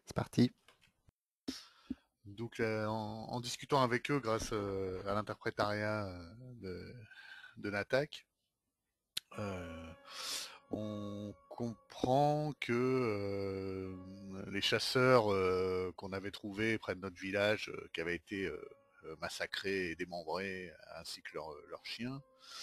C'est parti. Donc, en discutant avec eux grâce à l'interprétariat de Natak, euh, on comprend que les chasseurs qu'on avait trouvés près de notre village, qui avaient été massacrés et démembrés, ainsi que leurs chiens,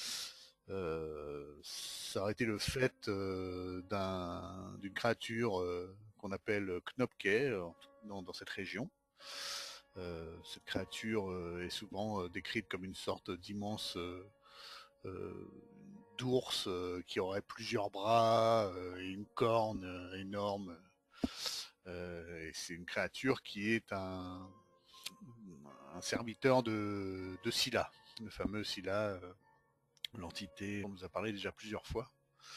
ça aurait été le fait d'une créature qu'on appelle Knopke dans cette région. Cette créature est souvent décrite comme une sorte d'immense euh, d'ours qui aurait plusieurs bras et une corne énorme. Et c'est une créature qui est un serviteur de Scylla, le fameux Scylla, l'entité dont on nous a parlé déjà plusieurs fois.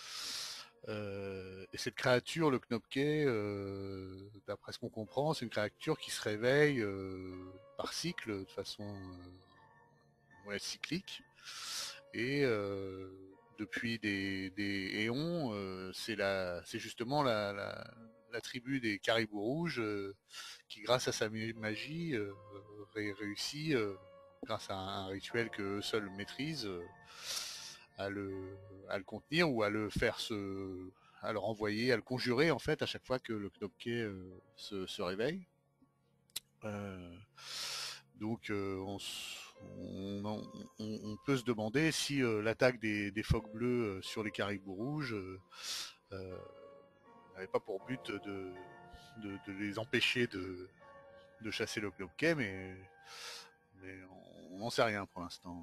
Et cette créature, le Knopke, d'après ce qu'on comprend, c'est une créature qui se réveille par cycle, de façon ouais, cyclique. Et depuis des éons, c'est justement la tribu des caribous rouges qui, grâce à sa magie, réussit, grâce à un rituel que eux seuls maîtrisent, à le contenir ou à le faire à le renvoyer, à le conjurer en fait à chaque fois que le Knopke se réveille. Euh, donc on peut se demander si l'attaque des phoques bleus sur les caribous rouges euh, n'avait pas pour but de les empêcher de chasser le Knopke, mais on n'en sait rien pour l'instant.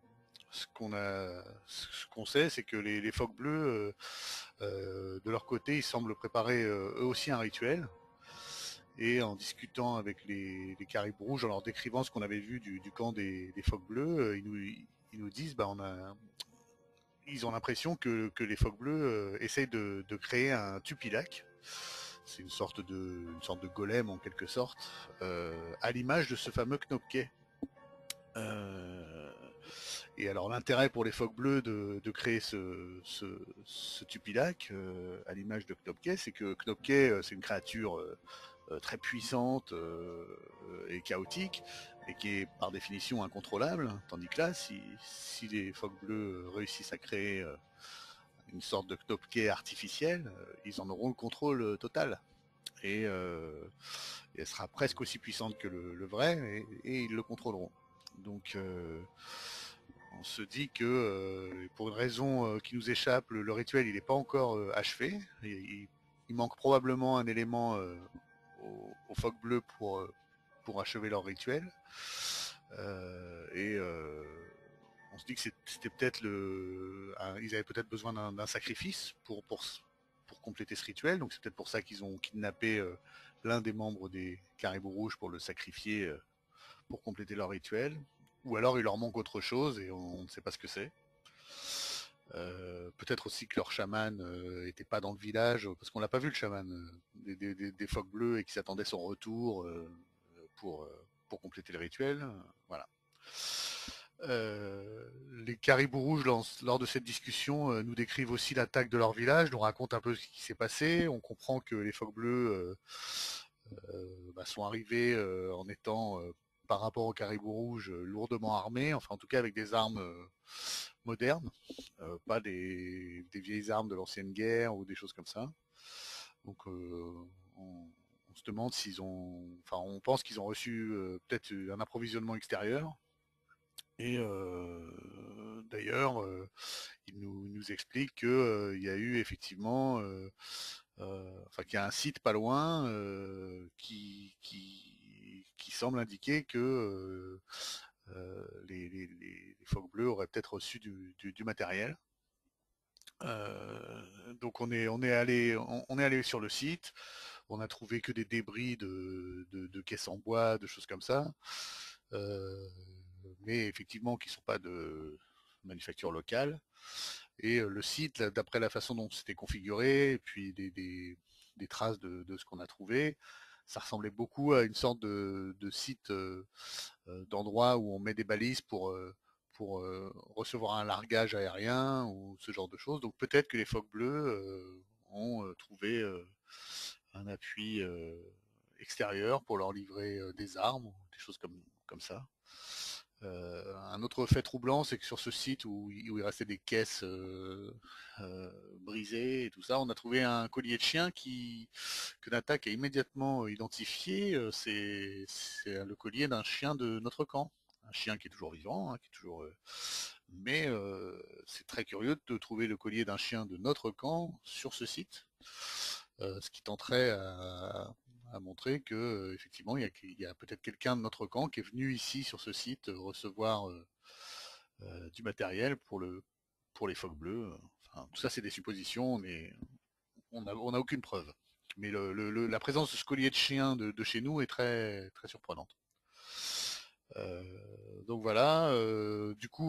Ce qu'on sait, c'est que les phoques bleus, de leur côté, ils semblent préparer eux aussi un rituel. Et en discutant avec les caribous rouges, en leur décrivant ce qu'on avait vu du camp des phoques bleus, ils nous disent, ils ont l'impression que les phoques bleus essayent de créer un tupilac. C'est une sorte de golem en quelque sorte, à l'image de ce fameux Knopke. Euh, et alors l'intérêt pour les phoques bleus de créer ce tupilac, à l'image de Knopke, c'est que Knopke, c'est une créature très puissante et chaotique, et qui est par définition incontrôlable, tandis que là, si les phoques bleus réussissent à créer une sorte de Knopke artificiel, ils en auront le contrôle total. Et elle sera presque aussi puissante que le vrai, et ils le contrôleront. Donc on se dit que pour une raison qui nous échappe, le rituel il n'est pas encore achevé. Il manque probablement un élément aux phoques bleus pour achever leur rituel. Et on se dit que c'était peut-être ils avaient peut-être besoin d'un sacrifice pour compléter ce rituel. Donc c'est peut-être pour ça qu'ils ont kidnappé l'un des membres des Caribous Rouges pour le sacrifier pour compléter leur rituel. Ou alors il leur manque autre chose et on ne sait pas ce que c'est. Peut-être aussi que leur chaman était pas dans le village, parce qu'on l'a pas vu le chaman des phoques bleus et qui s'attendait son retour pour compléter le rituel. Voilà. Les caribous rouges, lors de cette discussion, nous décrivent aussi l'attaque de leur village, nous racontent un peu ce qui s'est passé. On comprend que les phoques bleus sont arrivés en étant, par rapport aux caribous rouges, lourdement armés, enfin en tout cas avec des armes modernes, pas des vieilles armes de l'ancienne guerre ou des choses comme ça. Donc on se demande s'ils ont, enfin on pense qu'ils ont reçu peut-être un approvisionnement extérieur. Et d'ailleurs, il nous explique que il y a eu effectivement, enfin qu'il y a un site pas loin qui semble indiquer que les phoques bleus auraient peut-être reçu du matériel. Donc on est allé sur le site. On a trouvé que des débris de caisses en bois, de choses comme ça. Euh, mais effectivement qui ne sont pas de manufacture locale. Et le site, d'après la façon dont c'était configuré, et puis des traces de ce qu'on a trouvé, ça ressemblait beaucoup à une sorte de site d'endroit où on met des balises pour recevoir un largage aérien ou ce genre de choses. Donc peut-être que les phoques bleus ont trouvé un appui extérieurs pour leur livrer des armes, des choses comme ça. Un autre fait troublant, c'est que sur ce site où il restait des caisses brisées et tout ça, on a trouvé un collier de chien que Natak a immédiatement identifié. C'est le collier d'un chien de notre camp. Un chien qui est toujours vivant, hein, qui est toujours. Mais c'est très curieux de trouver le collier d'un chien de notre camp sur ce site, ce qui tenterait à montrer que effectivement il y a peut-être quelqu'un de notre camp qui est venu ici sur ce site recevoir du matériel pour les phoques bleus. Enfin, tout ça c'est des suppositions, mais on a aucune preuve. Mais la présence de ce collier de chien de chez nous est très très surprenante. Euh, donc voilà, du coup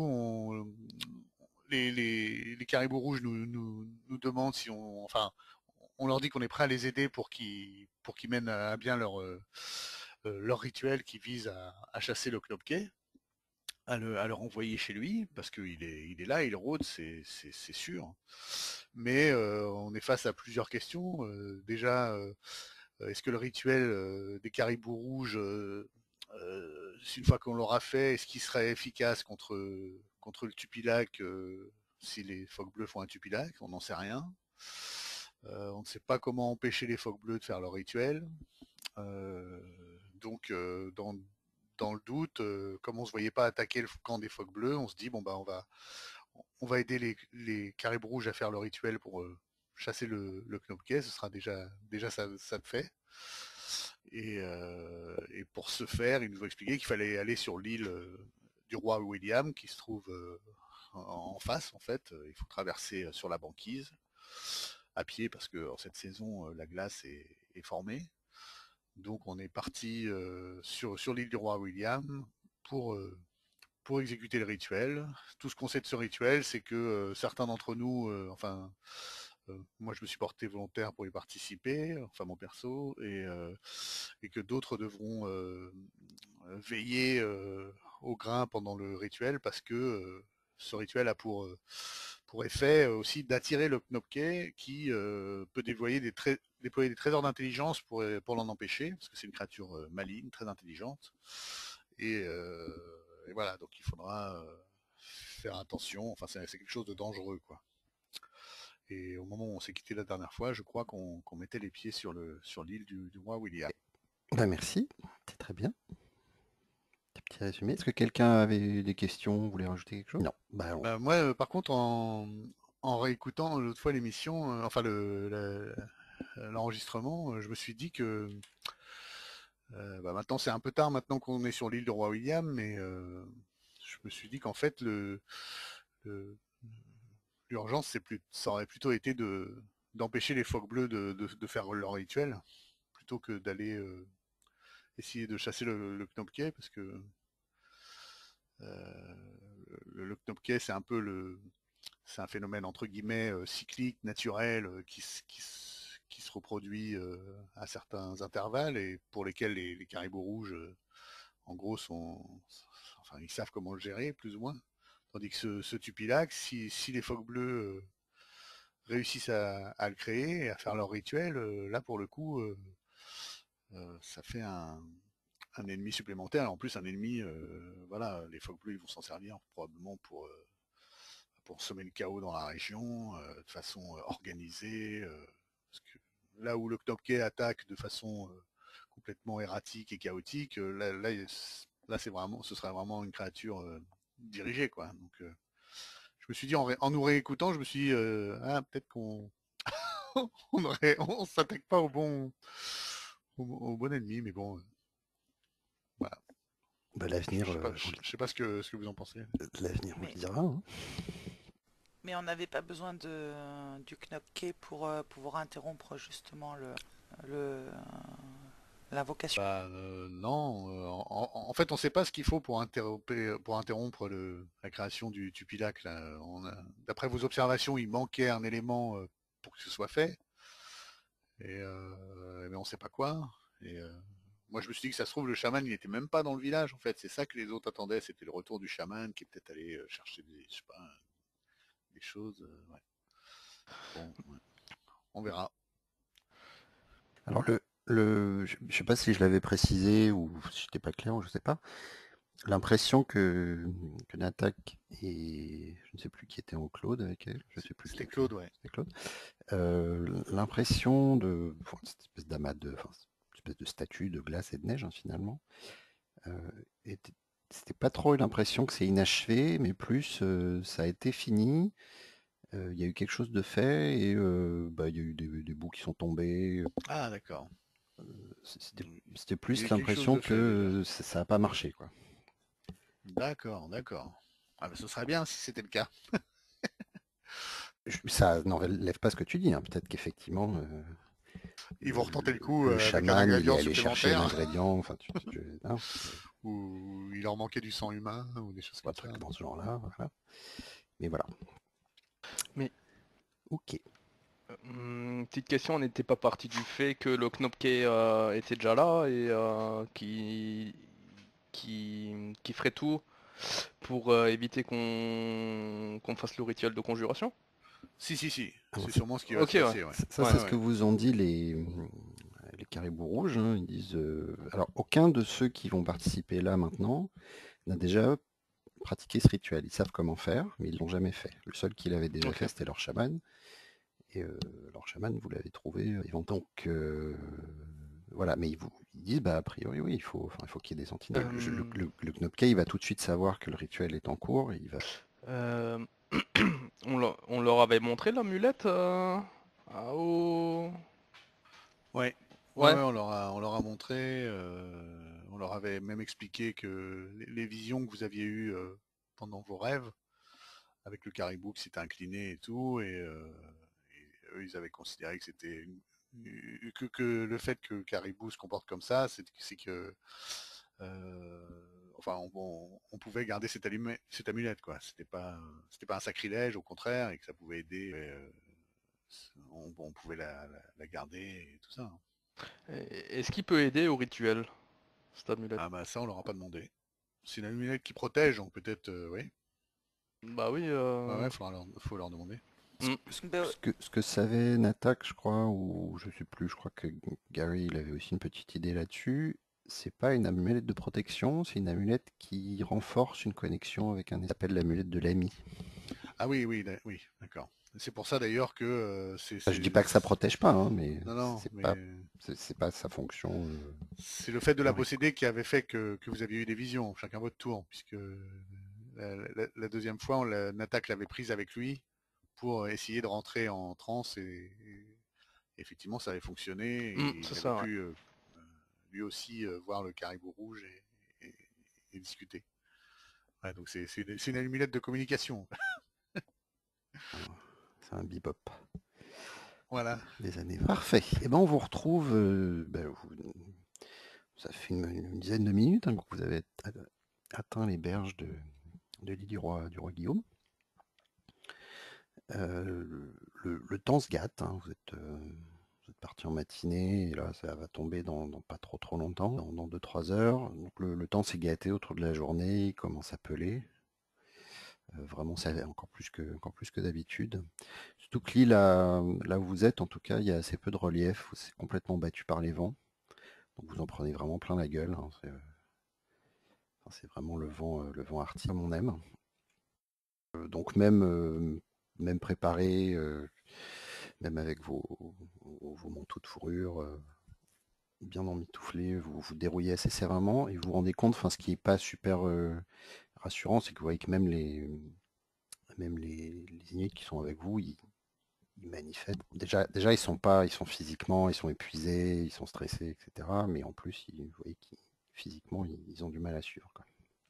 les caribous rouges nous demandent si on leur dit qu'on est prêt à les aider pour qu'ils mènent à bien leur rituel qui vise à chasser le Knopke, à le renvoyer chez lui, parce il est là, il rôde, c'est sûr. Mais on est face à plusieurs questions. Déjà, est-ce que le rituel des caribous rouges, une fois qu'on l'aura fait, est-ce qu'il serait efficace contre le tupilac si les phoques bleus font un tupilac? On n'en sait rien. On ne sait pas comment empêcher les phoques bleus de faire leur rituel. Euh, donc, dans le doute, comme on ne se voyait pas attaquer le camp des phoques bleus, on se dit bon bah on va aider les caribous rouges à faire leur rituel pour chasser le Knopke. Ce sera déjà ça de fait. Et pour ce faire, il nous a expliqué qu'il fallait aller sur l'île du roi William, qui se trouve en face en fait. Il faut traverser sur la banquise à pied parce que en cette saison la glace est formée. Donc on est parti sur l'île du roi William pour, euh, pour exécuter le rituel. Tout ce qu'on sait de ce rituel, c'est que certains d'entre nous, moi je me suis porté volontaire pour y participer, enfin mon perso, et que d'autres devront veiller au grain pendant le rituel parce que ce rituel a pour effet aussi d'attirer le Knopke qui peut déployer des trésors d'intelligence pour l'en empêcher, parce que c'est une créature maligne, très intelligente. Et, euh, et voilà, donc il faudra faire attention, enfin c'est quelque chose de dangereux, quoi. Et au moment où on s'est quitté la dernière fois, je crois qu'on mettait les pieds sur l'île du roi William. Bah, merci, c'est très bien. Petit résumé. Est-ce que quelqu'un avait des questions, voulait rajouter quelque chose? Non. Bah, Bah, moi, par contre, en réécoutant l'autre fois l'émission, l'enregistrement, je me suis dit que bah, maintenant c'est un peu tard maintenant qu'on est sur l'île du roi William, mais je me suis dit qu'en fait le- l'urgence ça aurait plutôt été de d'empêcher les phoques bleus de faire leur rituel plutôt que d'aller essayer de chasser le Knopke parce que euh, le Knopke c'est un phénomène entre guillemets cyclique, naturel, qui se reproduit à certains intervalles et pour lesquels les caribous rouges, en gros, enfin, ils savent comment le gérer, plus ou moins. Tandis que ce tupilac, si les phoques bleus réussissent à le créer et à faire leur rituel, là pour le coup, ça fait un ennemi supplémentaire. En plus, un ennemi, voilà, les phoques bleus, ils vont s'en servir probablement pour semer le chaos dans la région de façon organisée. Parce que là où le Knopke attaque de façon complètement erratique et chaotique, là ce serait vraiment une créature dirigée, quoi. Donc, je me suis dit en nous réécoutant, je me suis dit ah peut-être qu'on on s'attaque pas au bon ennemi, mais bon, voilà. bah, l'avenir, Je sais pas ce que vous en pensez. l'avenir vous le Mais, dira, hein. mais on n'avait pas besoin du Knopke pour pouvoir interrompre justement le, l'invocation. Bah non, en fait, on ne sait pas ce qu'il faut pour interrompre la création du Tupilac. Là. D'après vos observations, il manquait un élément pour que ce soit fait, mais on ne sait pas quoi. Et moi, je me suis dit que ça se trouve, le chaman, il n'était même pas dans le village, en fait. C'est ça que les autres attendaient, c'était le retour du chaman qui est peut-être allé chercher je sais pas, des choses. Ouais. Bon, ouais. On verra. Alors Je sais pas si je l'avais précisé ou si j'étais pas clair, ou je sais pas. L'impression que Natak et je ne sais plus qui était en Claude avec elle, je sais plus qui C'était était. Claude, ouais. C'était Claude. L'impression cette espèce d'amas cette espèce de statue de glace et de neige, hein, finalement. était- C'était pas trop l'impression que c'est inachevé, mais plus ça a été fini. Il y a eu quelque chose de fait et il y a eu des bouts qui sont tombés. Ah, d'accord. C'était Il c'était y a plus eu quelque chose l'impression de fait déjà. que ça a pas marché, quoi. D'accord, d'accord. Ah, bah, ce serait bien si c'était le cas. Ça n'enlève pas ce que tu dis, hein. Peut-être qu'effectivement, Ils vont retenter le le, coup le avec un chaman, il est ingrédient allé chercher supplémentaire, l'ingrédient. Enfin, hein, ou il leur manquait du sang humain, ou des choses ou un comme ça. truc dans ce genre-là. Voilà. Mais voilà. Mais Ok. petite question, on n'était pas parti du fait que le Knopke était déjà là et qui ferait tout pour éviter qu'on fasse le rituel de conjuration? Si, si, si. Alors, C'est sûrement ce qui va Ok, se ouais. passer, ouais. ça, Ouais. c'est ce Ouais, que ouais. vous ont dit les caribous rouges, hein. Ils disent. Alors, aucun de ceux qui vont participer là maintenant n'a déjà pratiqué ce rituel. Ils savent comment faire, mais ils l'ont jamais fait. Le seul qui l'avait déjà Ok. fait, c'était leur chaman. Et leur chaman, vous l'avez trouvé. Donc, voilà. Mais ils disent, bah, a priori, oui, il faut qu'il y ait des sentinelles. Euh, Le Knopke, il va tout de suite savoir que le rituel est en cours. Et il va. euh, on leur avait montré l'amulette au... Ouais. Ouais, Ouais, ouais, on leur a montré, on leur avait même expliqué que les visions que vous aviez eues pendant vos rêves, avec le caribou qui s'était incliné et tout, et eux, ils avaient considéré que c'était que le fait que le caribou se comporte comme ça, c'est que enfin on pouvait garder cette amulette, quoi. C'était pas un sacrilège, au contraire, et que ça pouvait aider. On pouvait la garder et tout ça, hein. est-ce qu'il peut aider au rituel, cette amulette? Ah bah ça on leur a pas demandé. C'est une amulette qui protège, donc peut-être oui. Bah oui, Ouais, ouais, faut leur demander. hmm. Ben, Ce que savait Natak, je crois, ou je sais plus, je crois que Gary, il avait aussi une petite idée là-dessus. C'est pas une amulette de protection, c'est une amulette qui renforce une connexion avec un. Ça s'appelle l'amulette de l'ami. Ah oui, oui, oui, d'accord. C'est pour ça d'ailleurs que Enfin, je dis pas que ça protège pas, hein, mais non, non, c'est pas, mais c'est pas sa fonction c'est le fait de la théorique, quoi. posséder qui avait fait que vous aviez eu des visions, chacun votre tour, puisque la deuxième fois, Natak l'avait prise avec lui pour essayer de rentrer en transe et effectivement ça avait fonctionné et C'est il avait ça, ouais. pu lui aussi voir le caribou rouge et discuter. Ouais, donc c'est une amulette de communication. C'est un bebop Voilà. des années. Parfait. Et ben on vous retrouve. Ça fait une dizaine de minutes, hein, que vous avez atteint les berges de l'île du roi Guillaume. Le temps se gâte, hein. Vous êtes parti en matinée et là ça va tomber dans pas trop longtemps, dans 2-3 heures. Donc le temps s'est gâté autour de la journée, il commence à peler. Vraiment, ça encore plus que d'habitude. Surtout que l'île, là où vous êtes, en tout cas, il y a assez peu de relief. C'est complètement battu par les vents. Donc vous en prenez vraiment plein la gueule, hein. C'est vraiment le vent arctique comme on aime. Donc même préparé, même avec vos manteaux de fourrure, bien emmitouflés, vous vous dérouillez assez sévèrement et vous vous rendez compte, enfin ce qui n'est pas super rassurant, c'est que vous voyez que même les Inuits qui sont avec vous, ils manifestent. Déjà ils sont physiquement, ils sont épuisés, ils sont stressés, etc. Mais en plus, vous voyez qu'ils physiquement, ils ont du mal à suivre, quoi.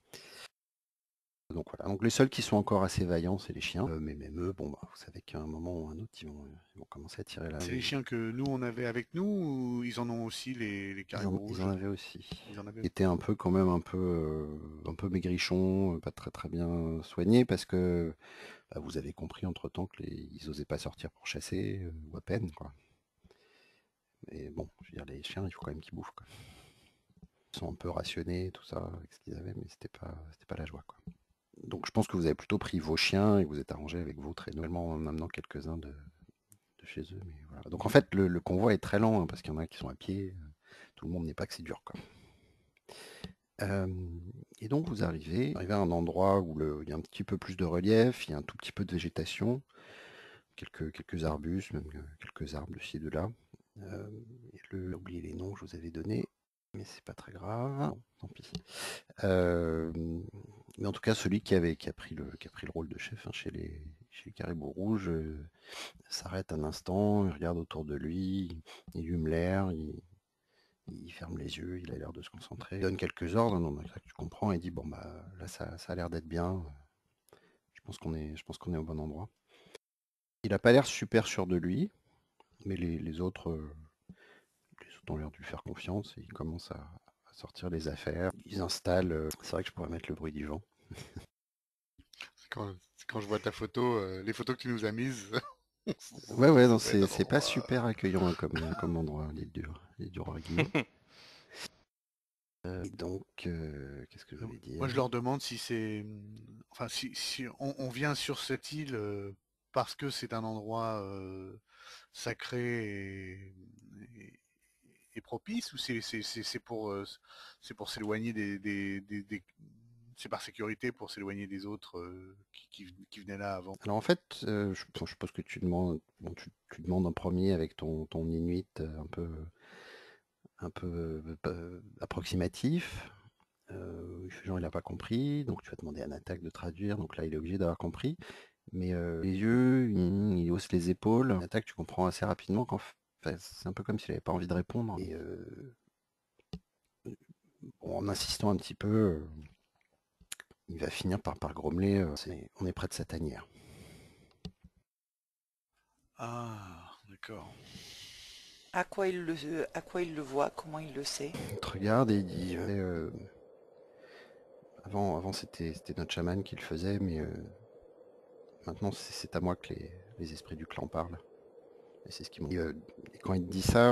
Donc voilà. Donc les seuls qui sont encore assez vaillants, c'est les chiens. Mais même eux, bon, bah, vous savez qu'à un moment ou un autre, ils vont commencer à tirer là. C'est les chiens que nous on avait avec nous ou ils en ont aussi les caribous Ils en rouges? avaient aussi. Ils en avaient Ils aussi. étaient un peu quand même un peu maigrichons, pas très bien soignés parce que bah, vous avez compris entre-temps que ils osaient pas sortir pour chasser, ou à peine, quoi. Mais bon, je veux dire, les chiens, il faut quand même qu'ils bouffent, quoi. Ils sont un peu rationnés, tout ça, avec ce qu'ils avaient, mais c'était pas la joie, quoi. Donc je pense que vous avez plutôt pris vos chiens et que vous êtes arrangé avec vos traîneaux, également en amenant quelques-uns de chez eux. Mais voilà. Donc en fait, le convoi est très lent, hein, parce qu'il y en a qui sont à pied. tout le monde n'est pas que c'est dur, quoi. Et donc vous arrivez à un endroit où il y a un petit peu plus de relief, il y a un tout petit peu de végétation, quelques arbustes, même quelques arbres de ci et de là. J'ai oublié les noms que je vous avais donnés, mais c'est pas très grave, tant pis. Mais en tout cas, celui qui a pris le rôle de chef, hein, chez les caribous rouges, s'arrête un instant, il regarde autour de lui, il hume l'air, il ferme les yeux, il a l'air de se concentrer. Il donne quelques ordres, non, ça que tu comprends, et dit bon bah là ça a l'air d'être bien. Je pense qu'on est au bon endroit. Il a pas l'air super sûr de lui, mais les autres ont l'air de lui faire confiance et ils commencent à sortir les affaires. Ils installent. C'est vrai que je pourrais mettre le bruit du vent. Quand je vois ta photo, les photos que tu nous as mises. Ouais, non, Ça va être c'est pas un super accueillant, hein, comme endroit, l'île du roi Guillaume. Et donc, qu'est-ce que je voulais dire? Moi, je leur demande si c'est. Enfin, si on vient sur cette île parce que c'est un endroit sacré et propice, ou c'est pour s'éloigner c'est par sécurité pour s'éloigner des autres qui venaient là avant. Alors en fait, je suppose que tu demandes, bon, tu demandes en premier avec ton inuit un peu approximatif. Genre il n'a pas compris, donc tu vas demander à Natak de traduire, donc là il est obligé d'avoir compris. Mais les yeux, il hausse les épaules. Natak, tu comprends assez rapidement qu'en fait, c'est un peu comme s'il n'avait pas envie de répondre. Et bon, en insistant un petit peu, il va finir par grommeler, on est près de sa tanière. Ah, d'accord. À quoi il le voit? Comment il le sait? Il te regarde et il dit avant c'était notre chaman qui le faisait, mais maintenant c'est à moi que les esprits du clan parlent. Et c'est ce qu'ils m'ont dit. Et quand il te dit ça,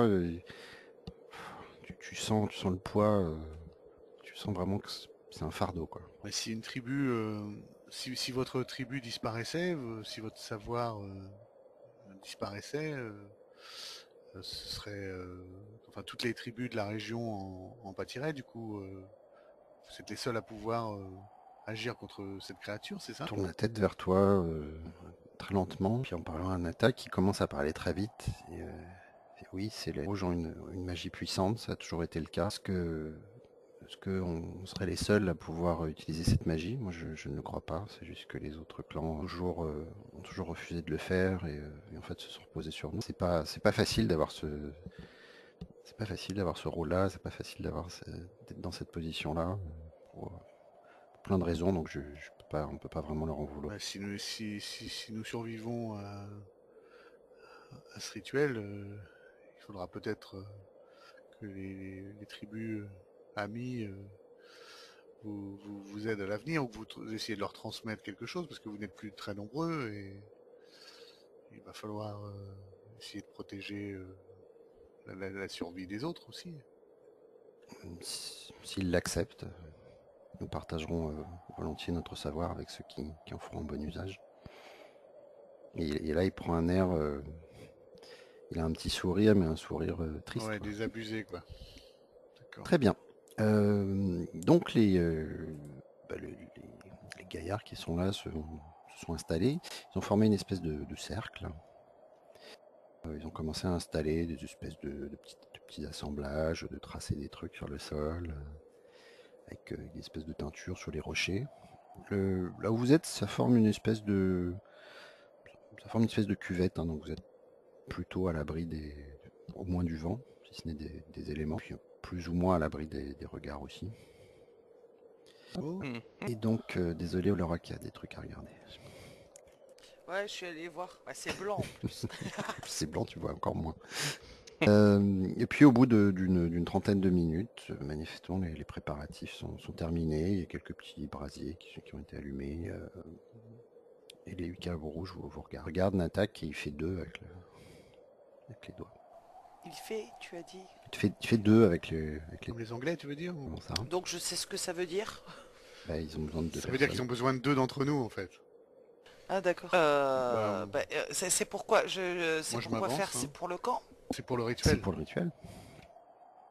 tu sens le poids, tu sens vraiment que c'est un fardeau, quoi. Mais si une tribu, si votre tribu disparaissait, si votre savoir disparaissait, ce serait, enfin toutes les tribus de la région en pâtiraient. Du coup, vous êtes les seuls à pouvoir agir contre cette créature, c'est ça? Il tourne la tête vers toi très lentement, puis en parlant à Nata qui commence à parler très vite. Et oui, les rouges ont une magie puissante, ça a toujours été le cas. Est-ce qu'on serait les seuls à pouvoir utiliser cette magie? Moi, je ne le crois pas. C'est juste que les autres clans ont toujours refusé de le faire et en fait se sont reposés sur nous. C'est pas facile d'avoir c'est pas facile d'avoir ce rôle-là. C'est pas facile d'être dans cette position-là pour plein de raisons. Donc on peut pas vraiment leur en vouloir. Ouais, si nous survivons à ce rituel, il faudra peut-être que les tribus amies vous aident à l'avenir, ou que vous essayez de leur transmettre quelque chose, parce que vous n'êtes plus très nombreux et il va falloir essayer de protéger la survie des autres aussi. S'ils l'acceptent, nous partagerons volontiers notre savoir avec ceux qui en feront un bon usage. Et là, il prend un air, il a un petit sourire, mais un sourire triste. Ouais, Quoi. désabusé, quoi. D'accord. Très bien. Donc les gaillards qui sont là se sont installés. Ils ont formé une espèce de cercle. Ils ont commencé à installer des espèces de petits assemblages, de tracer des trucs sur le sol, avec des espèces de teintures sur les rochers. Là où vous êtes, ça forme une espèce de cuvette, hein, donc vous êtes plutôt à l'abri au moins du vent, si ce n'est des éléments, puis plus ou moins à l'abri des regards aussi. Oh. Et donc, désolé Laura qu'il y a des trucs à regarder. Ouais, je suis allé voir. Bah, c'est blanc en plus. C'est blanc, tu vois encore moins. Et puis au bout d'une trentaine de minutes, manifestement les préparatifs sont terminés. Il y a quelques petits brasiers qui ont été allumés. Et les 8 carreaux rouges vous regardent. Regarde Natak et il fait 2 avec les doigts. Il fait, tu as dit. Tu fais 2 avec les Comme les Anglais, tu veux dire? Comment ça? Donc je sais ce que ça veut dire. Bah, ils ont besoin de 2 Ça veut dire qu'ils personnes. ont besoin de deux d'entre nous, en fait. Ah d'accord. C'est pourquoi Moi, je faire? m'avance, C'est hein. pour le camp? C'est pour le C'est rituel. pour le rituel.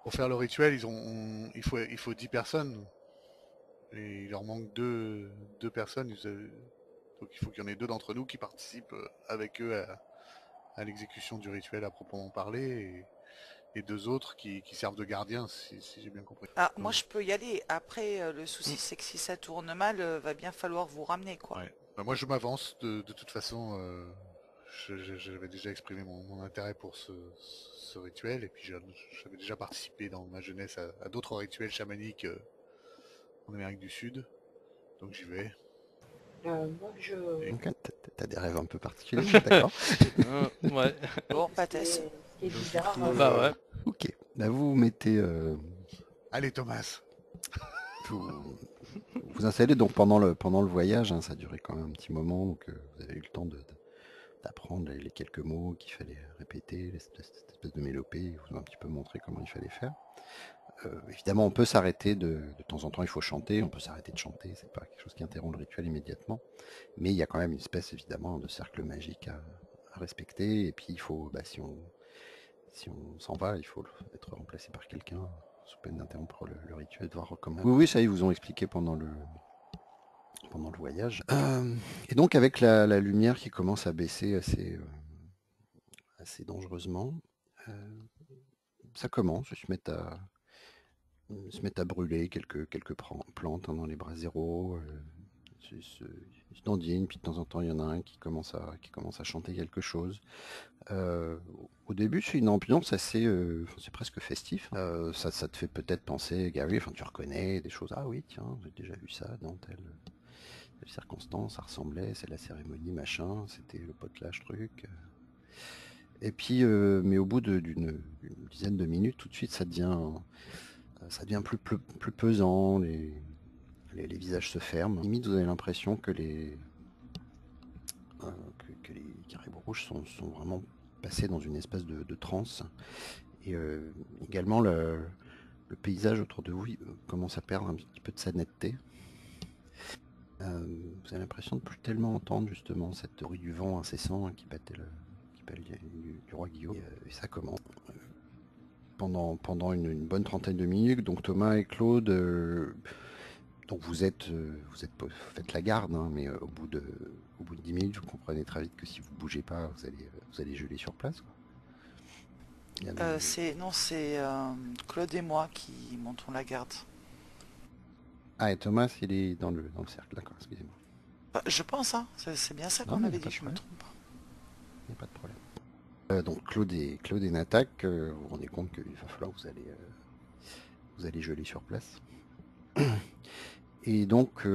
Pour faire le rituel, il faut 10 personnes. Et il leur manque deux personnes. Donc il faut qu'il y en ait deux d'entre nous qui participent avec eux à l'exécution du rituel à proprement parler. Et deux autres qui servent de gardiens, si j'ai bien compris. Ah, moi je peux y aller. Après, le souci c'est que si ça tourne mal, va bien falloir vous ramener, quoi. Ouais. Bah, moi je m'avance de toute façon. J'avais déjà exprimé mon intérêt pour ce rituel et puis j'avais déjà participé dans ma jeunesse à d'autres rituels chamaniques en Amérique du Sud. Donc j'y vais. Moi, Donc, t'as des rêves un peu particuliers, d'accord. Ouais. Bon, Pathès. Ce qui est Donc, bizarre, du coup, Bah ouais. Ok, là vous vous mettez... Allez Thomas. vous vous installez donc pendant le voyage, hein, ça a duré quand même un petit moment, donc vous avez eu le temps d'apprendre les quelques mots qu'il fallait répéter, cette espèce de mélopée, ils vous ont un petit peu montré comment il fallait faire. Évidemment, on peut s'arrêter de temps en temps, il faut chanter, on peut s'arrêter de chanter, c'est pas quelque chose qui interrompt le rituel immédiatement, mais il y a quand même une espèce évidemment de cercle magique à respecter, et puis il faut, si on s'en va, il faut être remplacé par quelqu'un sous peine d'interrompre le rituel, de voir recommencer. Oui, ça ils vous ont expliqué pendant le voyage. Et donc avec la lumière qui commence à baisser assez dangereusement, ça commence, se mettent à brûler quelques plantes, hein, dans les braséros. Ils se dandinent, puis de temps en temps il y en a un qui commence à chanter quelque chose. Au début c'est une ambiance assez, c'est presque festif. Ça te fait peut-être penser, Gary, enfin tu reconnais des choses. Ah oui, tiens, j'ai déjà vu ça dans telle circonstance, ça ressemblait, c'est la cérémonie, machin, c'était le potelage truc. Et puis, mais au bout d'une dizaine de minutes, tout de suite, ça devient plus pesant, les visages se ferment. Limite, vous avez l'impression que que les caribous rouges sont vraiment passés dans une espèce de transe. Et également, le paysage autour de vous commence à perdre un petit peu de sa netteté. Vous avez l'impression de plus tellement entendre justement cette bruit du vent incessant, hein, qui battait du roi Guillaume. Et ça commence pendant une bonne trentaine de minutes. Donc Thomas et Claude, donc vous faites la garde, hein, mais au bout de 10 minutes, vous comprenez très vite que si vous bougez pas, vous allez geler sur place, quoi. C'est Claude et moi qui montons la garde. Ah, et Thomas, il est dans le cercle, d'accord, excusez-moi. Bah, je pense, hein. C'est bien ça Non, qu'on mais avait y a pas dit, de je me problème. trompe pas. Il n'y a pas de problème. Donc Claude et Natac, vous vous rendez compte qu'il va falloir que vous allez geler sur place. Et donc,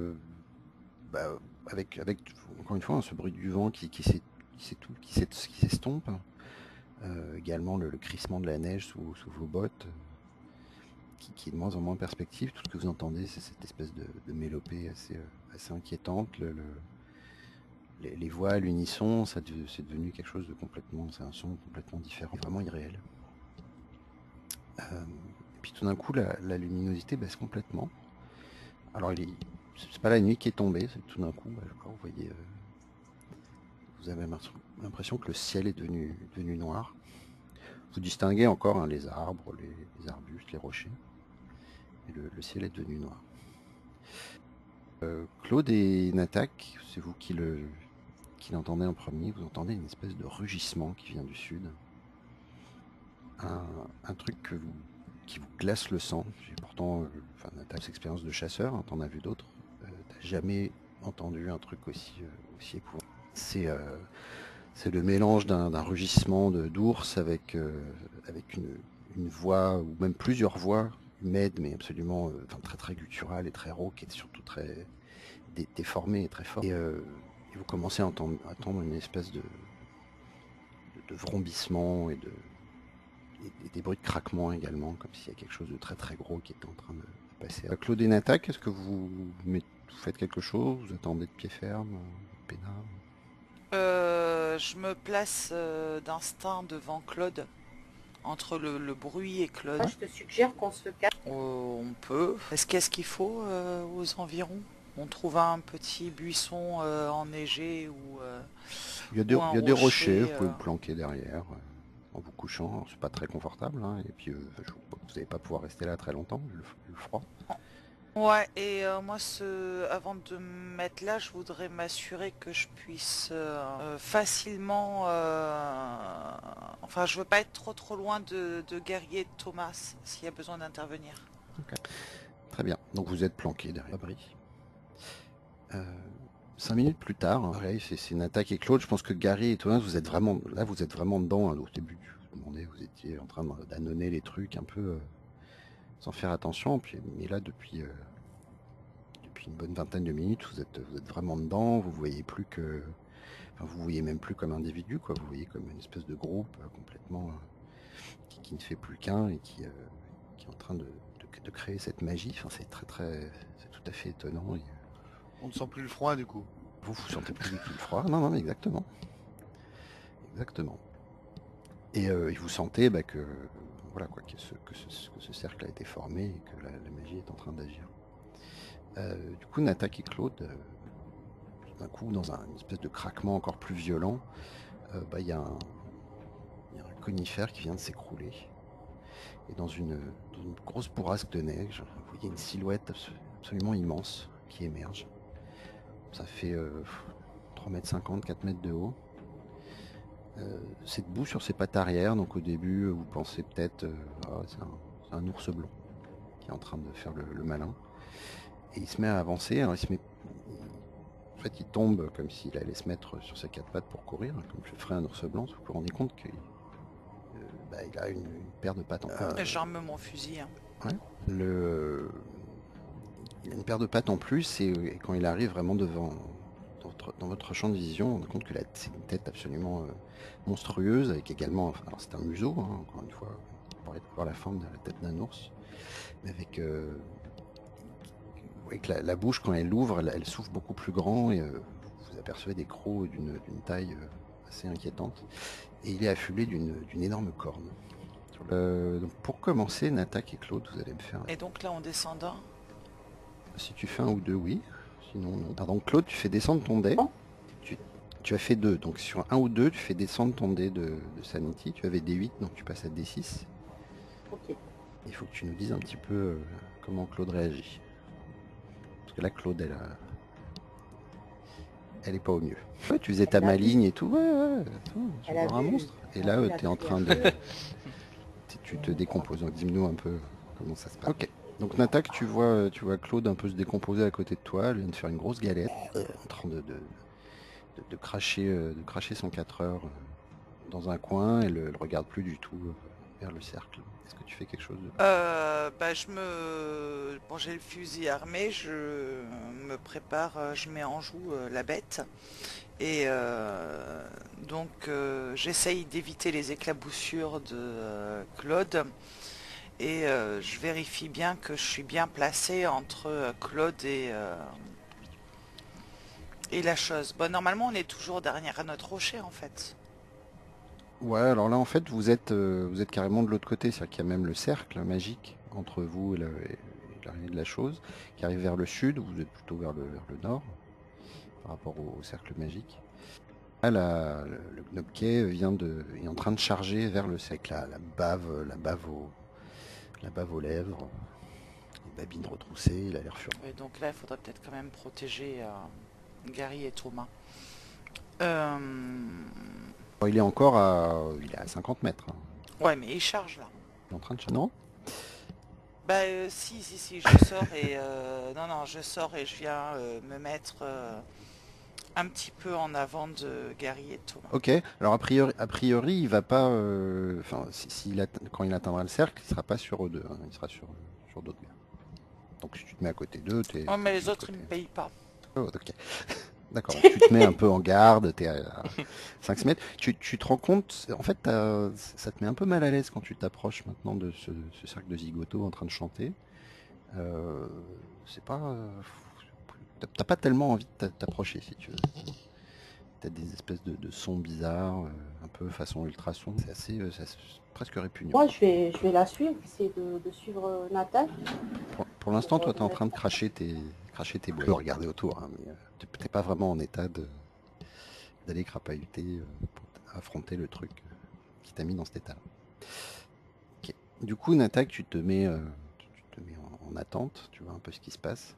avec encore une fois, hein, ce bruit du vent qui s'estompe, également le crissement de la neige sous vos bottes, qui est de moins en moins en perspective. Tout ce que vous entendez, c'est cette espèce de mélopée assez inquiétante. Les voix à l'unisson, c'est devenu quelque chose de complètement, c'est un son complètement différent, vraiment irréel. Et puis tout d'un coup, la luminosité baisse complètement. Alors c'est pas la nuit qui est tombée, c'est tout d'un coup, vous voyez, vous avez l'impression que le ciel est devenu noir. Vous distinguez encore, hein, les arbres, les arbustes, les rochers, et le ciel est devenu noir. Claude et Natac, c'est vous qui l'entendez en premier. Vous entendez une espèce de rugissement qui vient du sud, un truc qui vous glace le sang. J'ai pourtant, Natac, expérience de chasseur, hein, t'en as vu d'autres. T'as jamais entendu un truc aussi épouvantable. C'est le mélange d'un rugissement d'ours avec une voix, ou même plusieurs voix humaines, mais absolument très très gutturale et très rauque, et surtout très déformée et très forte. Et vous commencez à entendre une espèce de vrombissement et des bruits de craquement également, comme s'il y a quelque chose de très très gros qui était en train de passer. Claude et Natac, est-ce que vous faites quelque chose? Vous attendez de pied ferme, peinard? Je me place d'instinct devant Claude, entre le bruit et Claude. moi, je te suggère qu'on se calme. On peut. Qu'est-ce qu'il faut aux environs? On trouve un petit buisson enneigé ou Il y a des un rochers, vous pouvez rocher. vous planquer derrière. en vous couchant. Alors, c'est pas très confortable, hein, et puis vous n'allez pas pouvoir rester là très longtemps, vu le froid. Ouais, et moi, avant de me mettre là, je voudrais m'assurer que je puisse facilement... Enfin, je veux pas être trop loin de guerrier de Thomas, s'il y a besoin d'intervenir. Très bien, donc vous êtes planqué derrière l'abri. 5 minutes plus tard, hein, pareil, c'est une attaque et Claude. Je pense que Gary et Thomas, vous êtes vraiment dedans. Hein, au début, je vous demandais, vous étiez en train d'annoncer les trucs un peu sans faire attention. Mais là, depuis une bonne vingtaine de minutes, vous êtes vraiment dedans. Vous voyez plus que, enfin, vous voyez même plus comme individu, quoi. Vous voyez comme une espèce de groupe complètement qui ne fait plus qu'un et qui est en train de créer cette magie. Enfin, c'est tout à fait étonnant. On ne sent plus le froid du coup. Vous sentez plus du tout le froid. Non, mais exactement. Exactement. Et vous sentez que voilà quoi, que ce cercle a été formé et que la magie est en train d'agir. Du coup, Natak et Claude, d'un coup, dans une espèce de craquement encore plus violent, il y a un conifère qui vient de s'écrouler. Et dans une grosse bourrasque de neige, vous voyez une silhouette absolument immense qui émerge. Ça fait 3,50 m, 4 mètres de haut. C'est debout sur ses pattes arrière, donc au début vous pensez peut-être c'est un ours blanc qui est en train de faire le malin. Et il se met à avancer, alors en fait il tombe comme s'il allait se mettre sur ses quatre pattes pour courir, comme je ferais un ours blanc, vous vous rendez compte qu'il a une paire de pattes J'arme mon fusil. Hein. Ouais. Il a une paire de pattes en plus et quand il arrive vraiment dans votre champ de vision, on se rend compte que c'est une tête absolument monstrueuse avec également, alors c'est un museau, hein, encore une fois, on pourrait voir la forme de la tête d'un ours, mais avec la bouche quand elle ouvre, elle s'ouvre beaucoup plus grand et vous apercevez des crocs d'une taille assez inquiétante et il est affublé d'une énorme corne. Donc pour commencer, Natak et Claude, vous allez me faire... Et donc là, en descendant, Si tu fais un ou deux, oui. Sinon, non. Pardon, Claude, tu fais descendre ton dé. Tu as fait 2. Donc sur un ou deux, tu fais descendre ton dé de Sanity. Tu avais D8, donc tu passes à D6. Ok. Il faut que tu nous dises un petit peu comment Claude réagit. Parce que là, Claude, elle est pas au mieux. Ouais, tu faisais ta Elle a maligne et tout. Ouais, tu Elle a vois un vu. monstre. Et là, tu es en train de... Tu te décomposes. Donc dis-nous un peu comment ça se passe. Ok. Donc Natak, tu vois Claude un peu se décomposer à côté de toi. Elle vient de faire une grosse galette, en train de cracher son 4 heures dans un coin. Elle ne regarde plus du tout vers le cercle. Est-ce que tu fais quelque chose de... Bon, j'ai le fusil armé, je me prépare, je mets en joue la bête. Et donc j'essaye d'éviter les éclaboussures de Claude. Et je vérifie bien que je suis bien placé entre Claude et la chose. Bon, normalement, on est toujours derrière notre rocher, en fait. Ouais, alors là, en fait, vous êtes carrément de l'autre côté. C'est-à-dire qu'il y a même le cercle magique entre vous et l'arrivée de la chose, qui arrive vers le sud. Vous êtes plutôt vers le nord, par rapport au cercle magique. Là, le Gnobquet est en train de charger vers le cercle. La bave aux lèvres, les babines retroussées, il a l'air furieux. Et donc là, il faudrait peut-être quand même protéger Gary et Thomas. Il est à 50 mètres. Hein. Ouais, mais il charge là. Il est en train de charger. Non ? Bah si, je sors et... non, je sors et je viens me mettre un petit peu en avant de Gary et Thomas. Ok, alors a priori il va pas... quand il atteindra le cercle, il sera pas sur eux deux, hein, il sera sur d'autres gars. Donc si tu te mets à côté d'eux, t'es... Oh, mais les autres, ils me payent pas. Oh, ok. D'accord, tu te mets un peu en garde, t'es à 5 mètres. Tu te rends compte, en fait, ça te met un peu mal à l'aise quand tu t'approches maintenant de ce cercle de zigotos en train de chanter. C'est pas... T'as pas tellement envie de t'approcher, si tu veux. T'as des espèces de sons bizarres, un peu façon ultrason. C'est presque répugnant. Moi, je vais la suivre, essayer de suivre Nathan. Pour l'instant, toi, t'es en train de cracher tes bois. Tu peux regarder autour, hein, mais t'es pas vraiment en état d'aller crapahuter pour affronter le truc mis dans cet état-là. Ok. Du coup, Natak, tu te mets en attente, tu vois un peu ce qui se passe.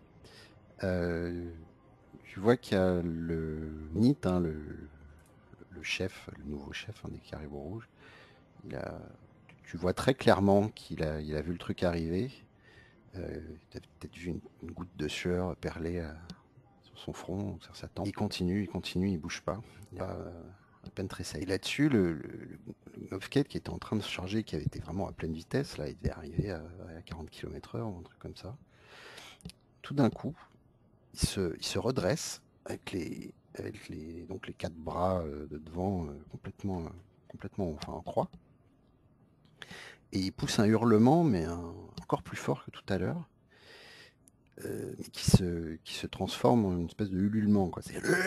Tu vois qu'il y a le Nit, hein, le chef, le nouveau chef, des Caribous Rouges. Tu vois très clairement qu'il a vu le truc arriver. Tu as peut-être vu une goutte de sueur perler sur son front, sur sa tempe. Il continue, il bouge pas. Il a à peine tressailli. Et là-dessus, le Novket qui était en train de se charger, qui avait été vraiment à pleine vitesse, là, il devait arriver à 40 km/h ou un truc comme ça. Tout d'un coup, il se redresse avec donc les quatre bras de devant complètement en croix. Et il pousse un hurlement, mais encore plus fort que tout à l'heure, mais qui se transforme en une espèce de ululement, quoi.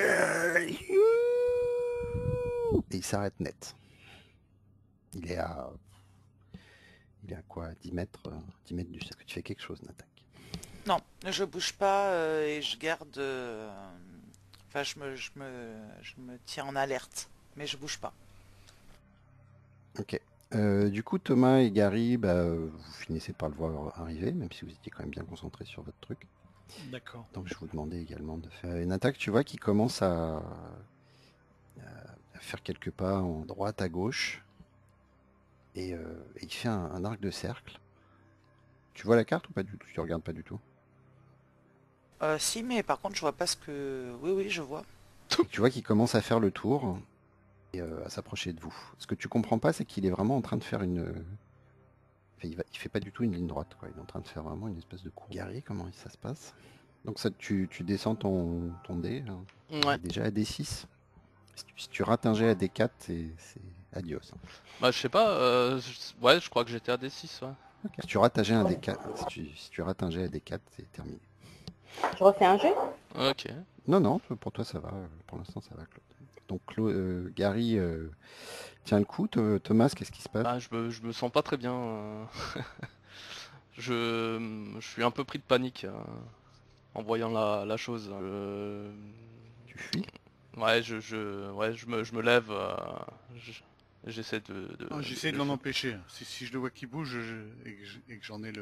Et il s'arrête net. Il est à quoi, 10 mètres, 10 mètres du cercle. Tu fais quelque chose, Natak? Non, je bouge pas et je garde... Enfin, je me tiens en alerte, mais je bouge pas. Ok. Du coup, Thomas et Gary, vous finissez par le voir arriver, même si vous étiez quand même bien concentrés sur votre truc. D'accord. Donc je vous demandais également de faire une attaque. Tu vois qu'il commence à faire quelques pas en droite à gauche. Et il fait un arc de cercle. Tu vois la carte ou pas du tout? Tu regardes pas du tout? Si, mais par contre, je vois pas ce que... Oui, je vois. Et tu vois qu'il commence à faire le tour et à s'approcher de vous. Ce que tu comprends pas, c'est qu'il est vraiment en train de faire une... Enfin, il fait pas du tout une ligne droite, quoi. Il est en train de faire vraiment une espèce de courbe. Gary, comment ça se passe? Donc ça, tu descends ton dé. Hein. Ouais. Déjà à D6. Si tu rates un jet à D4, c'est adios. Hein. Bah je sais pas, ouais je crois que j'étais à D6, ouais. Okay. Si tu rates un jet à D4, si tu rates un jet à D4, c'est terminé. Je refais un jet? Ok. Non, pour toi ça va. Pour l'instant ça va, Claude. Donc Gary tient le coup. Thomas, qu'est-ce qui se passe? Bah je me sens pas très bien. Je suis un peu pris de panique en voyant la chose. Tu fuis? Ouais, je me lève, j'essaie J'essaie de l'en empêcher. Si je le vois qui bouge et que j'en ai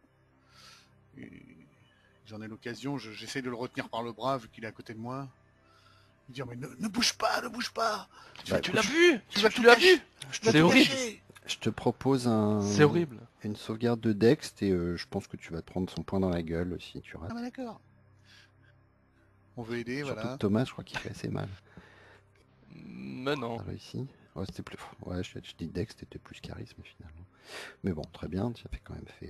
j'en ai l'occasion, j'essaie de le retenir par le bras vu qu'il est à côté de moi. Lui dire mais ne bouge pas, ne bouge pas. Tu l'as vu? Tu vas Tu tout l'as cacher. vu? C'est horrible. Je te propose C'est horrible. une sauvegarde de Dext et je pense que tu vas te prendre son poing dans la gueule si tu rates. Ah bah d'accord. On veut aider, Surtout voilà. que Thomas, je crois qu'il fait assez mal. Mais non. T'as réussi. Ouais, c'était plus. Ouais, je dis Dex, c'était plus charisme finalement. Mais bon, très bien, tu as fait quand même fait.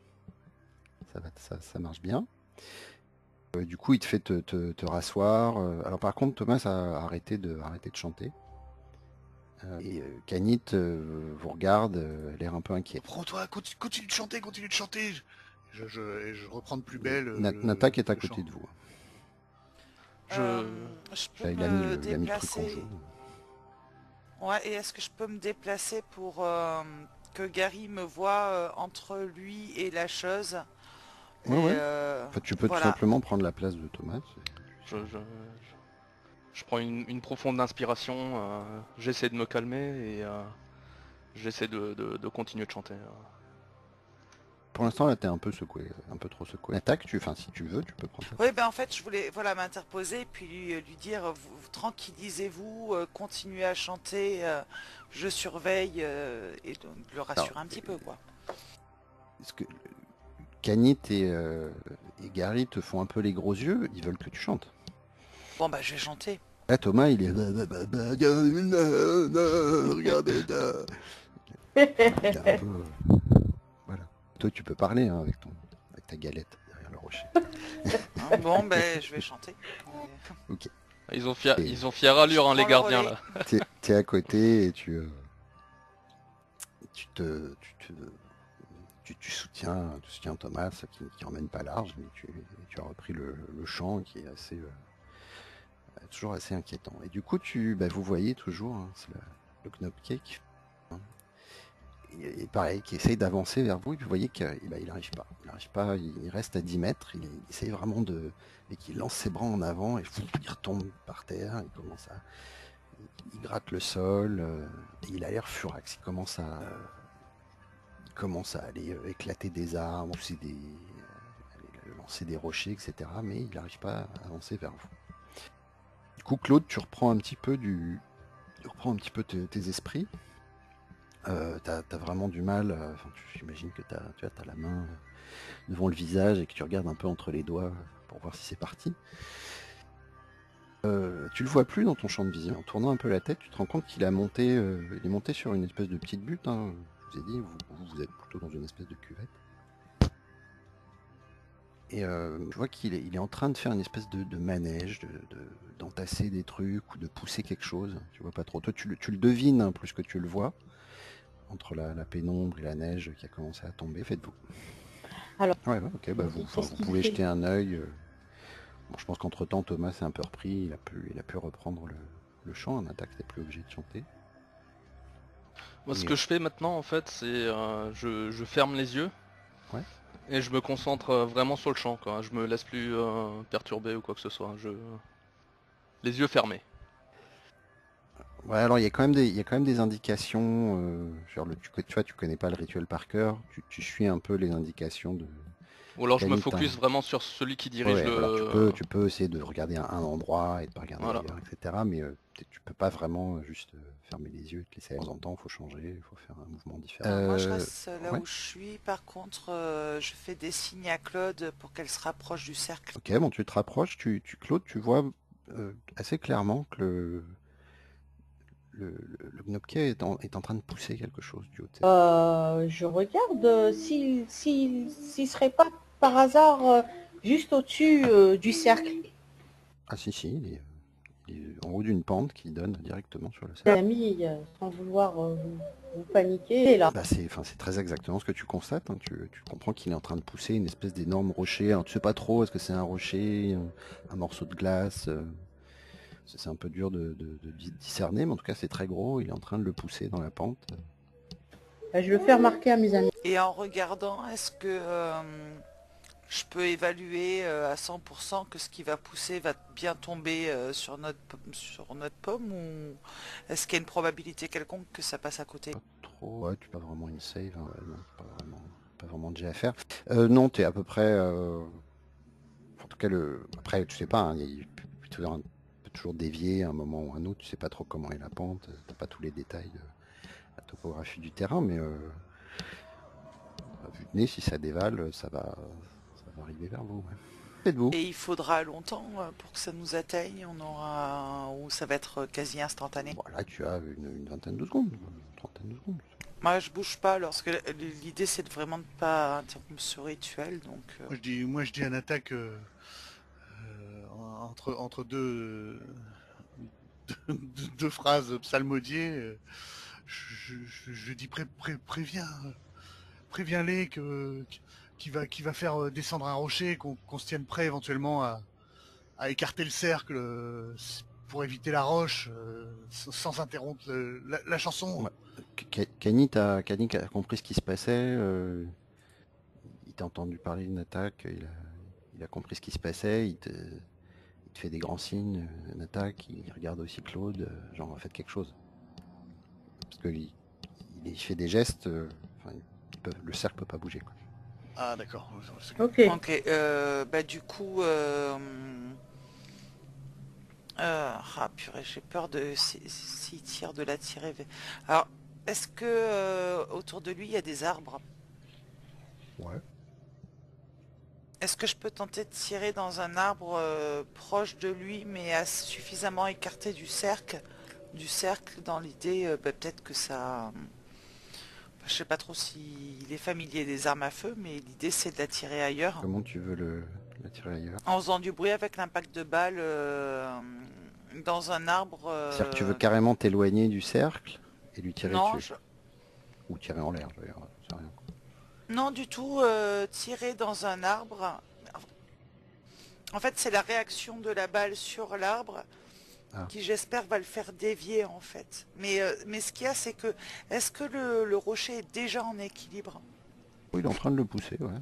Ça marche bien. Du coup, il te fait te rasseoir. Alors par contre, Thomas a arrêté de chanter. Et Canit vous regarde, l'air un peu inquiet. Prends-toi, continue de chanter, continue de chanter. Je reprends de plus belle. Natak est à le côté chant. de vous. Je peux Là, il a mis me le truc en déplacer. jeu. Ouais, et est-ce que je peux me déplacer pour que Gary me voit entre lui et la chose? Ouais, Et, ouais. Enfin, tu peux tout voilà. simplement prendre la place de Thomas. Je prends une profonde inspiration, j'essaie de me calmer et j'essaie de continuer de chanter. Pour l'instant, là, t'es un peu secoué, un peu trop secoué. Attaque, si tu veux, tu peux prendre ça. Oui, ben en fait, je voulais m'interposer puis lui dire, tranquillisez-vous, continuez à chanter, je surveille et donc le rassurer un petit peu, quoi. Est-ce que Canit et Gary te font un peu les gros yeux, ils veulent que tu chantes. Bon, bah, je vais chanter. Là, Thomas, il est... Regardez ça. Il est un peu... Voilà. Toi, tu peux parler hein, avec ta galette derrière le rocher. Hein, bon, ben, je vais chanter. Ok. Ils ont fière allure, hein, les gardiens, là. T'es à côté et tu soutiens Thomas qui emmène pas large, mais tu as repris le chant qui est assez toujours assez inquiétant. Et du coup, vous voyez toujours, hein, c'est le Knopcake, hein, et pareil, qui essaye d'avancer vers vous, et puis vous voyez qu'il n'arrive pas. Il n'arrive pas, il reste à 10 mètres, il essaye vraiment et qu'il lance ses bras en avant, et il retombe par terre, il commence à... il gratte le sol, et il a l'air furax. Il commence à aller éclater des arbres, aller lancer des rochers, etc. Mais il n'arrive pas à avancer vers vous. Du coup, Claude, tu reprends un petit peu tes esprits. T'as vraiment du mal. J'imagine que t'as la main devant le visage et que tu regardes un peu entre les doigts pour voir si c'est parti. Tu le vois plus dans ton champ de vision. En tournant un peu la tête, tu te rends compte qu'il est monté sur une espèce de petite butte. Hein. Je vous ai dit, vous êtes plutôt dans une espèce de cuvette. Et tu vois il est en train de faire une espèce de manège, d'entasser des trucs ou de pousser quelque chose. Tu vois pas trop. Toi, tu le devines hein, plus que tu le vois. Entre la pénombre et la neige qui a commencé à tomber, faites-vous. Alors, ouais, ok, bah vous pouvez jeter un œil. Bon, je pense qu'entre temps Thomas s'est un peu repris, il a pu reprendre le chant, un attaque t'es plus obligé de chanter. Moi, ce que je fais maintenant, en fait, c'est je ferme les yeux. Ouais. Et je me concentre vraiment sur le chant, quoi. Je me laisse plus perturber ou quoi que ce soit. Les yeux fermés. Ouais, alors il y a quand même des indications. Genre tu vois, tu connais pas le rituel par cœur. Tu suis un peu les indications de. Ou alors je me Canit, focus vraiment sur celui qui dirige ouais, le... voilà, tu peux essayer de regarder un endroit et de pas regarder Voilà. ailleurs, etc. Mais tu peux pas vraiment juste fermer les yeux et te laisser. De temps en temps, il faut changer, il faut faire un mouvement différent. Moi je reste là ouais. où je suis, par contre je fais des signes à Claude pour qu'elle se rapproche du cercle. Ok, bon tu te rapproches, Claude, tu vois assez clairement que le Gnopké est en train de pousser quelque chose du haut de je regarde s'il serait pas par hasard juste au-dessus du cercle. Ah si, il est en haut d'une pente qui donne directement sur le Les cercle. amis, sans vouloir vous paniquer, là. Bah c'est très exactement ce que tu constates. Hein. Tu comprends qu'il est en train de pousser une espèce d'énorme rocher. Alors, tu sais pas trop, est-ce que c'est un rocher, un morceau de glace c'est un peu dur de discerner, mais en tout cas c'est très gros. Il est en train de le pousser dans la pente. Je le fais remarquer à mes amis. Et en regardant, est-ce que je peux évaluer à 100% que ce qui va pousser va bien tomber sur notre pomme, ou est-ce qu'il y a une probabilité quelconque que ça passe à côté? Pas trop. Ouais, tu pas vraiment une save. Hein, ouais, non, pas vraiment de jet à faire. Non, t'es à peu près. En tout cas, après, tu sais pas. Hein, il peut toujours dévier à un moment ou un autre. Tu sais pas trop comment est la pente. T'as pas tous les détails de la topographie du terrain, mais à vue de nez, si ça dévale, ça va arriver vers vous. Ouais. Faites-vous. Et il faudra longtemps pour que ça nous atteigne, ou ça va être quasi instantané? Voilà, tu as une vingtaine de secondes, une trentaine de secondes. Moi je bouge pas, lorsque l'idée c'est de vraiment ne pas interrompre ce rituel, donc Moi je dis une attaque entre deux phrases psalmodiées. Je dis préviens-les qui va faire descendre un rocher, qu'on se tienne prêt éventuellement à écarter le cercle pour éviter la roche sans interrompre la chanson. Ouais. Kanit a compris ce qui se passait. Il t'a entendu parler d'une attaque. Il a compris ce qui se passait. Il te fait des grands signes, une attaque. Il regarde aussi Claude. Genre, faites quelque chose. Parce qu'il fait des gestes. Le cercle peut pas bouger. Quoi. Ah d'accord. Ok. ok, bah du coup ah purée, j'ai peur de s'il tire de la tirer. Alors, est-ce que autour de lui il y a des arbres? Ouais. Est-ce que je peux tenter de tirer dans un arbre proche de lui, mais suffisamment écarté du cercle, dans l'idée peut-être que ça... Je sais pas trop s'il est familier des armes à feu, mais l'idée c'est de la tirer ailleurs. Comment tu veux la tirer ailleurs? En faisant du bruit avec l'impact de balle dans un arbre. C'est-à-dire que tu veux carrément t'éloigner du cercle et lui tirer Non, dessus. Ou tirer en l'air, d'ailleurs. C'est rien. non du tout, tirer dans un arbre. En fait, c'est la réaction de la balle sur l'arbre qui, j'espère, va le faire dévier, en fait. Mais ce qu'il y a, c'est que... Est-ce que le rocher est déjà en équilibre? Oui, il est en train de le pousser, ouais.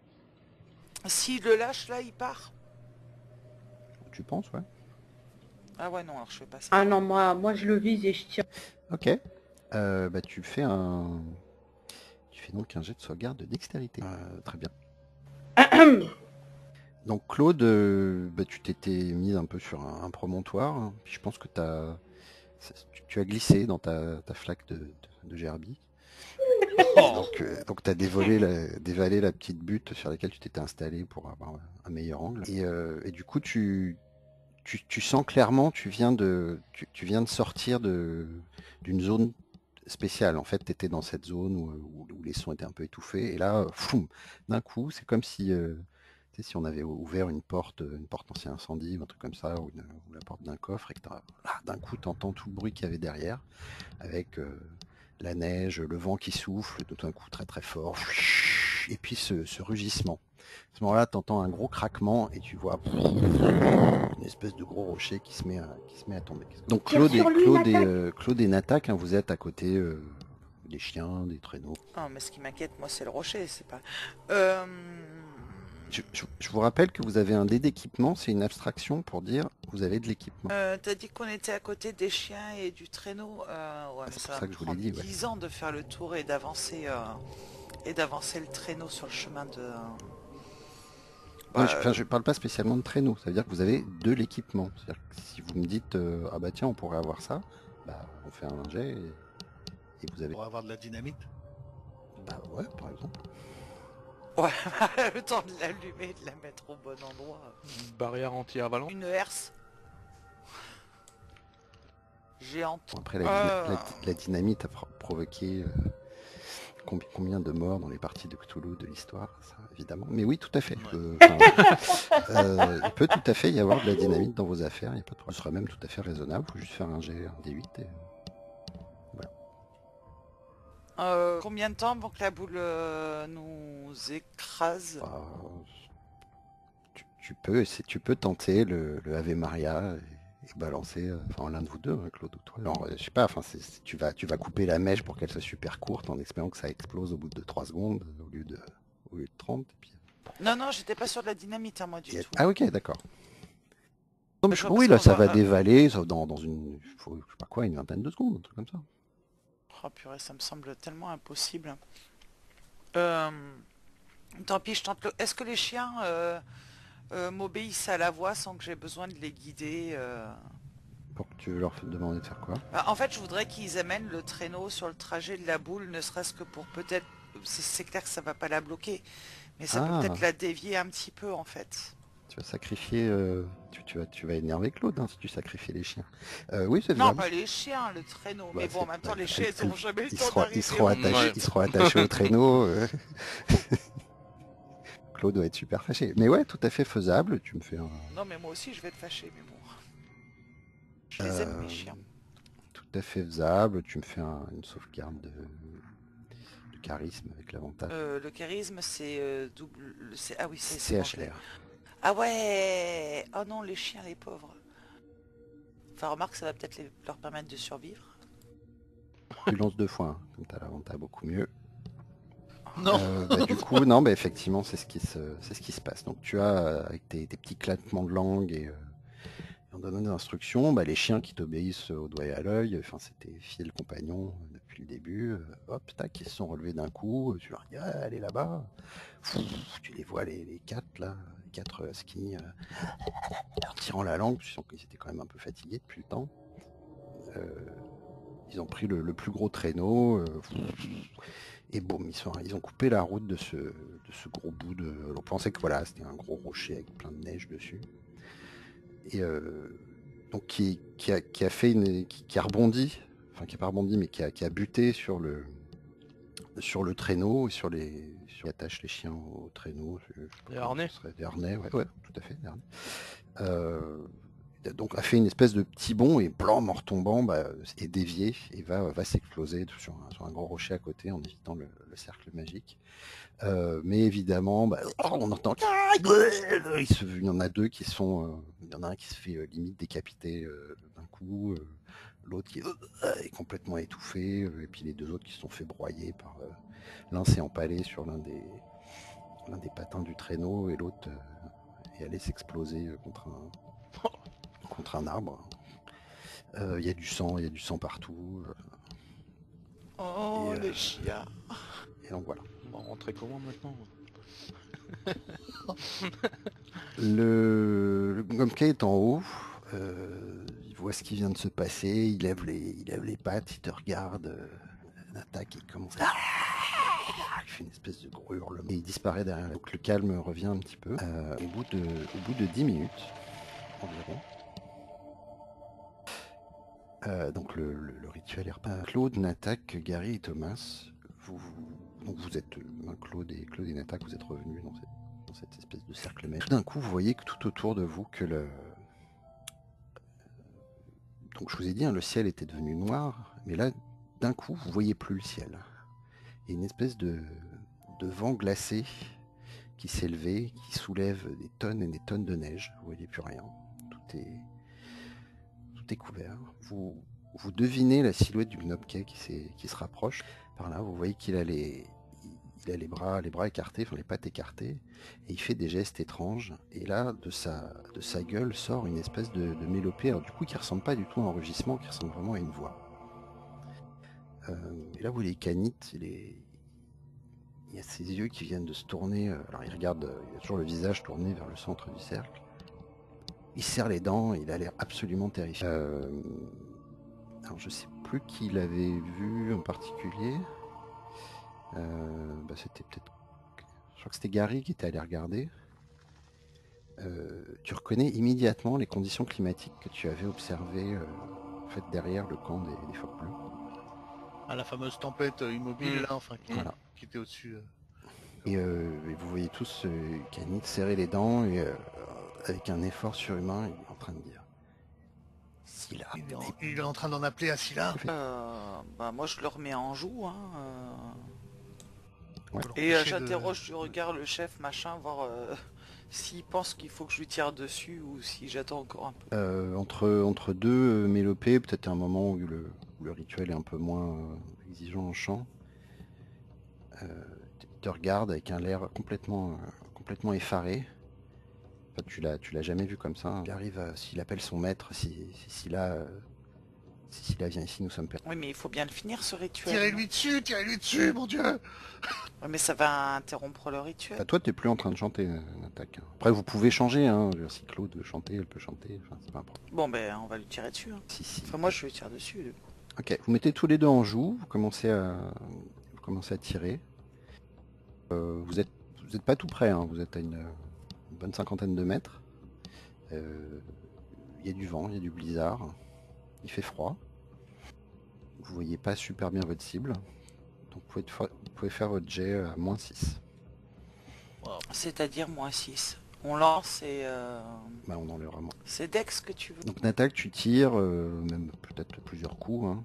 S'il le lâche, là, il part. Tu penses, ouais. Ah ouais, non, alors je fais pas ça. Ah non, moi je le vise et je tire. Ok. Bah, tu fais donc un jet de sauvegarde de dextérité. Très bien. Donc Claude, bah, tu t'étais mis un peu sur un promontoire, hein, puis je pense que tu as glissé dans ta flaque de gerbille. Oh. Donc tu as dévalé la petite butte sur laquelle tu t'étais installé pour avoir un meilleur angle. Et du coup, tu sens clairement, tu viens de sortir d'une zone spéciale. En fait, tu étais dans cette zone où les sons étaient un peu étouffés. Et là, foum, d'un coup, c'est comme si, tu sais, si on avait ouvert une porte anti-incendie, ou un truc comme ça, ou la porte d'un coffre, et que d'un coup, tu entends tout le bruit qu'il y avait derrière, avec la neige, le vent qui souffle, tout d'un coup très très fort, et puis ce rugissement. À ce moment-là, tu entends un gros craquement et tu vois une espèce de gros rocher qui se met à tomber. Donc Tire sur lui, Claude et Natak, hein, vous êtes à côté des chiens, des traîneaux. Ah, mais ce qui m'inquiète, moi, c'est le rocher, c'est pas... Je vous rappelle que vous avez un dé d'équipement, c'est une abstraction pour dire vous avez de l'équipement. T'as dit qu'on était à côté des chiens et du traîneau. Ouais, mais C'est ça pour va ça me que je vous l'ai prendre dit. Ouais. 10 ans de faire le tour et d'avancer le traîneau sur le chemin de... Non, Bah, je parle pas spécialement de traîneau, ça veut dire que vous avez de l'équipement. C'est-à-dire que si vous me dites ah bah tiens on pourrait avoir ça, bah on fait un jet et vous avez. Pour avoir de la dynamite. Bah ouais par exemple. ouais, le temps de l'allumer, de la mettre au bon endroit. Barrière anti-avalanche. Une herse géante. Bon, après la dynamite a provoqué combien de morts dans les parties de Cthulhu de l'histoire, ça évidemment. Mais oui tout à fait. Il peut tout à fait y avoir de la dynamite dans vos affaires, il y a pas de problème. Ce sera même tout à fait raisonnable, il faut juste faire un jet, un D8 et Combien de temps avant que la boule nous écrase? bah, tu peux tenter le Ave Maria et balancer, enfin l'un de vous deux, hein, Claude ou toi. Alors, je sais pas, enfin tu vas couper la mèche pour qu'elle soit super courte en espérant que ça explose au bout de 3 secondes au lieu de 30. Et puis... Non, non, j'étais pas sur de la dynamite, hein, moi, du tout. Ah ok, d'accord. Non, mais Je vois oui, parce là qu'on ça va va... dévaler dans une, je sais pas quoi, une vingtaine de secondes, un truc comme ça. Oh purée, ça me semble tellement impossible. Tant pis, je tente le... Est-ce que les chiens m'obéissent à la voix sans que j'ai besoin de les guider Pour que tu veux leur demander de faire quoi? Bah, en fait, je voudrais qu'ils amènent le traîneau sur le trajet de la boule, ne serait-ce que pour peut-être... C'est clair que ça va pas la bloquer, mais ça peut Ah, peut-être la dévier un petit peu, en fait. tu vas sacrifier, tu vas énerver Claude hein, si tu sacrifies les chiens. Oui, c'est Non, faisable. pas les chiens, le traîneau. Bah, Mais bon, en même temps, les chiens, ils n'ont jamais eu le ils temps seront, d'arriver. Ouais. ils seront attachés au traîneau. Claude doit être super fâché. Mais ouais, tout à fait faisable. Tu me fais un. Non, mais moi aussi, je vais être fâché, mais bon. Je les aime, mes chiens. Tout à fait faisable. Tu me fais une sauvegarde de charisme avec l'avantage. Le charisme, c'est double... Ah oui, c'est bon, je l'ai. CHR. Ah ouais. Oh non, les chiens, les pauvres. Enfin, remarque, ça va peut-être leur permettre de survivre. Tu lances 2 fois, hein, comme t'as l'avantage beaucoup mieux. Non. Bah, du coup, non, bah, effectivement, c'est ce qui se passe. Donc tu as, avec tes petits claquements de langue et en donnant des instructions, bah, les chiens qui t'obéissent au doigt et à l'œil, enfin c'était fidèles compagnons depuis le début, hop, tac, ils se sont relevés d'un coup, tu leur dis ah, allez là-bas, tu les vois les quatre là, les quatre huskies, leur tirant la langue, tu sens qu'ils étaient quand même un peu fatigués depuis le temps. Ils ont pris le plus gros traîneau, et boum, ils ont coupé la route de ce gros bout de. On pensait que voilà, c'était un gros rocher avec plein de neige dessus. Et donc qui a fait qui a rebondi, enfin qui a pas rebondi, mais qui a buté sur le traîneau et sur les attache les chiens au traîneau. Je sais pas Des comment harnais. ce serait, des harnais, ouais, tout à fait, des harnais. Donc a fait une espèce de petit bond et blanc en retombant est dévié et va s'exploser sur un gros rocher à côté en évitant le cercle magique. Mais évidemment, on entend il y en a deux qui sont il y en a un qui se fait limite décapiter d'un coup, l'autre qui est complètement étouffé, et puis les deux autres qui se sont fait broyer par l'un s'est empalé sur l'un des patins du traîneau et l'autre est allé s'exploser contre un arbre. Il y a du sang partout. Oh, Et, les chiens. Et donc voilà. On va rentrer comment maintenant? Le Gomkei est en haut. Il voit ce qui vient de se passer. Il lève les pattes, il te regarde. Attaque et il commence à... Il fait une espèce de gros hurlement. Et il disparaît derrière. Donc le calme revient un petit peu. Au bout de 10 minutes environ. Donc le rituel est repas. Claude, Natak, Gary et Thomas, donc vous êtes Claude et Natak, vous êtes revenus dans cette espèce de cercle magique. Tout d'un coup, vous voyez que tout autour de vous, donc je vous ai dit, hein, le ciel était devenu noir, mais là, d'un coup, vous voyez plus le ciel. Il y a une espèce de vent glacé qui s'est levé, qui soulève des tonnes et des tonnes de neige. Vous voyez plus rien. Tout est couvert. Vous devinez la silhouette du Gnopkei qui se rapproche. Par là, vous voyez qu'il a les bras écartés, enfin les pattes écartées, et il fait des gestes étranges. Et là, de sa gueule sort une espèce de mélopée, alors du coup qui ressemble pas du tout à un rugissement, qui ressemble vraiment à une voix. Et là, vous voyez Canit, il y a ses yeux qui viennent de se tourner. Alors il regarde, il a toujours le visage tourné vers le centre du cercle. Il serre les dents, il a l'air absolument terrifié. Alors je sais plus qui l'avait vu en particulier. C'était peut-être... Je crois que c'était Gary qui était allé regarder. Tu reconnais immédiatement les conditions climatiques que tu avais observées en fait, derrière le camp des phoques bleus. Ah, la fameuse tempête immobile, là, enfin, Voilà. qui était au-dessus. Et vous voyez tous Canit serrer les dents et avec un effort surhumain, il est en train de dire Scylla. Il est en train d'en appeler à Scylla. Moi je le remets en joue, hein, Ouais. et j'interroge du regard le chef machin, voir s'il pense qu'il faut que je lui tire dessus ou si j'attends encore un peu. Entre deux mélopées, peut-être un moment où le rituel est un peu moins exigeant en chant. Il te regarde avec un air complètement effaré. Enfin, tu l'as jamais vu comme ça. Il arrive, s'il appelle son maître, si Scylla vient ici, nous sommes perdus. Oui, mais il faut bien le finir ce rituel. Tirez-lui dessus, mon Dieu. Ouais, mais ça va interrompre le rituel. Bah, toi, t'es plus en train de chanter, Natak. Après, vous pouvez changer, hein. Si Claude veut chanter, elle peut chanter. Enfin, c'est pas un problème. Bon, ben on va lui tirer dessus. Hein. Si. Enfin, moi je lui tire dessus. Ok, vous mettez tous les deux en joue, vous commencez à tirer. Vous êtes pas tout près, hein. Vous êtes à une bonne cinquantaine de mètres. Il y a du vent, il y a du blizzard. Il fait froid. Vous voyez pas super bien votre cible. Donc vous pouvez faire votre jet à -6. Wow. C'est-à-dire -6. On lance et... Bah, on enlèvera moins. C'est Dex que tu veux. Donc Natak, tu tires, même peut-être plusieurs coups. Hein.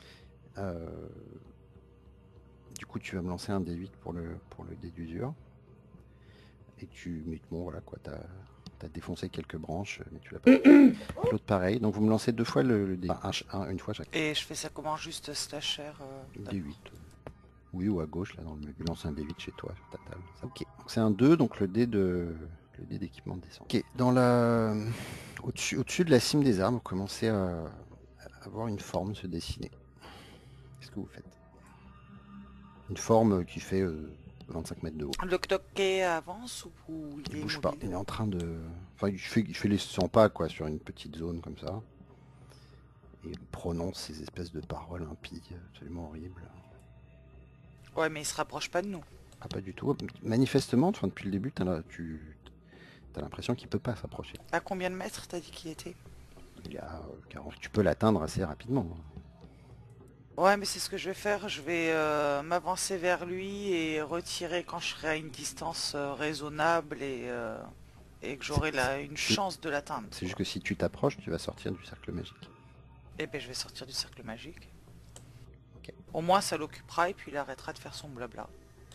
Du coup, tu vas me lancer un D8 pour le dé d'usure. Et bon, voilà quoi, t'as défoncé quelques branches, mais tu l'as pas. L'autre pareil. Donc vous me lancez deux fois le dé. Enfin, une fois chaque. Et je fais ça comment, juste slasher D8. Oui, ou à gauche, là, dans le menu. Lance un D8 chez toi, sur ta table. Ça, ok. Donc c'est un 2, donc le dé d'équipement descend. Ok, au-dessus de la cime des arbres, vous commencez à voir une forme se dessiner. Qu'est-ce que vous faites? Une forme qui fait 25 mètres de haut. Le Gnopkei avance ou il est bouge immobile? pas. Il est en train de... Enfin, il fait les 100 pas, quoi, sur une petite zone comme ça. Et il prononce ces espèces de paroles impies, absolument horribles. Ouais, mais il se rapproche pas de nous. Ah, pas du tout. Manifestement, enfin, depuis le début, t'as l'impression qu'il peut pas s'approcher. À combien de mètres t'as dit qu'il était? Il y a 40. Tu peux l'atteindre assez rapidement. Ouais, mais c'est ce que je vais faire. Je vais m'avancer vers lui et retirer quand je serai à une distance raisonnable et que j'aurai une chance de l'atteindre. C'est juste que si tu t'approches, tu vas sortir du cercle magique. Eh ben, je vais sortir du cercle magique. Ok. Au moins, ça l'occupera et puis il arrêtera de faire son blabla.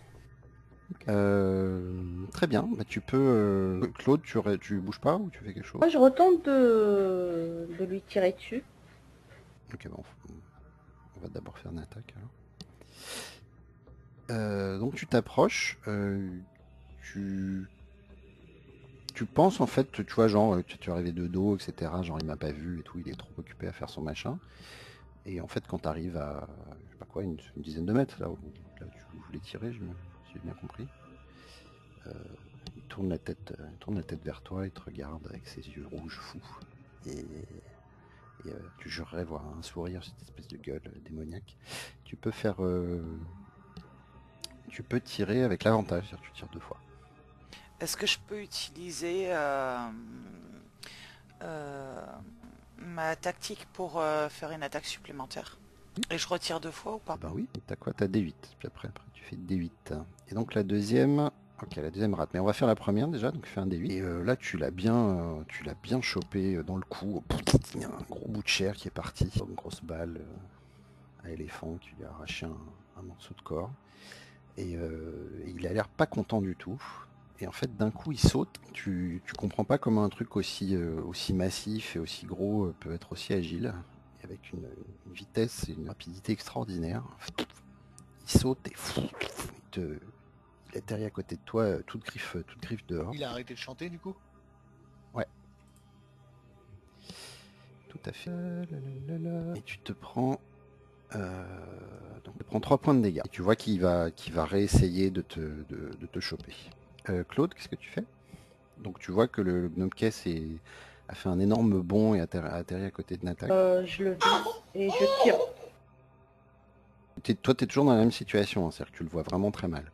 Très bien. Bah, tu peux... Claude, tu bouges pas ou tu fais quelque chose? Moi, je retente de lui tirer dessus. Ok, bon. On va d'abord faire une attaque. Alors. Donc tu t'approches. Tu penses en fait, tu vois, genre, tu es arrivé de dos, etc. Genre, il m'a pas vu et tout, il est trop occupé à faire son machin. Et en fait, quand tu arrives à, je sais pas quoi, une dizaine de mètres, là où tu voulais tirer, si j'ai bien compris, il tourne la tête vers toi, il te regarde avec ses yeux rouges fous. Et tu jurerais voir un sourire, cette espèce de gueule démoniaque. Tu peux faire, tu peux tirer avec l'avantage, c'est-à-dire que tu tires 2 fois. Est-ce que je peux utiliser euh, ma tactique pour faire une attaque supplémentaire? Et je retire 2 fois ou pas? Ben oui, t'as quoi? T'as D8. Puis après tu fais D8. Et donc la deuxième. Ok, la deuxième rate. Mais on va faire la première déjà, donc fais un D8. Et là tu l'as bien chopé dans le cou. Il y a un gros bout de chair qui est parti. Une grosse balle à éléphant qui lui a arraché un morceau de corps. Et il a l'air pas content du tout. Et en fait d'un coup il saute. Tu comprends pas comment un truc aussi massif et aussi gros peut être aussi agile. Avec une vitesse et une rapidité extraordinaire. Il saute et il atterrit à côté de toi, toute griffe dehors. Il a arrêté de chanter du coup? Ouais. Tout à fait. Et tu te prends... donc tu prends 3 points de dégâts. Et tu vois qu'il va réessayer de te choper. Claude, qu'est-ce que tu fais? Donc tu vois que le gnome caisse a fait un énorme bond et a atterri à côté de Natak. Je le vise et je tire. Toi, tu es toujours dans la même situation, hein, c'est-à-dire que tu le vois vraiment très mal.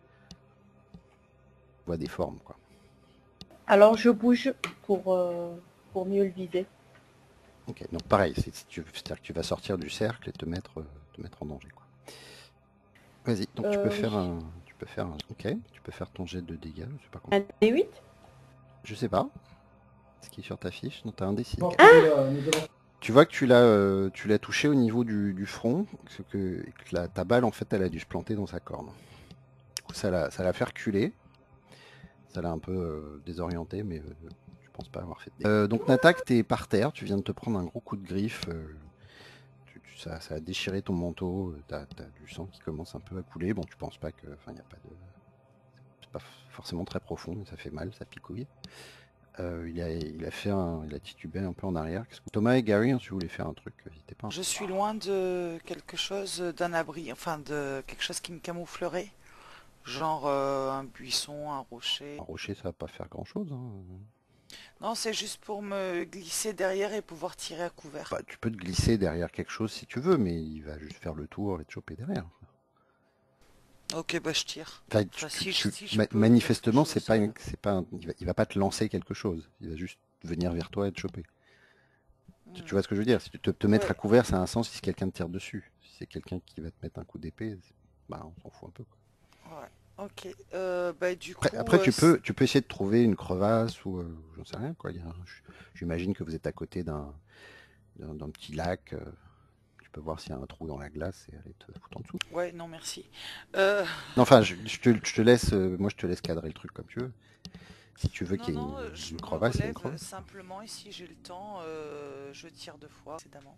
Tu vois des formes, quoi. Alors je bouge pour mieux le viser. Ok, donc pareil, c'est-à-dire que tu vas sortir du cercle et te mettre en danger, quoi. Vas-y, donc tu peux faire un... Ok, tu peux faire ton jet de dégâts, je sais pas combien. Un D8. Je sais pas. Ce qui est sur ta fiche, non, t'as un D6. Bon, Tu vois que tu l'as touché au niveau du front, que ta balle en fait elle a dû se planter dans sa corne. Du coup ça l'a fait reculer. Ça l'a un peu désorienté, mais je pense pas avoir fait de dégâts. Donc Natak, t'es par terre, tu viens de te prendre un gros coup de griffe. Ça a déchiré ton manteau, t'as du sang qui commence un peu à couler. Bon, tu penses pas que... Enfin, il n'y a pas de... C'est pas forcément très profond, mais ça fait mal, ça picouille. Il a titubé un peu en arrière. Thomas et Gary, hein, si vous voulez faire un truc, n'hésitez pas. Je suis loin de quelque chose, d'un abri, enfin de quelque chose qui me camouflerait. Genre un buisson, un rocher. Un rocher, ça va pas faire grand-chose. Hein. Non, c'est juste pour me glisser derrière et pouvoir tirer à couvert. Bah, tu peux te glisser derrière quelque chose si tu veux, mais il va juste faire le tour et te choper derrière. Ok, bah je tire. Enfin, Enfin, si je peux manifestement, quelque chose, il va pas te lancer quelque chose. Il va juste venir vers toi et te choper. Tu hmm. vois ce que je veux dire? Si tu te mettre Ouais. à couvert, ça a un sens si quelqu'un te tire dessus. Si c'est quelqu'un qui va te mettre un coup d'épée, bah, on s'en fout un peu, quoi. Ouais. Ok. Bah du coup. Après, tu peux essayer de trouver une crevasse ou j'en sais rien, quoi. J'imagine que vous êtes à côté d'un petit lac. Tu peux voir s'il y a un trou dans la glace et aller te foutre en dessous. Ouais, non merci. Non, enfin, je te laisse, moi je te laisse cadrer le truc comme tu veux. Si tu veux Non, qu'il y ait non, je une me crevasse, il y a une relève crevasse. simplement et si j'ai le temps, je tire 2 fois, précédemment.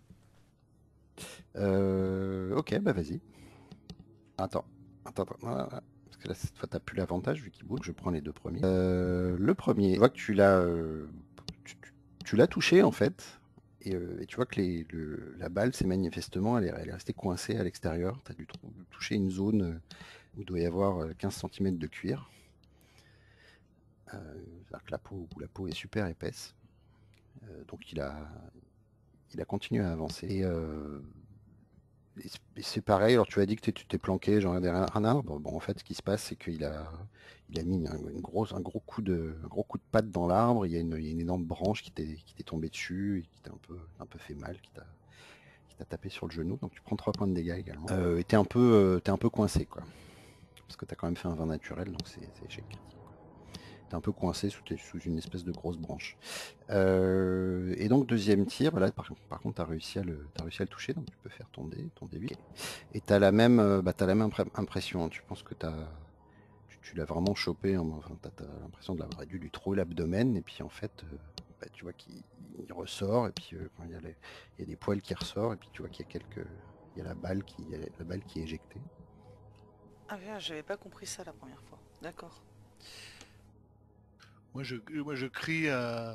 Ok, bah vas-y. Attends. Voilà. Parce que là, cette fois, t'as plus l'avantage vu qu'il bouge. Je prends les 2 premiers. Le premier, tu vois que tu l'as touché en fait. Et tu vois que la balle, c'est manifestement, elle est restée coincée à l'extérieur. Tu as dû toucher une zone où il doit y avoir 15 cm de cuir. C'est-à-dire que la peau est super épaisse. Donc il a continué à avancer. Et c'est pareil, alors tu as dit que tu t'es planqué genre derrière un arbre. Bon, en fait, ce qui se passe, c'est qu'il a mis un gros coup de patte dans l'arbre. Il y a une énorme branche qui t'est tombée dessus et qui t'a un peu fait mal, qui t'a tapé sur le genou. Donc tu prends 3 points de dégâts également. Et t'es un peu coincé, quoi. Parce que t'as quand même fait un vin naturel, donc c'est échec. T'es un peu coincé sous une espèce de grosse branche. Et donc deuxième tir, là par contre t'as réussi à le toucher, donc tu peux faire ton D8. Et t'as la même impression, tu penses que tu l'as vraiment chopé, hein, enfin, t'as l'impression de l'avoir dû lui trouer l'abdomen, et puis en fait tu vois qu'il ressort, et puis il y a des poils qui ressortent, et puis tu vois qu'il y a la balle qui est éjectée. Ah bien, j'avais pas compris ça la première fois. D'accord. Moi je crie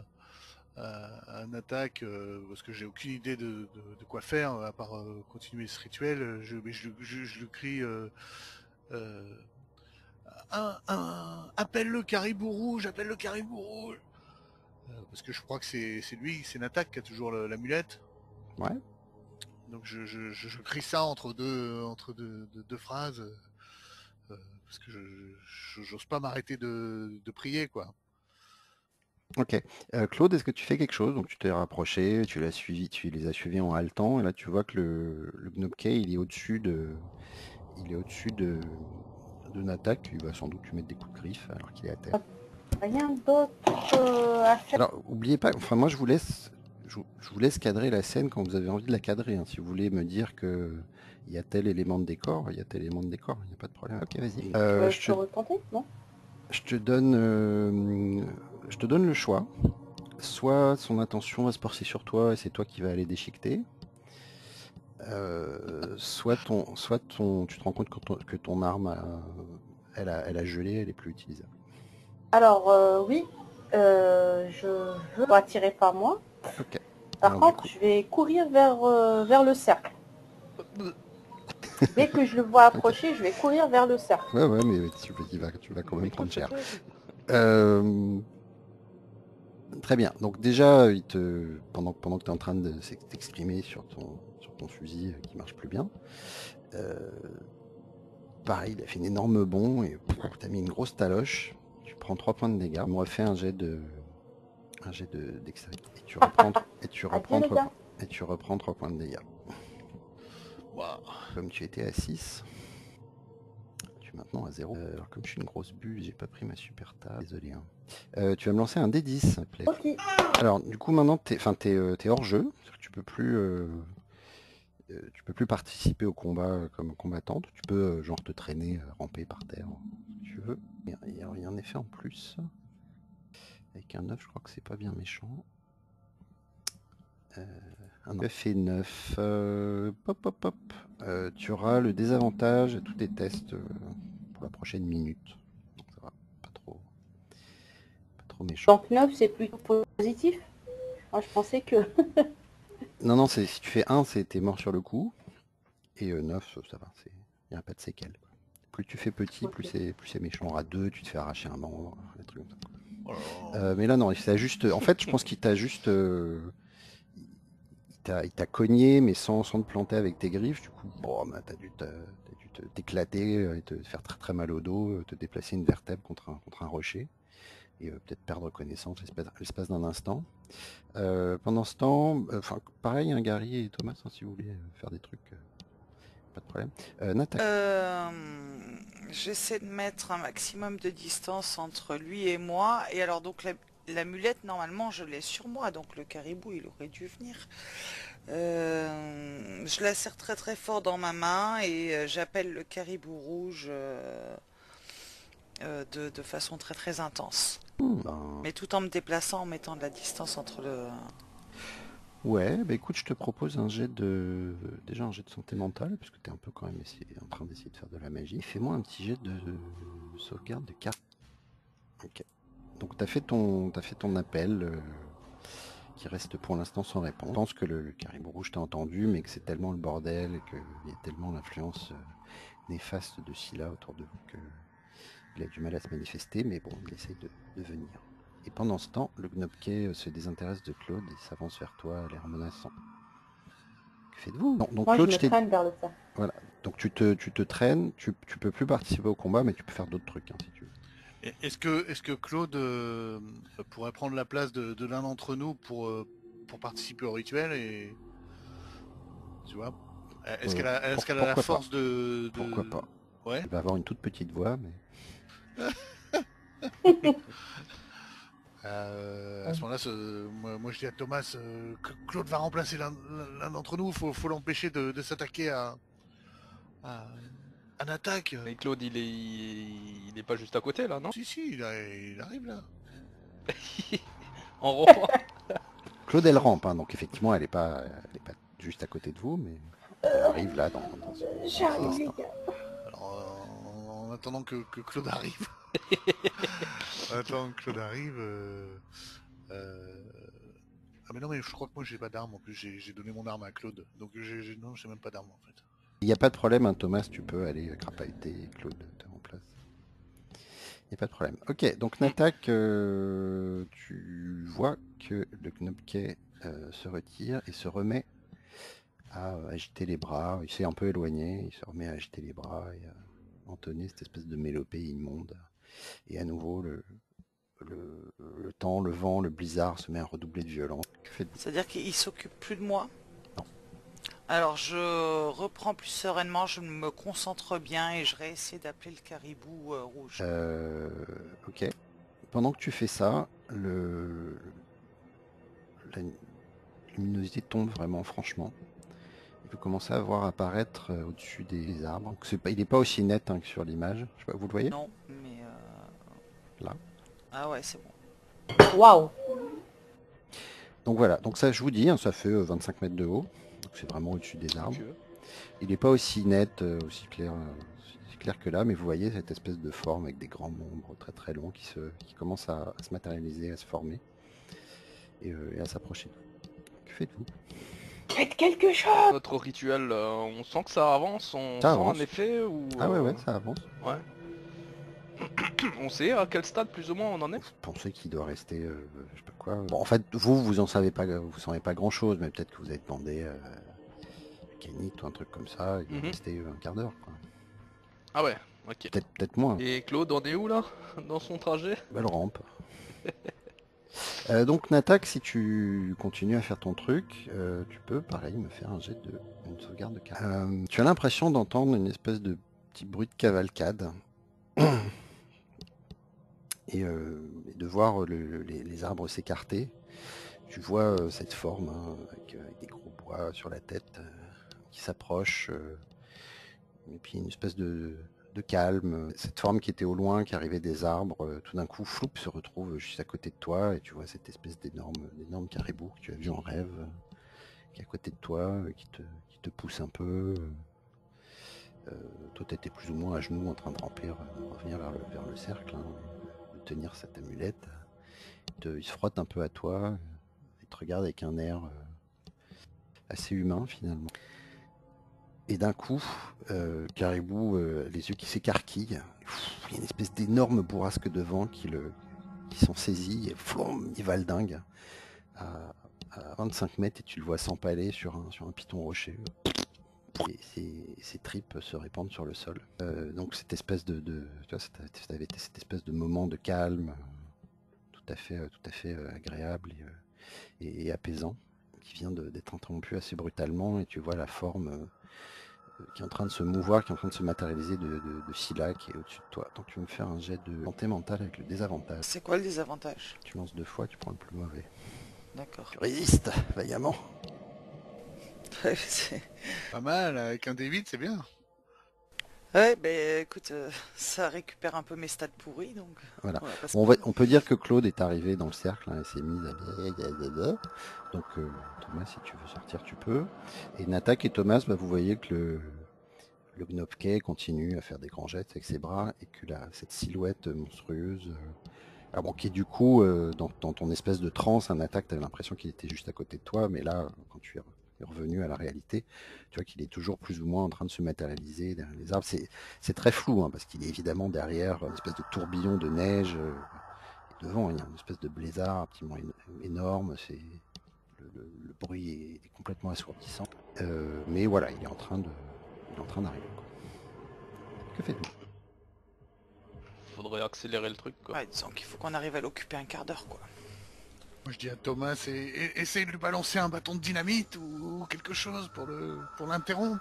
à une attaque parce que j'ai aucune idée de quoi faire à part continuer ce rituel. Je le crie euh, appelle le caribou rouge, appelle le caribou rouge. Parce que je crois que c'est lui, c'est Natak qui a toujours l'amulette. Ouais. Donc je crie ça entre deux phrases parce que j'ose pas m'arrêter de prier quoi. Ok. Claude, est-ce que tu fais quelque chose? Donc tu t'es rapproché, tu l'as suivi, tu les as suivis en haletant, et là tu vois que le Gnopkay, il est au-dessus de Natak, il va sans doute lui mettre des coups de griffe alors qu'il est à terre. Rien d'autre à faire. Alors, oubliez pas, enfin moi je vous laisse cadrer la scène quand vous avez envie de la cadrer, hein. Si vous voulez me dire que il y a tel élément de décor, il y a tel élément de décor, il n'y a pas de problème. Ok, vas-y. Je peux retenter, non? Je te donne le choix. Soit son attention va se porter sur toi et c'est toi qui vas aller déchiqueter. Soit tu te rends compte que ton arme, elle a gelé, elle est plus utilisable. Alors, oui, je veux attirer par moi. Ok. Par Alors, contre, je vais courir vers le cercle. Dès que je le vois approcher, je vais courir vers le cercle. Ouais, mais tu vas quand même prendre cher. Très bien. Donc déjà, pendant que tu es en train de t'exprimer sur ton fusil qui marche plus bien, pareil, il a fait une énorme bond et tu as mis une grosse taloche. Tu prends 3 points de dégâts. Il me refait un jet de dextérité. Et tu reprends, et tu reprends 3 points de dégâts. Wow. Comme tu étais à 6, tu es maintenant à 0. Alors comme je suis une grosse bulle, j'ai pas pris ma super table. Désolé. Hein. Tu vas me lancer un D10, s'il te plaît. Ok. Alors du coup maintenant t'es hors jeu. Tu peux plus participer au combat comme combattante. Tu peux genre te traîner, ramper par terre, si tu veux. Il y a un effet en plus. Avec un 9, je crois que c'est pas bien méchant. Un 9 et 9. Tu auras le désavantage à tous tes tests pour la prochaine minute. Donc ça va, pas trop méchant. Donc 9, c'est plutôt positif. Moi, je pensais que... Non, si tu fais 1, t'es mort sur le coup. Et 9, ça va, il n'y a pas de séquelles. Quoi. Plus tu fais petit, Ok. plus c'est méchant. À 2, tu te fais arracher un membre, des trucs comme ça. Oh. Mais là, non, il t'a juste... En fait, je pense qu'il t'a juste... il t'a cogné, mais sans te planter avec tes griffes. Du coup, bon, bah, t'as dû t'éclater et te faire très très mal au dos, te déplacer une vertèbre contre un rocher. Et peut-être perdre connaissance l'espace d'un instant. Pendant ce temps, pareil, hein, Gary et Thomas, hein, si vous voulez faire des trucs, pas de problème. Nathalie. J'essaie de mettre un maximum de distance entre lui et moi. Et alors donc l'amulette, normalement, je l'ai sur moi. Donc le caribou, il aurait dû venir. Je la serre très très fort dans ma main et j'appelle le caribou rouge de façon très très intense. Mais tout en me déplaçant, en mettant de la distance entre le... Ouais, bah écoute, je te propose déjà un jet de santé mentale, parce que tu es un peu quand même en train d'essayer de faire de la magie. Fais-moi un petit jet de sauvegarde de carte. Ok. Donc tu as fait ton appel, qui reste pour l'instant sans réponse. Je pense que le caribou rouge t'a entendu, mais que c'est tellement le bordel, et qu'il y a tellement l'influence néfaste de Scylla autour de vous qu'il a du mal à se manifester, mais bon, il essaye de venir. Et pendant ce temps, le Gnopkay se désintéresse de Claude et s'avance vers toi, l'air menaçant. Que faites-vous? Donc Moi, Claude, je me traîne vers le cercle. Voilà. Donc tu te traînes, tu peux plus participer au combat, mais tu peux faire d'autres trucs, hein, si tu veux. Est-ce que Claude pourrait prendre la place de l'un d'entre nous pour participer au rituel et tu vois? Est-ce qu'elle a la pourquoi force pas. de... Pourquoi pas? Ouais. Il va avoir une toute petite voix, mais... À ce moment-là, moi je dis à Thomas que Claude va remplacer l'un d'entre nous. Faut l'empêcher de s'attaquer à un attaque. Mais Claude, il est pas juste à côté là, non? Si, il arrive là. En rond. Claude, elle rampe, hein, donc effectivement, elle est pas juste à côté de vous, mais elle arrive là dans J'arrive, un les instant. gars. Alors, en attendant que Claude arrive, Attends, Claude arrive. Ah mais non, mais je crois que moi j'ai pas d'arme en plus. J'ai donné mon arme à Claude. Donc non, j'ai même pas d'arme en fait. Il n'y a pas de problème, hein, Thomas, tu peux aller crapahuter Claude en place. Il n'y a pas de problème. Ok, donc Natak, tu vois que le Knopke se retire et se remet à agiter les bras. Il s'est un peu éloigné, il se remet à agiter les bras et à entonner cette espèce de mélopée immonde. Et à nouveau, le temps, le vent, le blizzard se met à redoubler de violence. Que faites-vous? C'est-à-dire qu'il s'occupe plus de moi? Non. Alors je reprends plus sereinement, je me concentre bien et je réessaie d'appeler le caribou rouge. Ok. Pendant que tu fais ça, la luminosité tombe vraiment franchement. Il peut commencer à voir apparaître au-dessus des arbres. Donc il n'est pas aussi net hein, que sur l'image. Je sais pas, vous le voyez? Non, mais... Là. Ah ouais, c'est bon. Waouh. Donc voilà, donc ça je vous dis, hein, ça fait 25 mètres de haut. Donc c'est vraiment au-dessus des arbres. Ok. Il n'est pas aussi net, aussi clair que là, mais vous voyez cette espèce de forme avec des grands membres très très longs qui commencent à se matérialiser, à se former et à s'approcher. Que faites-vous? Faites quelque chose. Notre rituel, on sent que ça avance, on Ça sent avance. un effet ou... Ah ouais, ça avance. Ouais. On sait à quel stade plus ou moins on en est? Vous pensez qu'il doit rester, je sais pas quoi. Bon, en fait, vous en savez pas, vous savez pas grand chose, mais peut-être que vous avez demandé à Kenny ou un truc comme ça, il doit rester un quart d'heure. Quoi. Ah ouais, ok. Peut-être moins. Et Claude, on est où là? Dans son trajet? Belle rampe. Donc Natak, si tu continues à faire ton truc, tu peux pareil me faire un jet de une sauvegarde de carte. Tu as l'impression d'entendre une espèce de petit bruit de cavalcade et de voir les arbres s'écarter. Tu vois cette forme hein, avec des gros bois sur la tête qui s'approche et puis une espèce de calme. Cette forme qui était au loin, qui arrivait des arbres, tout d'un coup, floup, se retrouve juste à côté de toi et tu vois cette espèce d'énorme caribou que tu as vu en rêve, qui est à côté de toi, qui te pousse un peu. Toi, tu étais plus ou moins à genoux en train de revenir vers le cercle, hein, de tenir cette amulette. Il se frotte un peu à toi, il te regarde avec un air assez humain finalement. Et d'un coup, Caribou, les yeux qui s'écarquillent, il y a une espèce d'énorme bourrasque de vent qui s'en saisit, et flom, il valdingue à 25 mètres et tu le vois s'empaler sur un piton rocher. Ses tripes se répandent sur le sol. Donc cette espèce tu vois, ça avait été cette espèce de moment de calme, tout à fait agréable et apaisant, qui vient d'être interrompu assez brutalement, et tu vois la forme qui est en train de se mouvoir, qui est en train de se matérialiser de Scylla qui est au-dessus de toi. Donc tu vas me faire un jet de santé mentale avec le désavantage. C'est quoi le désavantage? Tu lances 2 fois, tu prends le plus mauvais. D'accord. Tu résistes vaillamment. Pas mal, avec un D8 c'est bien. Ouais, ben écoute, ça récupère un peu mes stats pourris, donc... Voilà. Ouais, On peut dire que Claude est arrivé dans le cercle hein, et s'est mis à... Donc Thomas, si tu veux sortir, tu peux. Et Natak et Thomas, bah, vous voyez que le Gnopke continue à faire des grands gestes avec ses bras et que cette silhouette monstrueuse... alors bon, qui est du coup, dans ton espèce de transe, un Attaque, tu avais l'impression qu'il était juste à côté de toi, mais là, quand tu es revenu à la réalité, tu vois qu'il est toujours plus ou moins en train de se matérialiser derrière les arbres. C'est très flou, hein, parce qu'il est évidemment derrière une espèce de tourbillon de neige, et devant, il y a une espèce de blizzard absolument énorme, le bruit est complètement assourdissant. Mais voilà, il est en train d'arriver. Que faites-vous? Faudrait accélérer le truc quoi. Ouais, disons qu'il faut qu'on arrive à l'occuper un quart d'heure, quoi. Moi je dis à Thomas, essaye de lui balancer un bâton de dynamite ou quelque chose pour l'interrompre.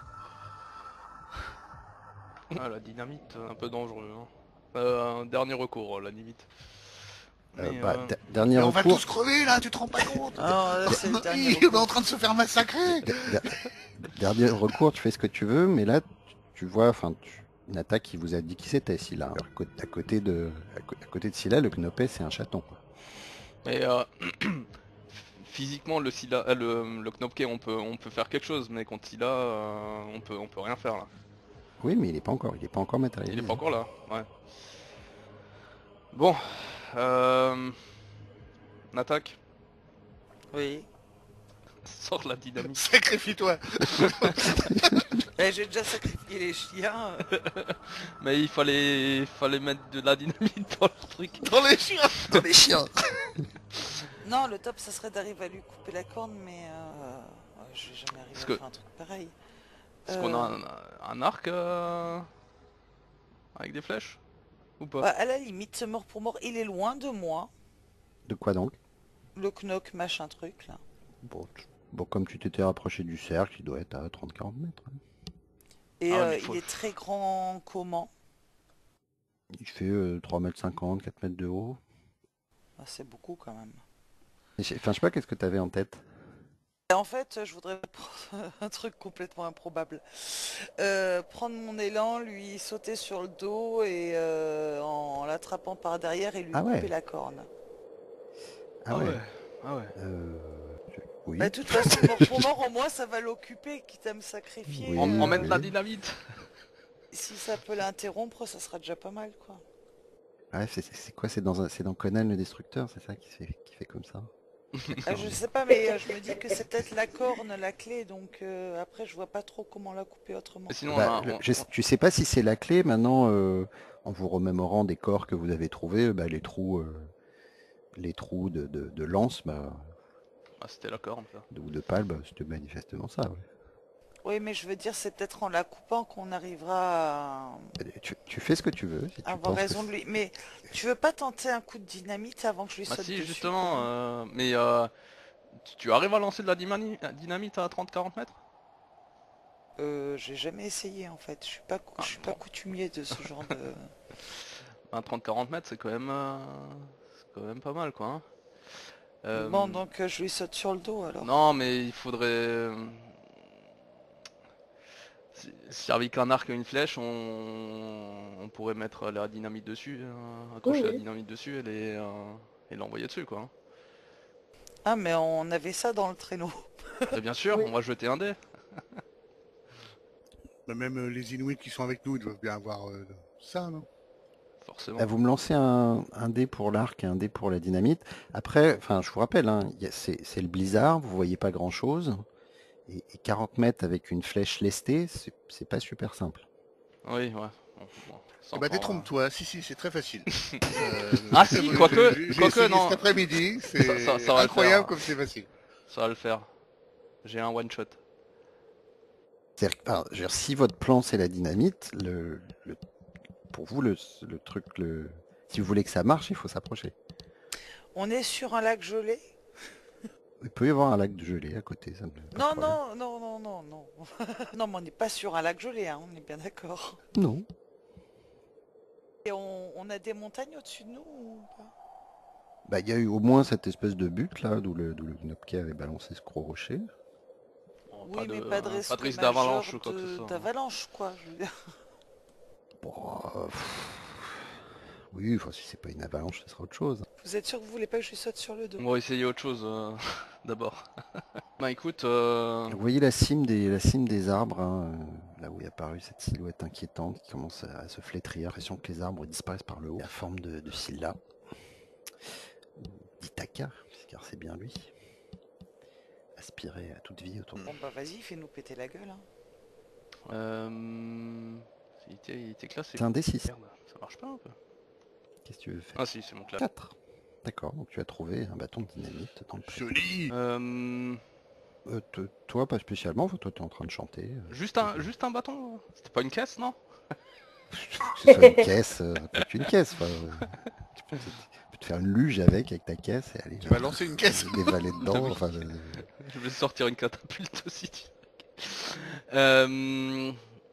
Ah la dynamite, un peu dangereux. Hein. Un dernier recours, la limite. Mais, Dernier Mais on va recours. tous crever là, tu te rends pas compte? Ah, là, c'est le dernier Il est recours. en train de se faire massacrer. Dernier recours, tu fais ce que tu veux, mais là, tu vois, une attaque qui vous a dit qui c'était, Scylla. À côté de Scylla, le Knopé, c'est un chaton. Mais physiquement, le Knopke, on peut faire quelque chose, mais contre Scylla, on peut rien faire là. Oui, mais il est pas encore Il matérialisé. est pas encore là, ouais. Bon, On attaque. Oui. Sors la dynamite. Sacrifie-toi. Eh, j'ai déjà sacrifié les chiens. Mais il fallait mettre de la dynamite dans le truc. Dans les chiens. Dans les chiens. Non, le top, ça serait d'arriver à lui couper la corne, mais je vais jamais arriver Parce à que- faire un truc pareil. Est-ce qu'on a un arc avec des flèches? Ou pas? Bah, à la limite, mort pour mort, il est loin de moi. De quoi donc? Le knock, machin truc, là. Bon, comme tu t'étais rapproché du cercle, il doit être à 30-40 mètres. Hein. Et Ah ouais, mais faut- il est très grand comment? Il fait 3,50 m, 4 mètres de haut. Ah, c'est beaucoup quand même. Enfin, je sais pas, qu'est-ce que tu avais en tête? Et en fait, je voudrais prendre un truc complètement improbable. Prendre mon élan, lui sauter sur le dos et en l'attrapant par derrière et lui Ah ouais. couper la corne. Ah ouais. Ah ouais. Oui. Bah, de toute façon, mort pour mort, au moins ça va l'occuper, quitte à me sacrifier. Oui, Emmène de la oui. dynamite. Si ça peut l'interrompre, ça sera déjà pas mal, quoi. Ouais, c'est quoi? C'est dans Conan le Destructeur, c'est ça qui fait comme ça? Je sais pas, mais je me dis que c'est peut-être la corne, la clé, donc après je vois pas trop comment la couper autrement. Mais sinon, Bah, tu sais pas si c'est la clé maintenant, en vous remémorant des corps que vous avez trouvés, bah, les trous de lance, bah, Ah, c'était la corne, ça. ou de pale, bah, c'était manifestement ça. Ouais. Oui, mais je veux dire, c'est peut-être en la coupant qu'on arrivera à Tu fais ce que tu veux. Si tu avoir penses que raison de lui. Mais tu veux pas tenter un coup de dynamite avant que je lui Bah saute si, dessus, justement, quand même mais tu arrives à lancer de la dynamite à 30-40 mètres? J'ai jamais essayé en fait. Je suis pas bon. coutumier de ce genre de. À 30-40 mètres, c'est quand même pas mal, quoi. Hein. Bon, donc je lui saute sur le dos alors. Non, mais il faudrait... Si avec un arc et une flèche, on pourrait mettre la dynamite dessus, accrocher la Oui. dynamite dessus et l'envoyer dessus, quoi. Hein. Ah, mais on avait ça dans le traîneau. Et bien sûr, Oui. on va jeter un dé. Bah, même les Inuits qui sont avec nous, ils doivent bien avoir ça, non? Forcément. bah, vous me lancez un dé pour l'arc et un dé pour la dynamite. Après, enfin, je vous rappelle, hein, c'est le blizzard, vous voyez pas grand-chose. Et 40 mètres avec une flèche lestée, c'est pas super simple. Oui, ouais. Bon, c'est Eh bah encore, détrompe-toi, si, c'est très facile. Ah si, quoique, j'ai essayé non. cet après-midi, c'est Ça va le incroyable faire. comme c'est facile. Ça va le faire. J'ai un one shot. C'est-à-dire que, je veux dire, si votre plan c'est la dynamite, pour vous le truc, si vous voulez que ça marche, il faut s'approcher. On est sur un lac gelé? Il peut y avoir un lac de gelée à côté, ça me pas de Non, problème. non. Non, mais on n'est pas sur un lac gelé, hein, on est bien d'accord. Non. Et on a des montagnes au-dessus de nous ou pas? Bah, il y a eu au moins cette espèce de butte là, d'où le Gnopké avait balancé ce gros rocher. Bon, Oui, mais pas de risque majeur d'avalanche ou quoi que ce soit. d'avalanche, quoi. Je veux dire. Bon, oui, enfin, si c'est pas une avalanche, ce sera autre chose. Vous êtes sûr que vous voulez pas que je lui saute sur le dos? On va essayer autre chose d'abord. Bah écoute, Vous voyez la cime des arbres, hein, là où est apparue cette silhouette inquiétante qui commence à se flétrir. L'impression que les arbres disparaissent par le haut. La forme de Scylla, d'Ithaka, car c'est bien lui. Aspiré à toute vie autour de Bon bah vas-y, fais-nous péter la gueule. Hein. il était classé. C'est un D6. Merde, ça marche pas un peu. Qu'est-ce que tu veux faire? Ah si, c'est mon classe. 4. D'accord, donc tu as trouvé un bâton de dynamite dans le pré. Joli. Toi, pas spécialement, toi tu es en train de chanter. Juste un bâton. C'était pas une caisse, non? Que ce soit une caisse, peut-être une caisse. Tu peux te faire une luge avec ta caisse et aller Tu vas lancer une caisse. dévaler dedans. Oui. Enfin, Je vais sortir une catapulte aussi. Et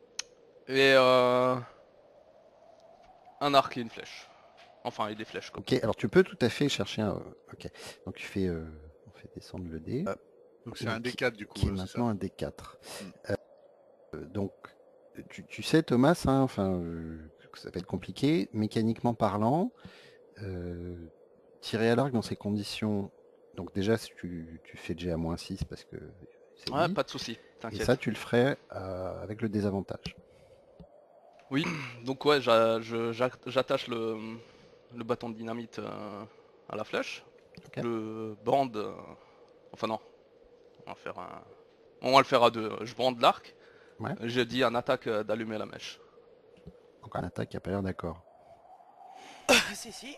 un arc et une flèche. Enfin, et des flèches quoi. ok, alors tu peux tout à fait chercher un. Ok, donc tu fais, on fait descendre le dé. Donc c'est un D4 du coup, Qui est c'est ça. maintenant un D4. Donc, tu sais Thomas, hein, enfin, que ça va être compliqué, mécaniquement parlant, tirer à l'arc dans ces conditions. Donc déjà, si tu fais déjà -6 parce que c'est Ouais, dit, pas de souci. et T'inquiète. ça tu le ferais avec le désavantage. Oui. Donc ouais, j'attache le bâton de dynamite à la flèche. Ok. Je bande... Enfin non, on va le faire à deux. Je bande l'arc. Ouais. Je dis à Natak d'allumer la mèche. Donc un attaque qui a pas l'air d'accord. Si, si.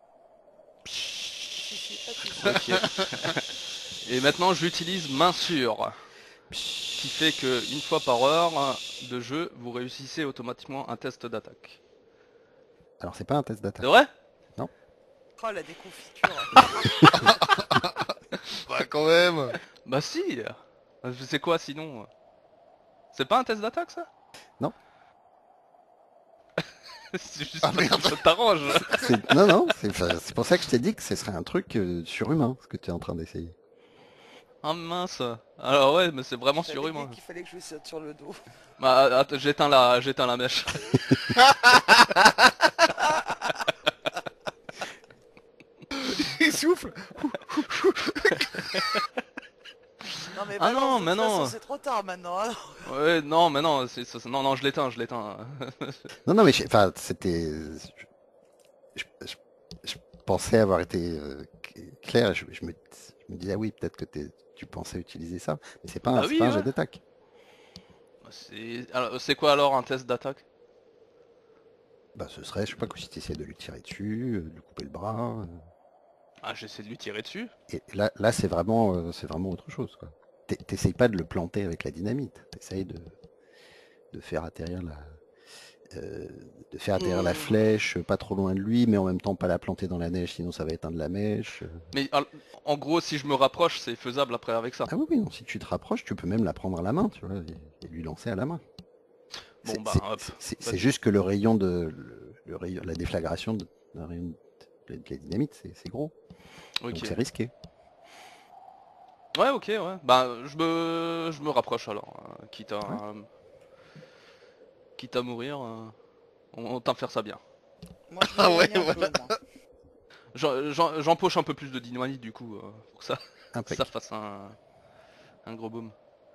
Si, pas de souci. Ok. Et maintenant j'utilise main sûre. Qui fait que une fois par heure de jeu, vous réussissez automatiquement un test d'attaque. Alors c'est pas un test C'est d'attaque. vrai? Oh, la déconfiture. Bah quand même. Bah si. C'est quoi sinon? C'est pas un test d'attaque ça? Non. C'est juste Ah, parce que merde. ça t'arrange. Non, c'est pour ça que je t'ai dit que ce serait un truc surhumain, ce que tu es en train d'essayer. Ah mince. Alors ouais, mais c'est vraiment J'avais dit surhumain. qu'il fallait que je lui saute sur le dos. Bah attends, j'éteins la mèche. Il souffle. Non mais Ah balance, non, de mais toute façon, non. c'est trop tard maintenant. Hein. Ouais, non, mais non, non, je l'éteins. Non, mais enfin, c'était. Je pensais avoir été clair. Je me disais, ah oui, peut-être que tu pensais utiliser ça, mais c'est pas Bah c'est oui, pas un ouais. jet d'attaque. C'est quoi alors un test d'attaque? Bah, ce serait, je sais pas, que si tu essaies de lui tirer dessus, de lui couper le bras. Ah, j'essaie de lui tirer dessus. Et là c'est vraiment autre chose, quoi. T'essayes pas de le planter avec la dynamite. T'essayes de faire atterrir de faire atterrir la flèche pas trop loin de lui, mais en même temps pas la planter dans la neige, sinon ça va éteindre la mèche. Mais en gros, si je me rapproche, c'est faisable après avec ça. Ah oui, oui, non, si tu te rapproches, tu peux même la prendre à la main, tu vois, et lui lancer à la main. Bon bah hop. C'est Vas-y. juste que le rayon le rayon, la déflagration d'un rayon de la dynamite, c'est gros. Donc Ok. c'est risqué. Ouais, ok, ouais. Bah je me rapproche alors. Ouais. Quitte à mourir, on tente faire ça bien. Moi je Ah ouais, m'éloigne un voilà. peu, moi. J'empoche un peu plus de dynamite du coup, pour que ça Impec. fasse un gros boom.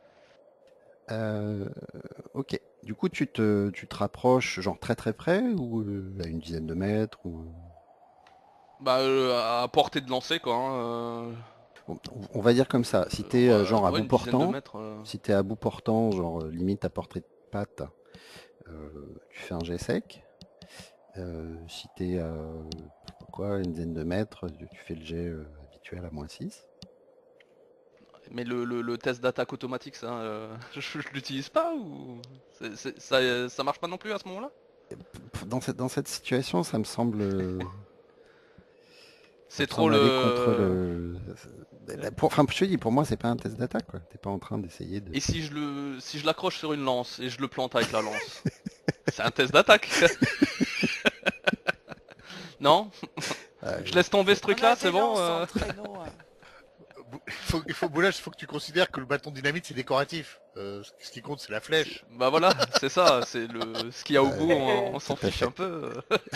Ok. Du coup, tu te rapproches genre très très près ou à une dizaine de mètres ou... Bah à portée de lancer quoi. Hein, Bon, on va dire comme ça. Si t'es genre à ouais, bout une dizaine de portant, mètres. si t'es à bout portant, genre limite à portée de patte, tu fais un jet sec. Si t'es quoi, une dizaine de mètres, tu fais le jet habituel à -6. Mais le test d'attaque automatique, ça, je l'utilise pas ou ça marche pas non plus à ce moment-là? Dans cette situation, ça me semble, C'est trop aller contre le... le. Enfin, je te dis, pour moi, c'est pas un test d'attaque, quoi. T'es pas en train d'essayer de. Et si je l'accroche sur une lance et je le plante avec la lance, c'est un test d'attaque. Non? Je laisse tomber ce On truc-là, a c'est des bon? lances dans le traîneau, hein. Boulage, il faut que tu considères que le bâton de dynamite c'est décoratif. Ce qui compte c'est la flèche. Bah voilà, c'est ça, c'est ce qu'il y a au bout, on s'en tout à fiche fait. un peu.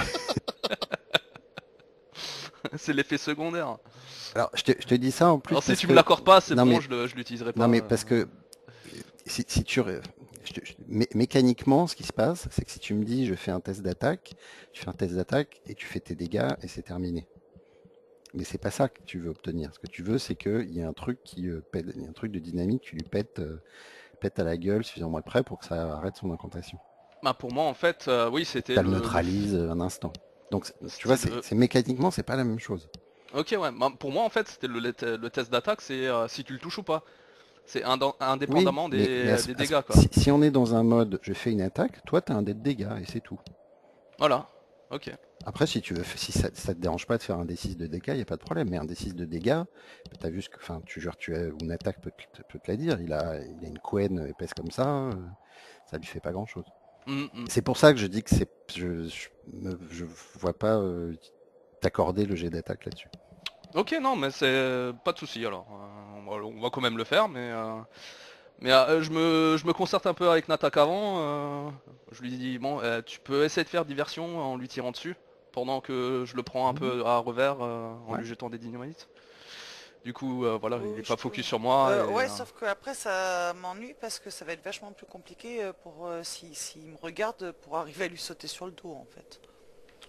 C'est l'effet secondaire. Alors, je te dis ça en plus Alors si parce tu que. me l'accordes pas, c'est Non, bon, mais, je l'utiliserai pas. non, mais parce que si tu. Mécaniquement, ce qui se passe, c'est que si tu me dis je fais un test d'attaque, tu fais un test d'attaque et tu fais tes dégâts et c'est terminé. Mais c'est pas ça que tu veux obtenir. Ce que tu veux, c'est qu'il y ait un truc qui pète, il y a un truc de dynamique qui lui pète à la gueule suffisamment près pour que ça arrête son incantation. Bah pour moi en fait, oui c'était Ça le neutralise un instant. Donc tu vois, style, c'est mécaniquement, c'est pas la même chose. Ok ouais, bah, pour moi en fait c'était le test d'attaque, c'est si tu le touches ou pas. C'est Oui, indépendamment mais des dégâts quoi. si on est dans un mode je fais une attaque, toi tu as un dé de dégâts et c'est tout. Voilà, ok. Après, si tu veux, si ça te dérange pas de faire un D6 de dégâts, il n'y a pas de problème. Mais un D6 de dégâts, tu as vu ce que, enfin, une attaque peut te la dire. Il a une couenne épaisse comme ça lui fait pas grand chose. Mm. C'est pour ça que je dis que je vois pas t'accorder le jet d'attaque là-dessus. Ok non mais c'est pas de souci alors. On va quand même le faire mais je me concerte un peu avec Natak avant. Je lui dis bon tu peux essayer de faire diversion en lui tirant dessus pendant que je le prends un peu à revers en Ouais. lui jetant des dynamites. Du coup voilà il est Je pas peux- focus sur moi. Ouais, sauf que après ça m'ennuie parce que ça va être vachement plus compliqué pour s'il me regarde pour arriver à lui sauter sur le dos en fait.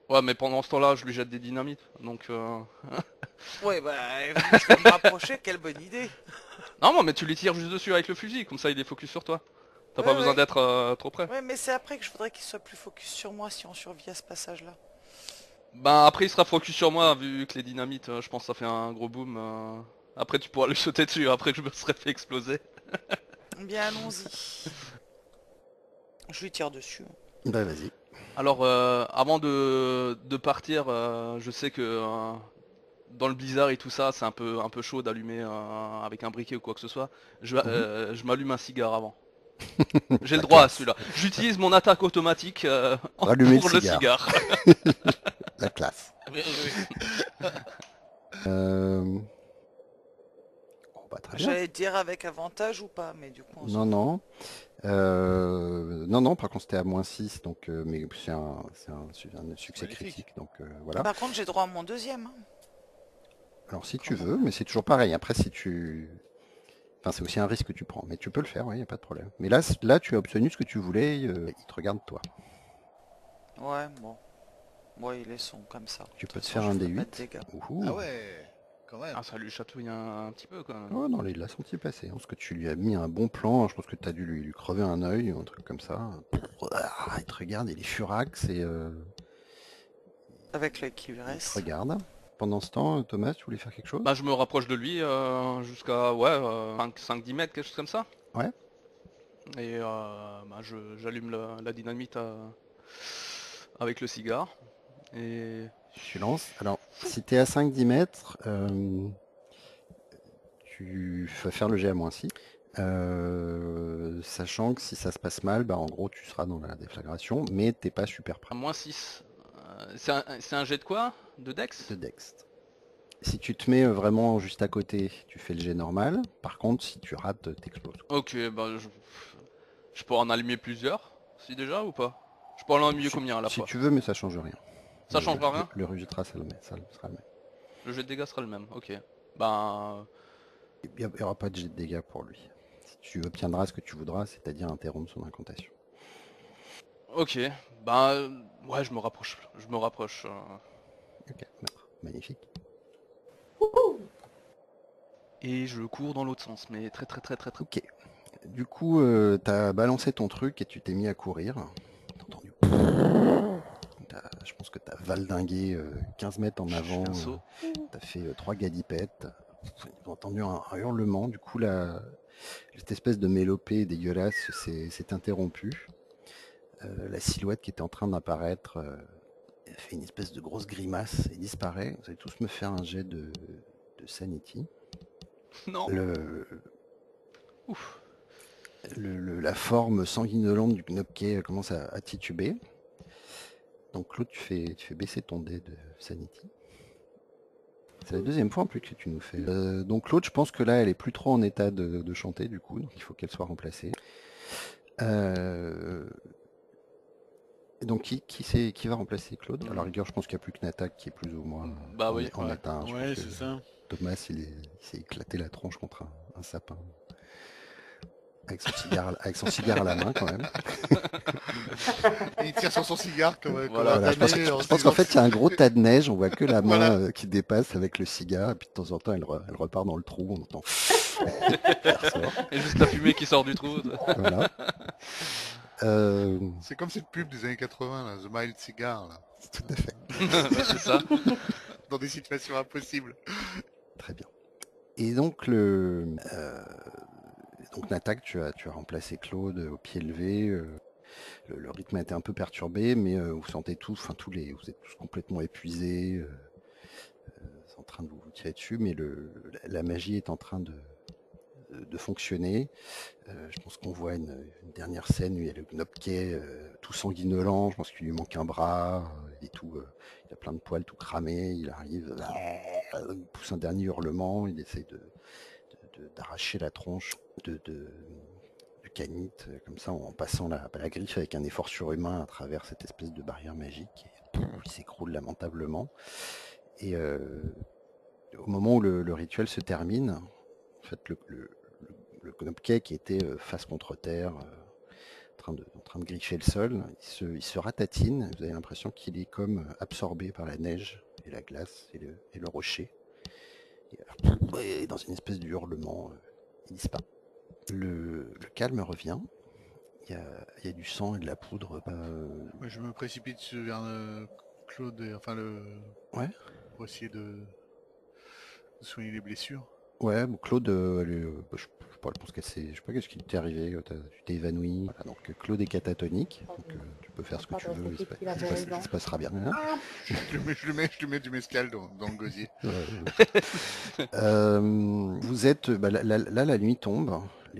Ouais, mais pendant ce temps-là, je lui jette des dynamites. Donc, Ouais, bah, je vais me rapprocher, quelle bonne idée. non, mais tu les tires juste dessus avec le fusil, comme ça il est focus sur toi. T'as Ouais, pas besoin ouais. d'être trop près. Ouais, mais c'est après que je voudrais qu'il soit plus focus sur moi si on survit à ce passage-là. Ben après il sera focus sur moi, vu que les dynamites, je pense que ça fait un gros boom. Après tu pourras lui sauter dessus, après que je me serais fait exploser. Bien, allons-y. Je lui tire dessus. Bah vas-y. Alors avant de partir, je sais que dans le blizzard et tout ça, c'est un peu chaud d'allumer avec un briquet ou quoi que ce soit. Je m'allume un cigare avant. J'ai le La droit à classe. celui-là. J'utilise mon attaque automatique Rallumer pour le le cigare. cigare. La classe. Oui, oui. Euh... Oh, bah, très bien. J'allais dire avec avantage ou pas, mais du coup on s'en Non, fout. non. Non, par contre c'était à -6, donc mais c'est un succès Magnifique. critique, donc voilà. Par contre, j'ai droit à mon deuxième. Hein. Alors si Quand tu même. veux, mais c'est toujours pareil. Après si tu... Enfin c'est aussi un risque que tu prends, mais tu peux le faire, oui, y a pas de problème. Mais là tu as obtenu ce que tu voulais, il te regarde toi. Ouais, bon. Ouais, ils les sont comme ça. Tu De peux toute te façon, faire je un ferai pas de D8. dégâts. Ouhou. Ah ouais, quand même. Ah, ça lui chatouille un petit peu quand même. Oh non, il l'a senti passer. Parce que tu lui as mis un bon plan. Je pense que tu as dû lui crever un œil ou un truc comme ça. Il te regarde, il est furax et Avec l'œil qui lui il te reste. regarde. Pendant ce temps, Thomas, tu voulais faire quelque chose? Bah je me rapproche de lui jusqu'à ouais 5-10 mètres, quelque chose comme ça. Ouais. Et bah, j'allume la dynamite avec le cigare. Et Tu lances. Alors, si tu es à 5-10 mètres, tu vas faire le jet à -6. Sachant que si ça se passe mal, bah en gros tu seras dans la déflagration, mais t'es pas super près à -6. C'est un jet de quoi? De Dex? de Dex. Si tu te mets vraiment juste à côté, tu fais le jet normal. Par contre, si tu rates, t'exploses. Ok, bah je peux en allumer plusieurs, si déjà ou pas? Je peux en allumer Si, combien à la si fois? tu veux, mais ça change rien. Ça changera rien? Le résultat, ça sera le même. Le jet de dégâts sera le même, ok. Ben Il n'y aura pas de jet de dégâts pour lui. Si tu obtiendras ce que tu voudras, c'est-à-dire interrompre son incantation. ok, ben ouais je me rapproche. Je me rapproche. Ok, magnifique. Et je cours dans l'autre sens, mais très très très très très. Ok. Du coup, t'as balancé ton truc et tu t'es mis à courir. T'as entendu. Je pense que t'as valdingué 15 mètres en Je fais avant. un saut. T'as fait 3 galipettes. Ils ont entendu un hurlement. Du coup, cette espèce de mélopée dégueulasse s'est interrompue. La silhouette qui était en train d'apparaître fait une espèce de grosse grimace et disparaît. Vous allez tous me faire un jet de sanity. Non. Ouf. La forme sanguinolente du Gnopké commence à tituber. Donc Claude, tu fais baisser ton dé de sanity. C'est la deuxième fois en plus que tu nous fais. Donc Claude, je pense que là, elle est plus trop en état de chanter du coup, donc il faut qu'elle soit remplacée. Donc qui va remplacer Claude? À la rigueur, je pense qu'il n'y a plus que Natak qui est plus ou moins Bah oui, en ouais. état. Je Ouais, pense c'est que ça. Thomas, il s'est éclaté la tronche contre un sapin. Avec son cigare à la main quand même. Et il tire sur son cigare comme Voilà. un Voilà, damné en je pense disant- qu'en fait il y a un gros tas de neige, on voit que la main Voilà. qui dépasse avec le cigare, et puis de temps en temps elle repart dans le trou, on entend elle ressort. Et juste la fumée qui sort du trou. Voilà. C'est comme cette pub des années 80, là, The Mild Cigar, là, Tout à fait. Bah, c'est ça. dans des situations impossibles. Très bien. Et donc donc Natak, tu as remplacé Claude au pied levé. Le rythme a été un peu perturbé, mais vous sentez tous, enfin vous êtes tous complètement épuisés, c'est en train de vous tirer dessus, mais la magie est en train de fonctionner. Je pense qu'on voit une dernière scène où il y a le Gnopké tout sanguinolent, je pense qu'il lui manque un bras, et tout, il a plein de poils tout cramés, il arrive, il pousse un dernier hurlement, il essaye d'arracher la tronche du canit, comme ça, en passant la griffe avec un effort surhumain à travers cette espèce de barrière magique, et il s'écroule lamentablement. Et au moment où le rituel se termine, en fait, le Gnopké qui était face contre terre, en en train de griffer le sol. Il se ratatine. Vous avez l'impression qu'il est comme absorbé par la neige et la glace et le rocher. Et dans une espèce de hurlement, il disparaît. Le calme revient. Il y a du sang et de la poudre. Ouais, je me précipite vers Claude, Ouais. pour essayer de soigner les blessures. Ouais, bon, Claude, je sais pas, je pense qu'elle s'est, je sais pas qu'est-ce qui t'est arrivé, tu t'es évanoui. Voilà, donc Claude est catatonique, donc tu peux faire ce que tu veux, il se passera bien. Hein. Je lui mets du mescal dans le gosier. Vous êtes, là, la nuit tombe,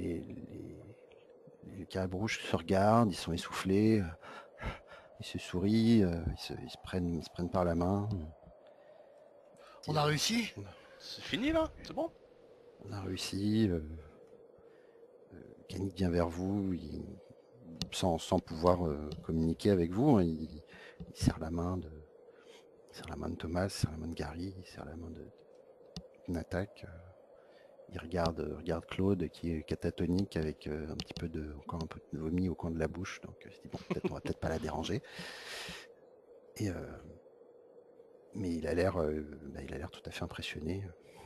les caribous rouges se regardent, ils sont essoufflés, ils se sourient, ils se prennent par la main. On a réussi. C'est fini là, c'est bon. On a réussi. Yannick vient vers vous, sans pouvoir communiquer avec vous, hein, il serre la main de Thomas, il serre la main de Gary, il serre la main de Natak. Il regarde Claude qui est catatonique avec encore un peu de vomi au coin de la bouche, donc il se dit bon, on va peut-être pas la déranger. Mais il a l'air tout à fait impressionné.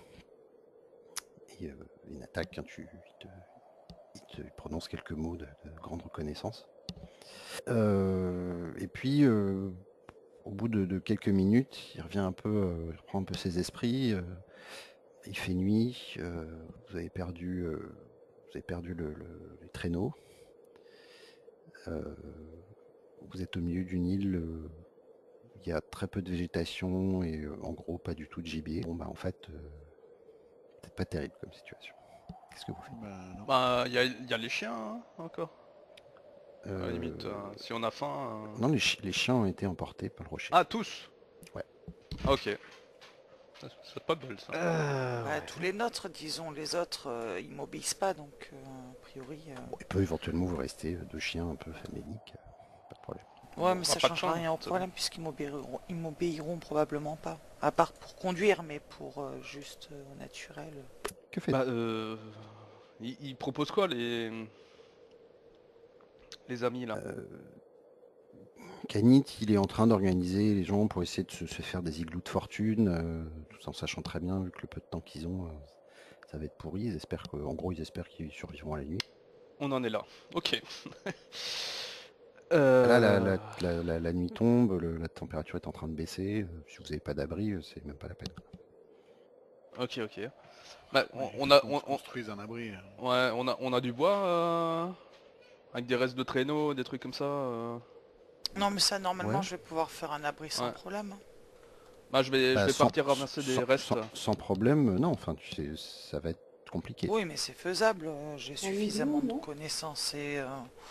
Et Natak, hein, il te prononce quelques mots de grande reconnaissance. Et puis, au bout de quelques minutes, il revient il reprend un peu ses esprits. Il fait nuit. Vous avez perdu les traîneaux. Vous êtes au milieu d'une île. Il y a très peu de végétation et en gros pas du tout de gibier. Bon bah en fait, peut-être pas terrible comme situation. Qu'est-ce que vous faites? Bah, il y a les chiens hein, encore. À la limite, si on a faim. Non, les chiens ont été emportés par le rocher. Ah, tous. Ouais. Ok. C'est pas de bol ça. Ouais, tous les nôtres, disons, les autres, ils m'obéissent pas, donc a priori... Bon, il peut éventuellement vous rester 2 chiens un peu faméliques, pas de problème. Ouais, Bon, mais on ça aura pas de changera chance, rien au c'est problème, puisqu'ils m'obéiront probablement pas. À part pour conduire, mais pour juste au naturel. Que faites Bah, ils proposent quoi les amis là? Kanit, il est en train d'organiser les gens pour essayer de se faire des igloos de fortune, tout en sachant très bien, vu que le peu de temps qu'ils ont, ça va être pourri. Ils espèrent qu'ils survivront à la nuit. On en est là. Ok. Là, la nuit tombe, la température est en train de baisser. Si vous n'avez pas d'abri, c'est même pas la peine. Ok. Bah, Ouais, on il faut a, qu'on se construise un abri. ouais, on a du bois avec des restes de traîneaux, des trucs comme ça. Non, mais ça, normalement, Ouais. je vais pouvoir faire un abri sans Ouais. problème. Bah, je vais Sans, partir ramasser des restes. sans problème, non. Enfin, tu sais, ça va être compliqué. Oui, mais c'est faisable. J'ai suffisamment de non connaissances et...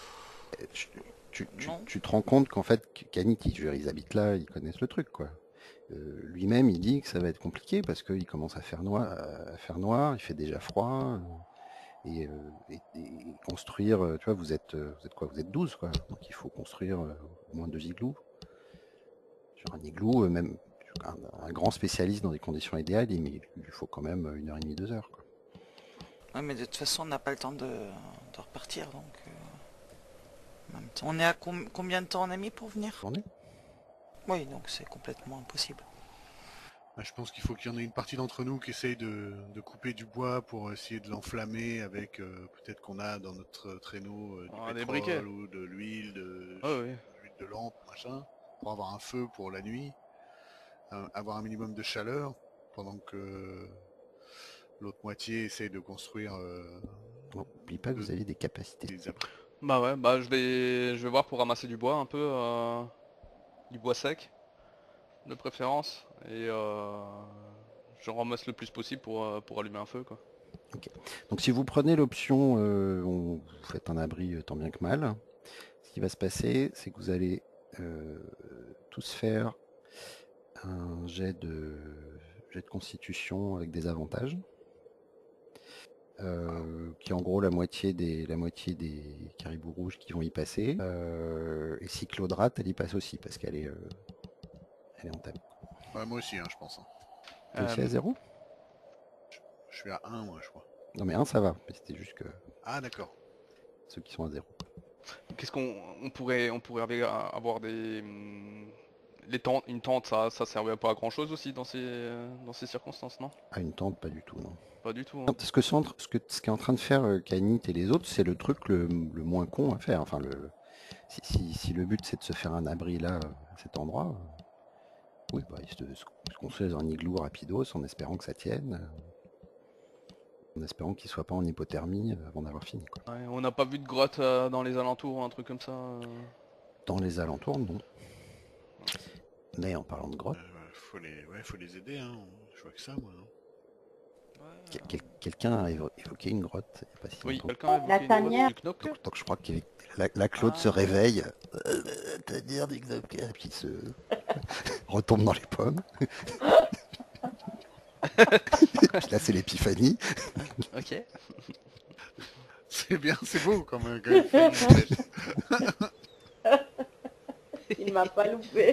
Non. Tu te rends compte qu'en fait, Kanit, ils habitent là, ils connaissent le truc, quoi. Lui-même, il dit que ça va être compliqué parce qu'il commence à faire noir, il fait déjà froid. Et construire, tu vois, vous êtes quoi? Vous êtes 12, quoi. Donc il faut construire au moins 2 igloos. Sur un igloo, même un grand spécialiste dans des conditions idéales, mais il lui faut quand même 1h30, 2 heures, quoi. Ouais, mais de toute façon, on n'a pas le temps de repartir, donc... en même temps. On est à combien de temps on a mis pour venir? Journée. Oui, donc c'est complètement impossible. Je pense qu'il faut qu'il y en ait une partie d'entre nous qui essaye de couper du bois pour essayer de l'enflammer avec peut-être qu'on a dans notre traîneau du Des briquets. pétrole ou de l'huile, de Oui. l'huile de lampe, machin, pour avoir un feu pour la nuit, avoir un minimum de chaleur pendant que l'autre moitié essaye de construire N'oublie pas que vous avez des capacités. des abris. Bah ouais, bah je vais voir pour ramasser du bois un peu, du bois sec, de préférence, et je ramasse le plus possible pour allumer un feu quoi. Donc si vous prenez l'option, vous faites un abri tant bien que mal, ce qui va se passer, c'est que vous allez tous faire un jet de constitution avec des avantages. Qui est en gros la moitié des caribous rouges qui vont y passer. Et si Claude rate, elle y passe aussi parce qu'elle est entamée. Ouais, moi aussi, hein, je pense. Hein. T'es aussi à 0? Je suis à 1, moi, je crois. Non mais 1 ça va, mais c'était juste que Ah, d'accord. ceux qui sont à 0. qu'est-ce qu'on pourrait avoir une tente, ça servait pas à grand chose aussi dans ces circonstances, non? À une tente, pas du tout, non. Pas du tout, hein. Non, ce qu'est en train de faire Kanit et les autres, c'est le truc le moins con à faire. Enfin, si le but c'est de se faire un abri là, à cet endroit, oui, bah, ils se construisent un igloo rapidos en espérant que ça tienne, en espérant qu'il soit pas en hypothermie avant d'avoir fini, quoi. Ouais, on n'a pas vu de grotte dans les alentours, un truc comme ça. Dans les alentours, non. Mais en parlant de grotte, Faut les aider, hein. Je vois que ça, moi. Hein. Ouais, quelqu'un a évoqué une grotte il n'y a pas si Oui, longtemps. quelqu'un a évoqué La une grotte tanière. du Knock. Donc je crois que la Claude se Ah. réveille, tanière du Knock, et puis se retombe dans les pommes. Puis là c'est l'épiphanie. Ok. C'est bien, c'est beau comme il fait une flèche. Il m'a pas loupé.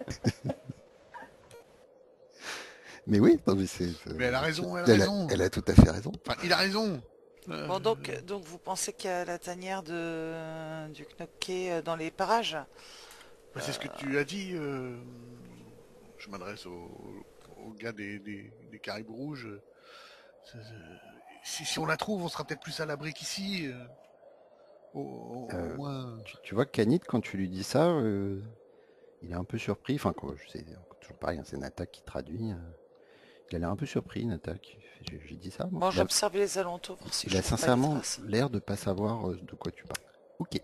Mais oui, non, mais Mais elle a raison, elle a tout à fait raison. Enfin, il a raison. Bon, donc vous pensez qu'il y a la tanière du Knocké dans les parages? Bah, c'est ce que tu as dit. Je m'adresse aux gars des Caribes Rouges. Si on la trouve, on sera peut-être plus à l'abri qu'ici. Au moins. Tu vois que Kanit, quand tu lui dis ça, il est un peu surpris. Enfin, c'est toujours pareil, hein, c'est Nata qui traduit. Il a l'air un peu surpris, Nata. J'ai dit ça, moi. Bon, j'observe les alentours, voir si Il je a trouve pas des sincèrement traces. l'air de pas savoir de quoi tu parles. Ok.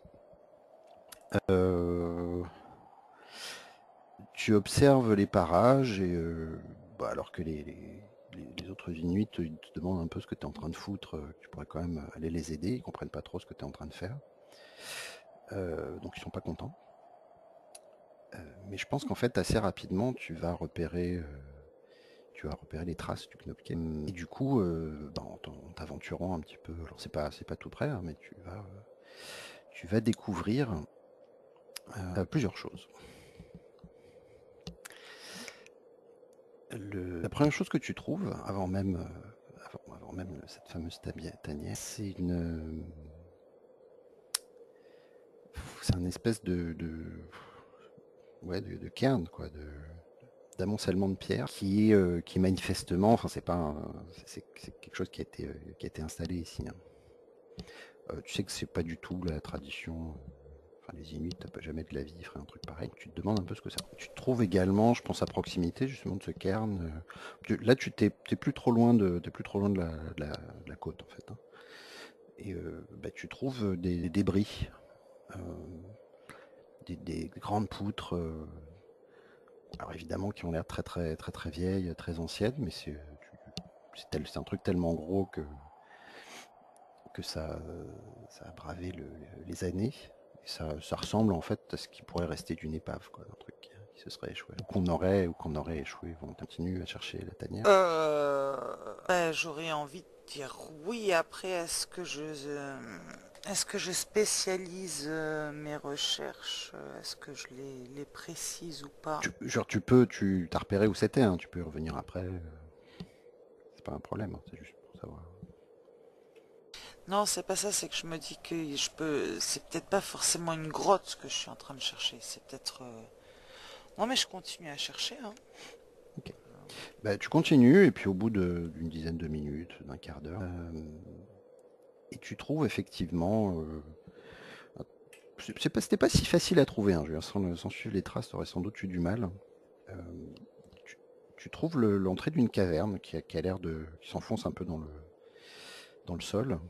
Tu observes les parages et bah, alors que les autres Inuits ils te demandent un peu ce que tu es en train de foutre, tu pourrais quand même aller les aider, ils comprennent pas trop ce que tu es en train de faire. Donc ils sont pas contents. Mais je pense qu'en fait assez rapidement tu vas repérer les traces du Knopken. Et du coup, bah, en t'aventurant un petit peu, alors c'est pas tout près, hein, mais tu vas découvrir plusieurs choses. La première chose que tu trouves, avant même cette fameuse tanière, c'est c'est un espèce de cairn, quoi, d'amoncellement de pierres qui manifestement, enfin c'est quelque chose qui a été installé ici, hein. Tu sais que c'est pas du tout la tradition. Enfin, les Inuits, jamais de la vie, ils feraient un truc pareil. Tu te demandes un peu ce que c'est. Tu te trouves également, je pense, à proximité justement de ce cairn. Là, t'es plus trop loin de la côte, en fait, hein. Et bah, tu trouves des débris, euh, des grandes poutres. Alors évidemment, qui ont l'air très très très très vieilles, très anciennes, mais c'est un truc tellement gros que ça a bravé les années. Et ça ressemble en fait à ce qui pourrait rester d'une épave, quoi, d'un truc qui se serait échoué. Ou qu'on aurait échoué. On continue à chercher la tanière. J'aurais envie de dire oui. Après, est-ce que je spécialise mes recherches? Est-ce que je les précise ou pas? Tu t'as repéré où c'était, hein, tu peux y revenir après. C'est pas un problème, hein, c'est juste pour savoir. Non, c'est pas ça, c'est que je me dis que c'est peut-être pas forcément une grotte que je suis en train de chercher, c'est peut-être... Non mais je continue à chercher, hein. Ok. Bah, tu continues, et puis au bout d'une dizaine de minutes, d'un quart d'heure, et tu trouves effectivement... c'était pas si facile à trouver, hein, je veux dire, sans suivre les traces, tu aurais sans doute eu du mal. Euh, tu trouves l'entrée d'une caverne qui a l'air qui s'enfonce un peu dans le sol.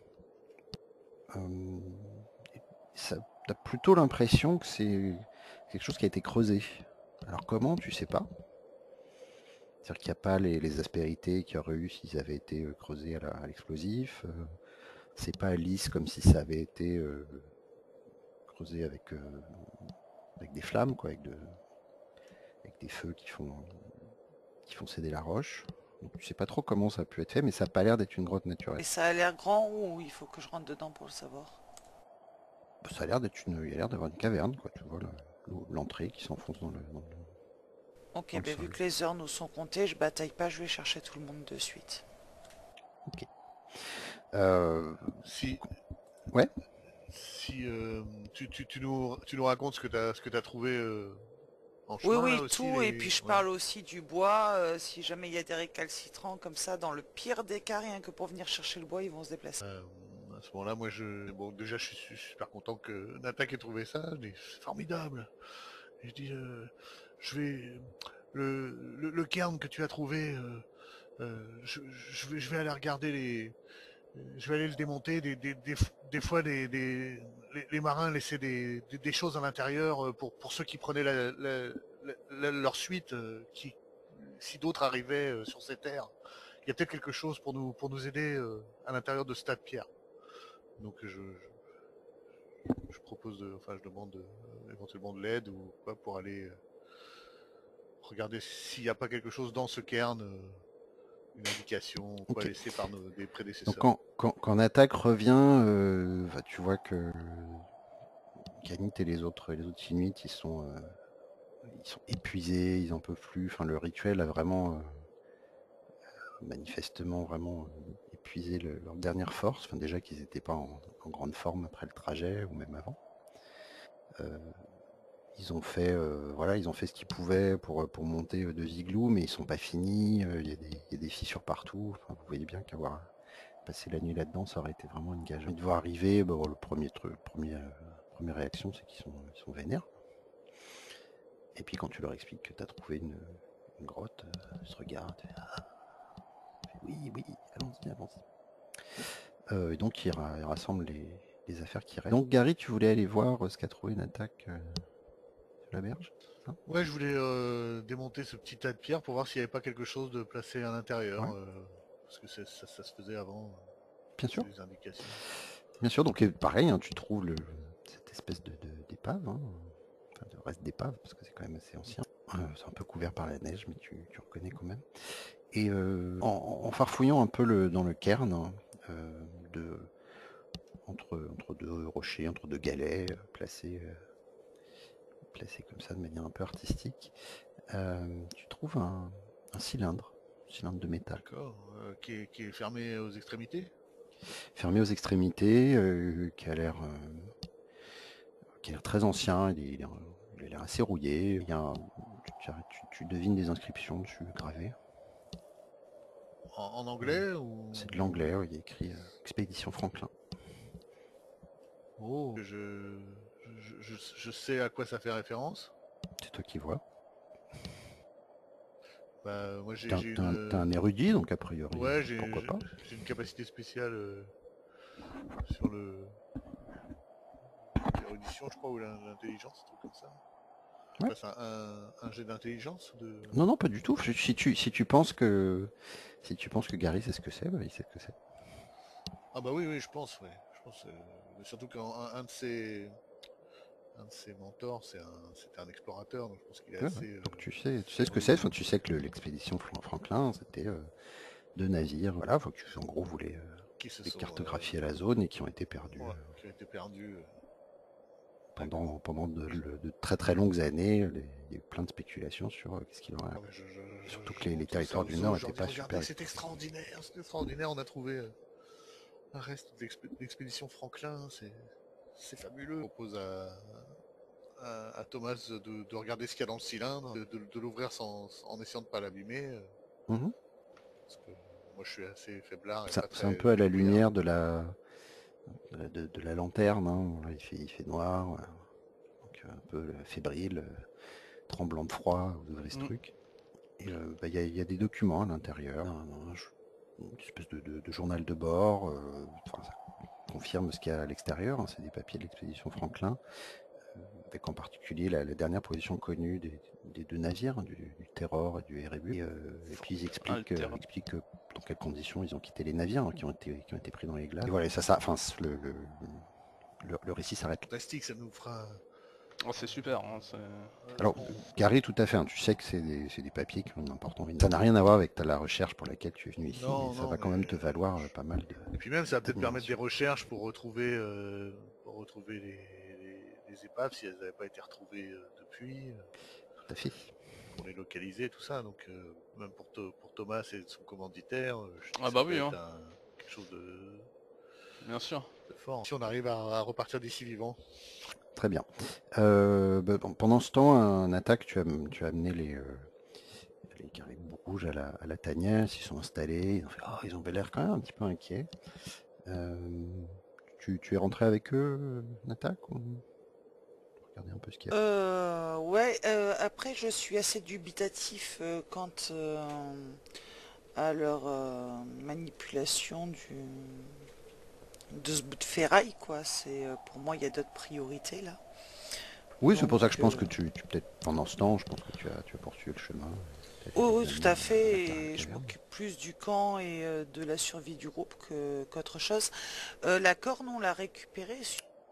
T'as plutôt l'impression que c'est quelque chose qui a été creusé. Alors comment, tu sais pas. C'est-à-dire qu'il n'y a pas les aspérités qu'il y aurait eu s'ils avaient été creusés à l'explosif. C'est pas lisse comme si ça avait été creusé avec des flammes, quoi, avec des feux qui font céder la roche. Donc tu sais pas trop comment ça a pu être fait, mais ça n'a pas l'air d'être une grotte naturelle. Et ça a l'air grand ou il faut que je rentre dedans pour le savoir? Ça a l'air il y a l'air d'avoir une caverne, quoi, tu vois, l'entrée qui s'enfonce dans le Ok, dans le vu sol. que les heures nous sont comptées, je bataille pas, je vais chercher tout le monde de suite. Ok. Si, Ouais. Si tu nous racontes ce que t'as trouvé en Oui, chemin là oui, aussi tout. Et puis je ouais. parle aussi du bois. Si jamais il y a des récalcitrants comme ça, dans le pire des cas, rien que pour venir chercher le bois, ils vont se déplacer. À ce moment-là, moi bon déjà je suis super content que Natak ait trouvé ça. Je dis c'est formidable. Et je dis je vais le cairn que tu as trouvé. Je vais aller regarder je vais aller le démonter. Des fois, les marins laissaient des choses à l'intérieur pour ceux qui prenaient leur suite, si d'autres arrivaient sur ces terres. Il y a peut-être quelque chose pour nous aider à l'intérieur de ce tas de pierres. Donc je propose, enfin je demande éventuellement de l'aide ou quoi pour aller regarder s'il n'y a pas quelque chose dans ce cairn. Une indication quoi Ok. laissée par des Donc prédécesseurs. quand Attaque revient, tu vois que Ganit et les autres Inuits, ils sont épuisés, ils en peuvent plus. Enfin, le rituel a vraiment, manifestement, vraiment épuisé leur dernière force. Enfin, déjà qu'ils n'étaient pas en grande forme après le trajet ou même avant. Ils ont fait, ils ont fait ce qu'ils pouvaient pour monter 2 igloos, mais ils sont pas finis. Il y a des fissures partout. Enfin, vous voyez bien qu'avoir passé la nuit là-dedans, ça aurait été vraiment une gageure. Ils devaient arriver. Bon, le premier truc, première réaction, c'est qu'ils sont vénères. Et puis quand tu leur expliques que tu as trouvé une grotte, ils se regardent. Oui, oui, allons-y, allons-y. Et donc ils rassemblent les affaires qui restent. Donc Gary, tu voulais aller voir ce qu'a trouvé une attaque sur la berge, ça? Ouais, je voulais démonter ce petit tas de pierres pour voir s'il n'y avait pas quelque chose de placé à l'intérieur. Ouais, Parce que ça se faisait avant, bien sûr. ces indications. Bien sûr, donc pareil, hein, tu trouves cette espèce d'épave, hein, enfin de reste d'épave, parce que c'est quand même assez ancien. C'est un peu couvert par la neige, mais tu reconnais quand même. Et en farfouillant un peu dans le cairn, hein, de, entre deux rochers, entre deux galets placés comme ça de manière un peu artistique, tu trouves un cylindre de métal. D'accord. Qui est fermé aux extrémités. Fermé aux extrémités, qui a l'air très ancien, il a l'air assez rouillé. Il y a tu devines des inscriptions dessus gravées. En anglais ou... C'est de l'anglais, il y a écrit Expédition Franklin. Oh, je sais à quoi ça fait référence. C'est toi qui vois. Bah, moi T'es t'es un érudit, donc a priori, ouais, pourquoi pas. j'ai une capacité spéciale sur l'érudition, je crois, ou l'intelligence, un truc comme ça. Je Ouais. passe un jet d'intelligence ou de... Non, non, pas du tout. Si tu penses que Gary sait ce que c'est, bah, il sait ce que c'est. Ah bah oui, oui, je pense, ouais. Je pense, surtout qu'un un de ses mentors, c'était un explorateur, donc je pense qu'il est Ouais, ouais. assez... Donc tu sais ce que c'est. érudit. Enfin, tu sais que l'expédition Franklin, c'était 2 navires, voilà, faut que en gros voulaient Qui se sont... cartographier la zone et qui ont été perdus ouais, qui a été perdu. pendant de très très longues années. Il y a eu plein de spéculations sur qu'est-ce qu'il en Ah a. ouais, Surtout que je les montre ça territoires aux du Nord autres, je n'étaient leur dis, pas super. regardez, c'est extraordinaire, on a trouvé un reste d'expédition Franklin, c'est fabuleux. Je propose à Thomas de regarder ce qu'il y a dans le cylindre, de l'ouvrir en essayant de ne pas l'abîmer. Mhm. Parce que moi je suis assez faiblard et pas C'est un très peu à la débrouillard. lumière de la lanterne, hein. Là, il fait noir, donc un peu fébrile, tremblant de froid, vous ouvrez ce Mm. truc. Et il y a des documents à l'intérieur, une espèce de journal de bord, enfin, ça confirme ce qu'il y a à l'extérieur, hein, c'est des papiers de l'expédition Franklin, avec en particulier la dernière position connue des 2 navires, hein, du Terror et du Erebus. Et puis ils Altera. expliquent dans quelles conditions ils ont quitté les navires, hein, qui ont été pris dans les glaces. Et voilà, enfin, le récit s'arrête là. Fantastique, ça nous fera... Oh, c'est super. Hein, Alors, Gary, tout à fait, hein, tu sais que c'est des papiers qui ont une importance. Ça n'a rien à voir avec la recherche pour laquelle tu es venu ici, Non, mais ça non, va quand mais... même te valoir pas mal Et puis même, ça va peut-être permettre des d'admiration. recherches pour retrouver les épaves si elles n'avaient pas été retrouvées depuis. Tout à fait. Pour les localiser, tout ça. Donc même pour Thomas et son commanditaire, je dis Ah que ça bah peut oui. être Hein. quelque chose de Bien sûr. C'est fort. Si on arrive à repartir d'ici vivant. Très bien. Bon, pendant ce temps, un attaque, tu as amené les caribous rouges à la tanière, ils s'y sont installés, ils ont fait, ils ont l'air quand même un petit peu inquiets. Tu es rentré avec eux, Natak, ou regardez un peu ce qu'il y a. Ouais, après je suis assez dubitatif quant à leur manipulation de ce bout de ferraille, quoi. C'est pour moi il y a d'autres priorités là. Oui, c'est Donc, pour ça que je pense que tu peut-être pendant ce temps, je pense que tu as poursuivi le chemin. Peut-être oui, essayer oui, tout d'amener à la fait. terre à la Et je caverne. m'occupe plus du camp et de la survie du groupe qu'autre chose. La corne, on l'a récupérée.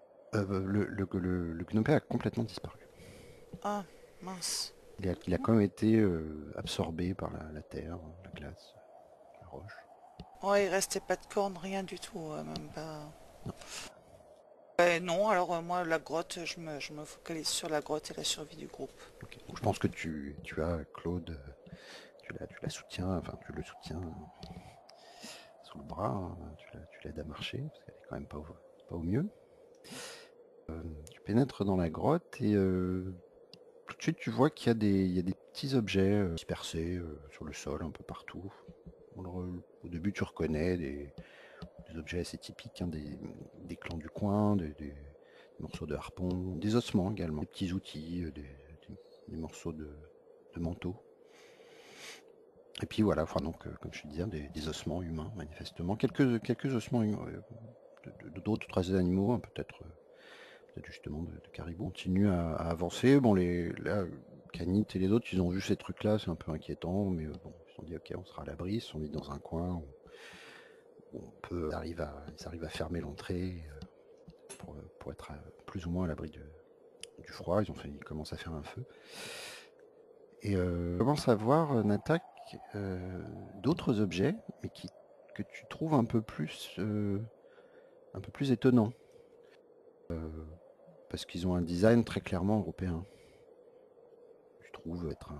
Le gnopé a complètement disparu. Ah, mince. Il a quand même été absorbé par la terre, la glace, la roche. Ouais, il restait pas de corne, rien du tout, même pas. Non. Non, alors moi la grotte, je me focalise sur la grotte et la survie du groupe. Ok. Donc, je pense que tu as Claude, tu la soutiens, enfin tu le soutiens sous le bras, hein, tu l'aides à marcher, parce qu'elle est quand même pas au mieux. Tu pénètres dans la grotte et tout de suite tu vois qu'il y a des petits objets dispersés sur le sol un peu partout. Au début tu reconnais des objets assez typiques, hein, des clans du coin, des morceaux de harpon, des ossements également, des petits outils, des morceaux de manteau. Et puis voilà, enfin donc comme je te disais, des ossements humains manifestement, quelques ossements humains, d'autres animaux, hein, peut-être justement de caribou. On continue à avancer. Bon, là, Canit et les autres, ils ont vu ces trucs-là, c'est un peu inquiétant, mais bon, ils se sont dit ok, on sera à l'abri, ils se sont mis dans un coin où ils arrivent à fermer l'entrée pour être plus ou moins à l'abri du froid. Ils commencent à faire un feu. Et on commence à voir, Natak, d'autres objets, mais que tu trouves un peu plus étonnants. Parce qu'ils ont un design très clairement européen. Je trouve être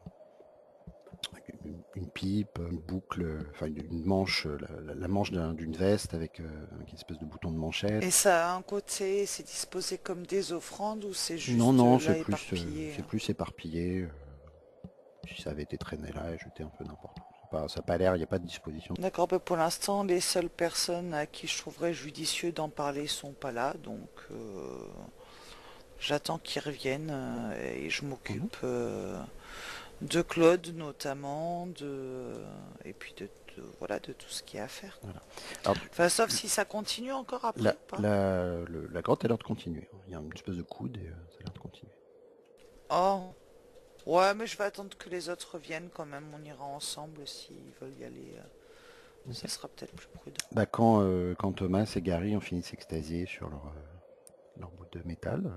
une pipe, une boucle, enfin une manche, la manche d'une veste avec une espèce de bouton de manchette. Et ça a un côté, c'est disposé comme des offrandes ou c'est Non, juste non, là éparpillé? c'est plus éparpillé. Si ça avait été traîné là et jeté un peu n'importe où. Ça n'a pas l'air, il n'y a pas de disposition. D'accord, ben pour l'instant, les seules personnes à qui je trouverais judicieux d'en parler sont pas là, donc j'attends qu'ils reviennent et je Mhm. m'occupe de Claude notamment, et puis voilà, de tout ce qu'il y a à faire. Voilà. Alors, Enfin, sauf si ça continue encore après ou pas. la grotte a l'air de continuer. Il y a une espèce de coude et ça a l'air de continuer. Oh, ouais, mais je vais attendre que les autres reviennent quand même. On ira ensemble s'ils veulent y aller. Ça Ok. sera peut-être plus prudent. Bah, quand Thomas et Gary ont fini de s'extasier sur leur bout de métal,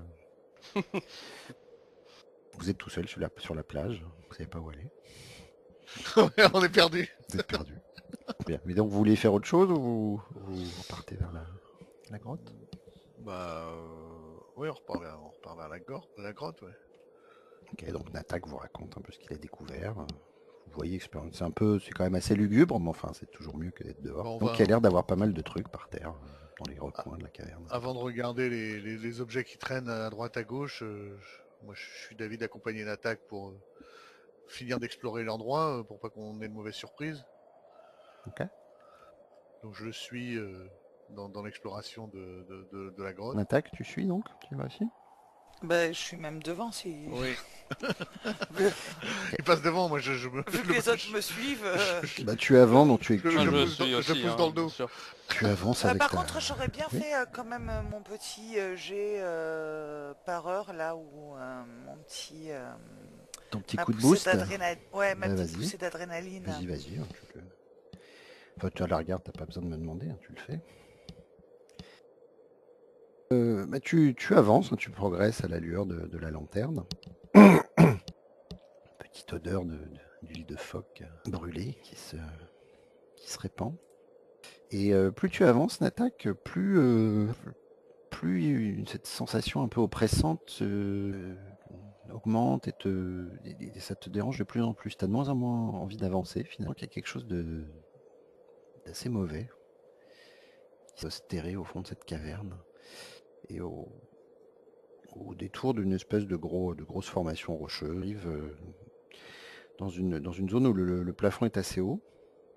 vous êtes tout seul sur la plage, vous savez pas où aller, On est perdu. vous êtes perdu. Bien. Mais donc vous voulez faire autre chose ou vous repartez vers la grotte? Bah oui, on repart vers la grotte, ouais. Ok, donc Natak vous raconte un peu ce qu'il a découvert. Vous voyez, c'est quand même assez lugubre, mais enfin c'est toujours mieux que d'être dehors. Bon, Donc il y a l'air d'avoir pas mal de trucs par terre, dans les recoins de la caverne. avant de regarder les objets qui traînent à droite à gauche, moi je suis d'avis d'accompagner une attaque pour finir d'explorer l'endroit, pour pas qu'on ait de mauvaises surprises. Ok. Donc je le suis dans l'exploration de la grotte. Natak, tu suis donc? Tu vas aussi? Ben, je suis même devant si. Oui, vu, il passe devant, moi je me... vu que les autres me suivent. Bah tu avances, donc je Moi, je le suis je aussi, pousse dans le bien dos. sûr. tu avances avec Par ta... contre, j'aurais bien Oui. fait quand même mon petit jet par heure là où mon petit Ton petit ma coup de poussée boost. d'adrénaline. Ouais, ma Bah, petite vas-y, poussée d'adrénaline. vas-y. Hein, enfin, tu as la regarde, t'as pas besoin de me demander, hein, tu le fais. Bah, tu avances, hein, tu progresses à la lueur de la lanterne. Petite odeur d'huile de phoque brûlée qui se répand. Et plus tu avances, Natak, plus cette sensation un peu oppressante augmente et ça te dérange de plus en plus. Tu as de moins en moins envie d'avancer finalement. Il y a quelque chose d'assez mauvais qui se terrer au fond de cette caverne. Et au détour d'une espèce de grosse formation rocheuse, arrive dans une zone où le plafond est assez haut.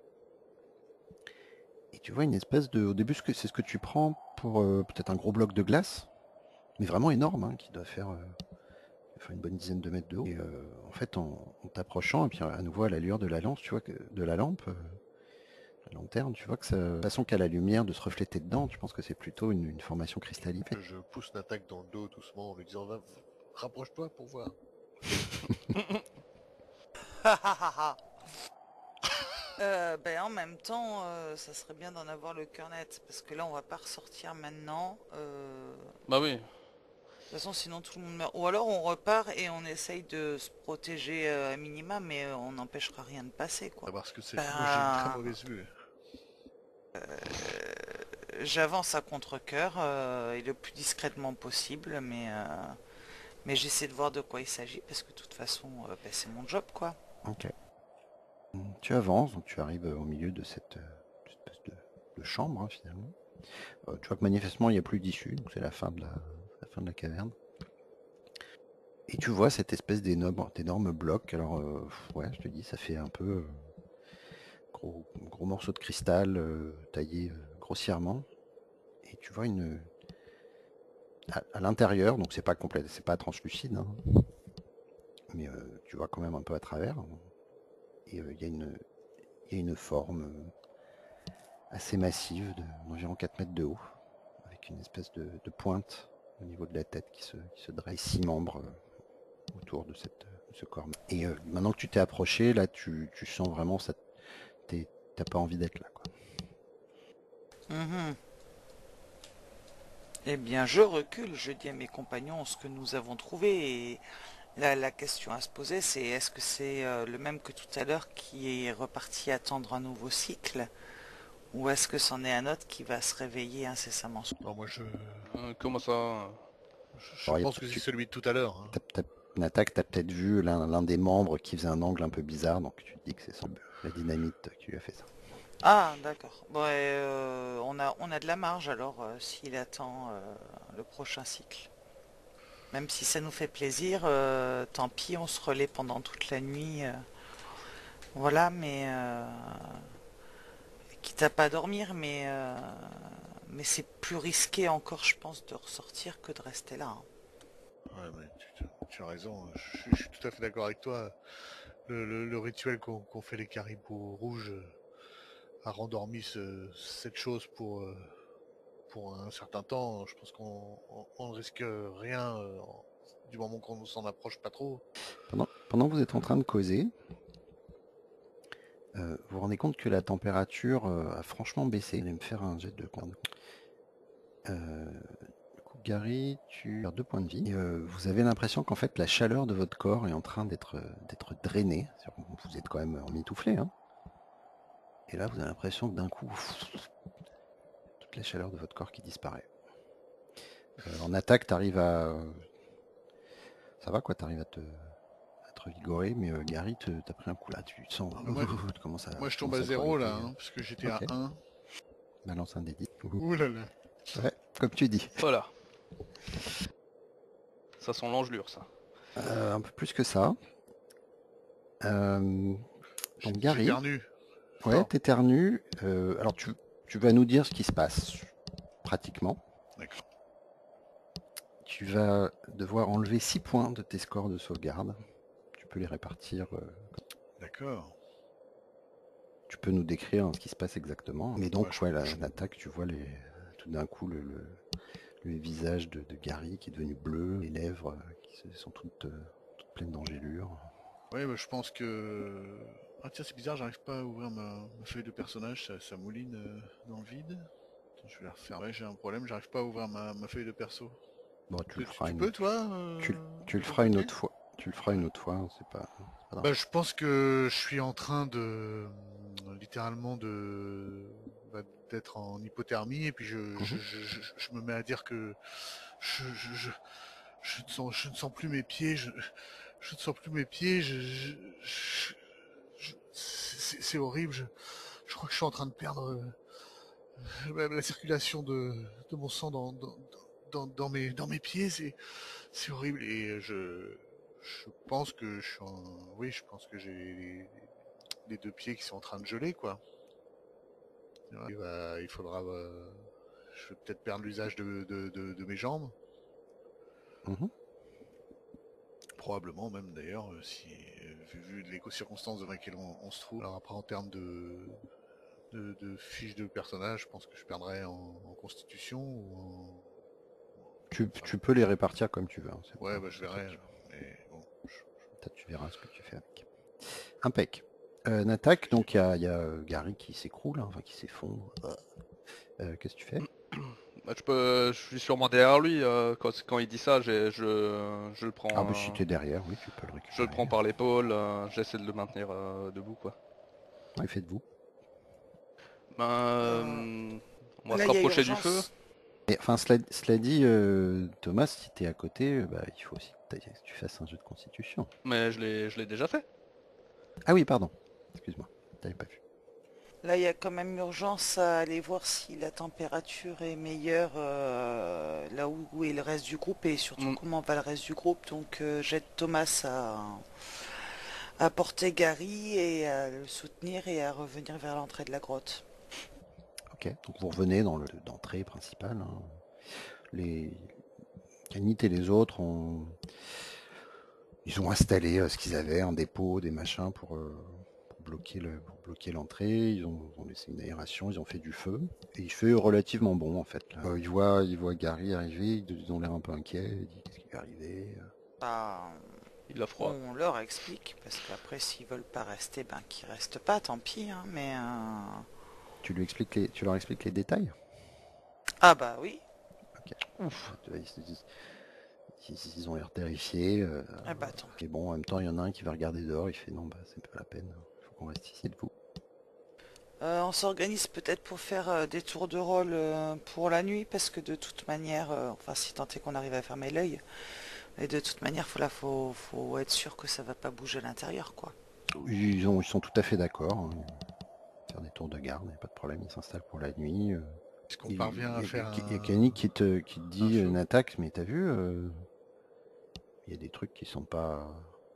Et tu vois une espèce de... Au début, c'est ce que tu prends pour peut-être un gros bloc de glace, mais vraiment énorme, hein, qui doit faire une bonne dizaine de mètres de haut. Et en fait, en t'approchant, et puis à nouveau à la lueur de la lampe, tu vois que de la lampe, la lanterne, tu vois que ça, de toute façon qu'à la lumière de se refléter dedans, tu penses que c'est plutôt une formation cristalline. Je pousse Natak dans le dos doucement en lui disant rapproche-toi pour voir. Ben, en même temps, ça serait bien d'en avoir le cœur net, parce que là on va pas ressortir maintenant. Bah oui. De toute façon sinon tout le monde meurt. Ou alors on repart et on essaye de se protéger à minima, mais on n'empêchera rien de passer quoi. Parce que c'est Ben, moi j'ai une très mauvaise vue. J'avance à contre-cœur et le plus discrètement possible, mais j'essaie de voir de quoi il s'agit, parce que de toute façon ben, c'est mon job quoi. Ok. Tu avances, donc tu arrives au milieu de cette espèce de chambre, hein, finalement. Tu vois que manifestement il n'y a plus d'issue, donc c'est la fin de la caverne. Et tu vois cette espèce d'énorme bloc. Alors ouais, je te dis, ça fait un peu gros morceau de cristal taillé grossièrement. Et tu vois à l'intérieur, donc c'est pas complet, c'est pas translucide, hein, mais tu vois quand même un peu à travers. Et il y a une forme assez massive d'environ 4 mètres de haut, avec une espèce de pointe au niveau de la tête qui se dresse, 6 membres autour de ce corps. Et maintenant que tu t'es approché, là tu sens vraiment ça, t'as pas envie d'être là, quoi. Eh bien je recule, je dis à mes compagnons ce que nous avons trouvé, et la question à se poser c'est est-ce que c'est le même que tout à l'heure qui est reparti attendre un nouveau cycle, ou est-ce que c'en est un autre qui va se réveiller incessamment? Non, moi je Comment ça? Alors, pense que c'est celui de tout à l'heure. Hein. Nata, t'as peut-être vu l'un des membres qui faisait un angle un peu bizarre, donc tu te dis que c'est la dynamite qui lui a fait ça. Ah d'accord, bon, on a de la marge alors s'il attend le prochain cycle. Même si ça nous fait plaisir, tant pis, on se relaie pendant toute la nuit. Voilà, mais quitte à pas dormir, mais c'est plus risqué encore, je pense, de ressortir que de rester là. Hein. Ouais, mais tu as raison, je suis tout à fait d'accord avec toi. Le rituel qu'ont fait les caribous rouges a rendormi cette chose pour un certain temps. Je pense qu'on ne risque rien du moment qu'on s'en approche pas trop. Pendant que vous êtes en train de causer, vous vous rendez compte que la température a franchement baissé. Vous allez me faire un jet de compte. Du coup, Gary, tu perds 2 points de vie. Et, vous avez l'impression qu'en fait la chaleur de votre corps est en train d'être drainée. Vous êtes quand même emmitouflé, hein. Et là, vous avez l'impression que d'un coup, toute la chaleur de votre corps qui disparaît. En attaque, t'arrives à... ça va quoi, t'arrives à te revigorer, mais Gary, t'as pris un coup là, tu sens... Moi, moi je tombe à 0 là, hein, parce que j'étais à 1. Balance un des 10. Ouh là là. Ouais, comme tu dis. Voilà. Ça sent l'engelure, ça. Un peu plus que ça. Donc Gary, J'éternue. ouais, t'éternues. Alors tu vas nous dire ce qui se passe, pratiquement. D'accord. Tu vas devoir enlever 6 points de tes scores de sauvegarde. Tu peux les répartir. D'accord. Tu peux nous décrire ce qui se passe exactement. Mais donc, Ouais, l'attaque, tu vois tout d'un coup le visage de Gary qui est devenu bleu, les lèvres qui sont toutes pleines d'angélures. Ouais, bah, je pense que... Ah tiens, c'est bizarre, j'arrive pas à ouvrir ma feuille de personnage, ça mouline dans le vide. Attends, je vais la refaire. Ouais, j'ai un problème, j'arrive pas à ouvrir ma feuille de perso. Bon, tu le feras peux, toi tu le feras une autre fois. Tu le feras une autre fois, c'est pas grave. Bah, je pense que je suis en train littéralement d'être en hypothermie, et puis je me mets à dire que je ne sens plus mes pieds, je ne sens plus mes pieds, c'est horrible, je crois que je suis en train de perdre même la circulation de mon sang dans mes pieds, c'est horrible. Et je pense que je suis oui, je pense que j'ai les deux pieds qui sont en train de geler, quoi. Il faudra, je vais peut-être perdre l'usage de mes jambes. Mhm. Probablement même d'ailleurs, si vu les circonstances dans lesquelles on se trouve. Alors après en termes de fiches de personnage, je pense que je perdrais en constitution ou en... Tu peux les répartir comme tu veux. Hein, ouais, bah je verrai. Mais bon, peut-être tu verras ce que tu fais avec. Impec. Natak, donc il y a Gary qui s'écroule, hein, enfin qui s'effondre. Qu'est-ce que tu fais? Bah, je suis sûrement derrière lui. Quand il dit ça, je le prends. Ah bah si t'es derrière, oui, tu peux le Je récupérer. le prends par l'épaule. J'essaie de le maintenir debout, quoi. Ouais, faites-vous. Ben, on va Là, se il y a rapprocher du feu. urgence. Et, enfin, cela dit, Thomas, si t'es à côté, bah, il faut aussi que tu fasses un jeu de constitution. Mais je l'ai déjà fait. Ah oui, pardon. Excuse-moi, t'avais pas vu. Là, il y a quand même urgence à aller voir si la température est meilleure là où est le reste du groupe et surtout Mm. comment va le reste du groupe. Donc, j'aide Thomas à porter Gary et à le soutenir et à revenir vers l'entrée de la grotte. Ok, donc vous revenez dans l'entrée principale. Hein. Les Canit et les autres ils ont installé ce qu'ils avaient, un dépôt, des machins pour bloquer l'entrée. Ils ont laissé une aération, ils ont fait du feu. Et il fait relativement bon en fait. Là. Ils voient Gary arriver, ils ont l'air un peu inquiets. Ils disent qu'est-ce qui va arriver. Bah, Il a froid. on leur explique parce qu'après, s'ils veulent pas rester, ben qu'ils restent pas, tant pis. Hein, mais Tu leur expliques les détails. ah bah oui. Ouf. Ils ont l'air terrifiés. Ah bah tant pis. Et bon, en même temps, il y en a un qui va regarder dehors. Il fait non, bah c'est pas la peine. Il faut qu'on reste ici de vous. On s'organise peut-être pour faire des tours de rôle pour la nuit parce que de toute manière, enfin si tant est qu'on arrive à fermer l'œil, et de toute manière, faut être sûr que ça va pas bouger à l'intérieur, quoi. Ils sont tout à fait d'accord. Hein. Faire des tours de garde, il n'y a pas de problème. Ils s'installent pour la nuit. est-ce qu'on parvient à faire Il y a Kenny qui te dit feu. Natak, mais t'as vu, il y a des trucs qui sont pas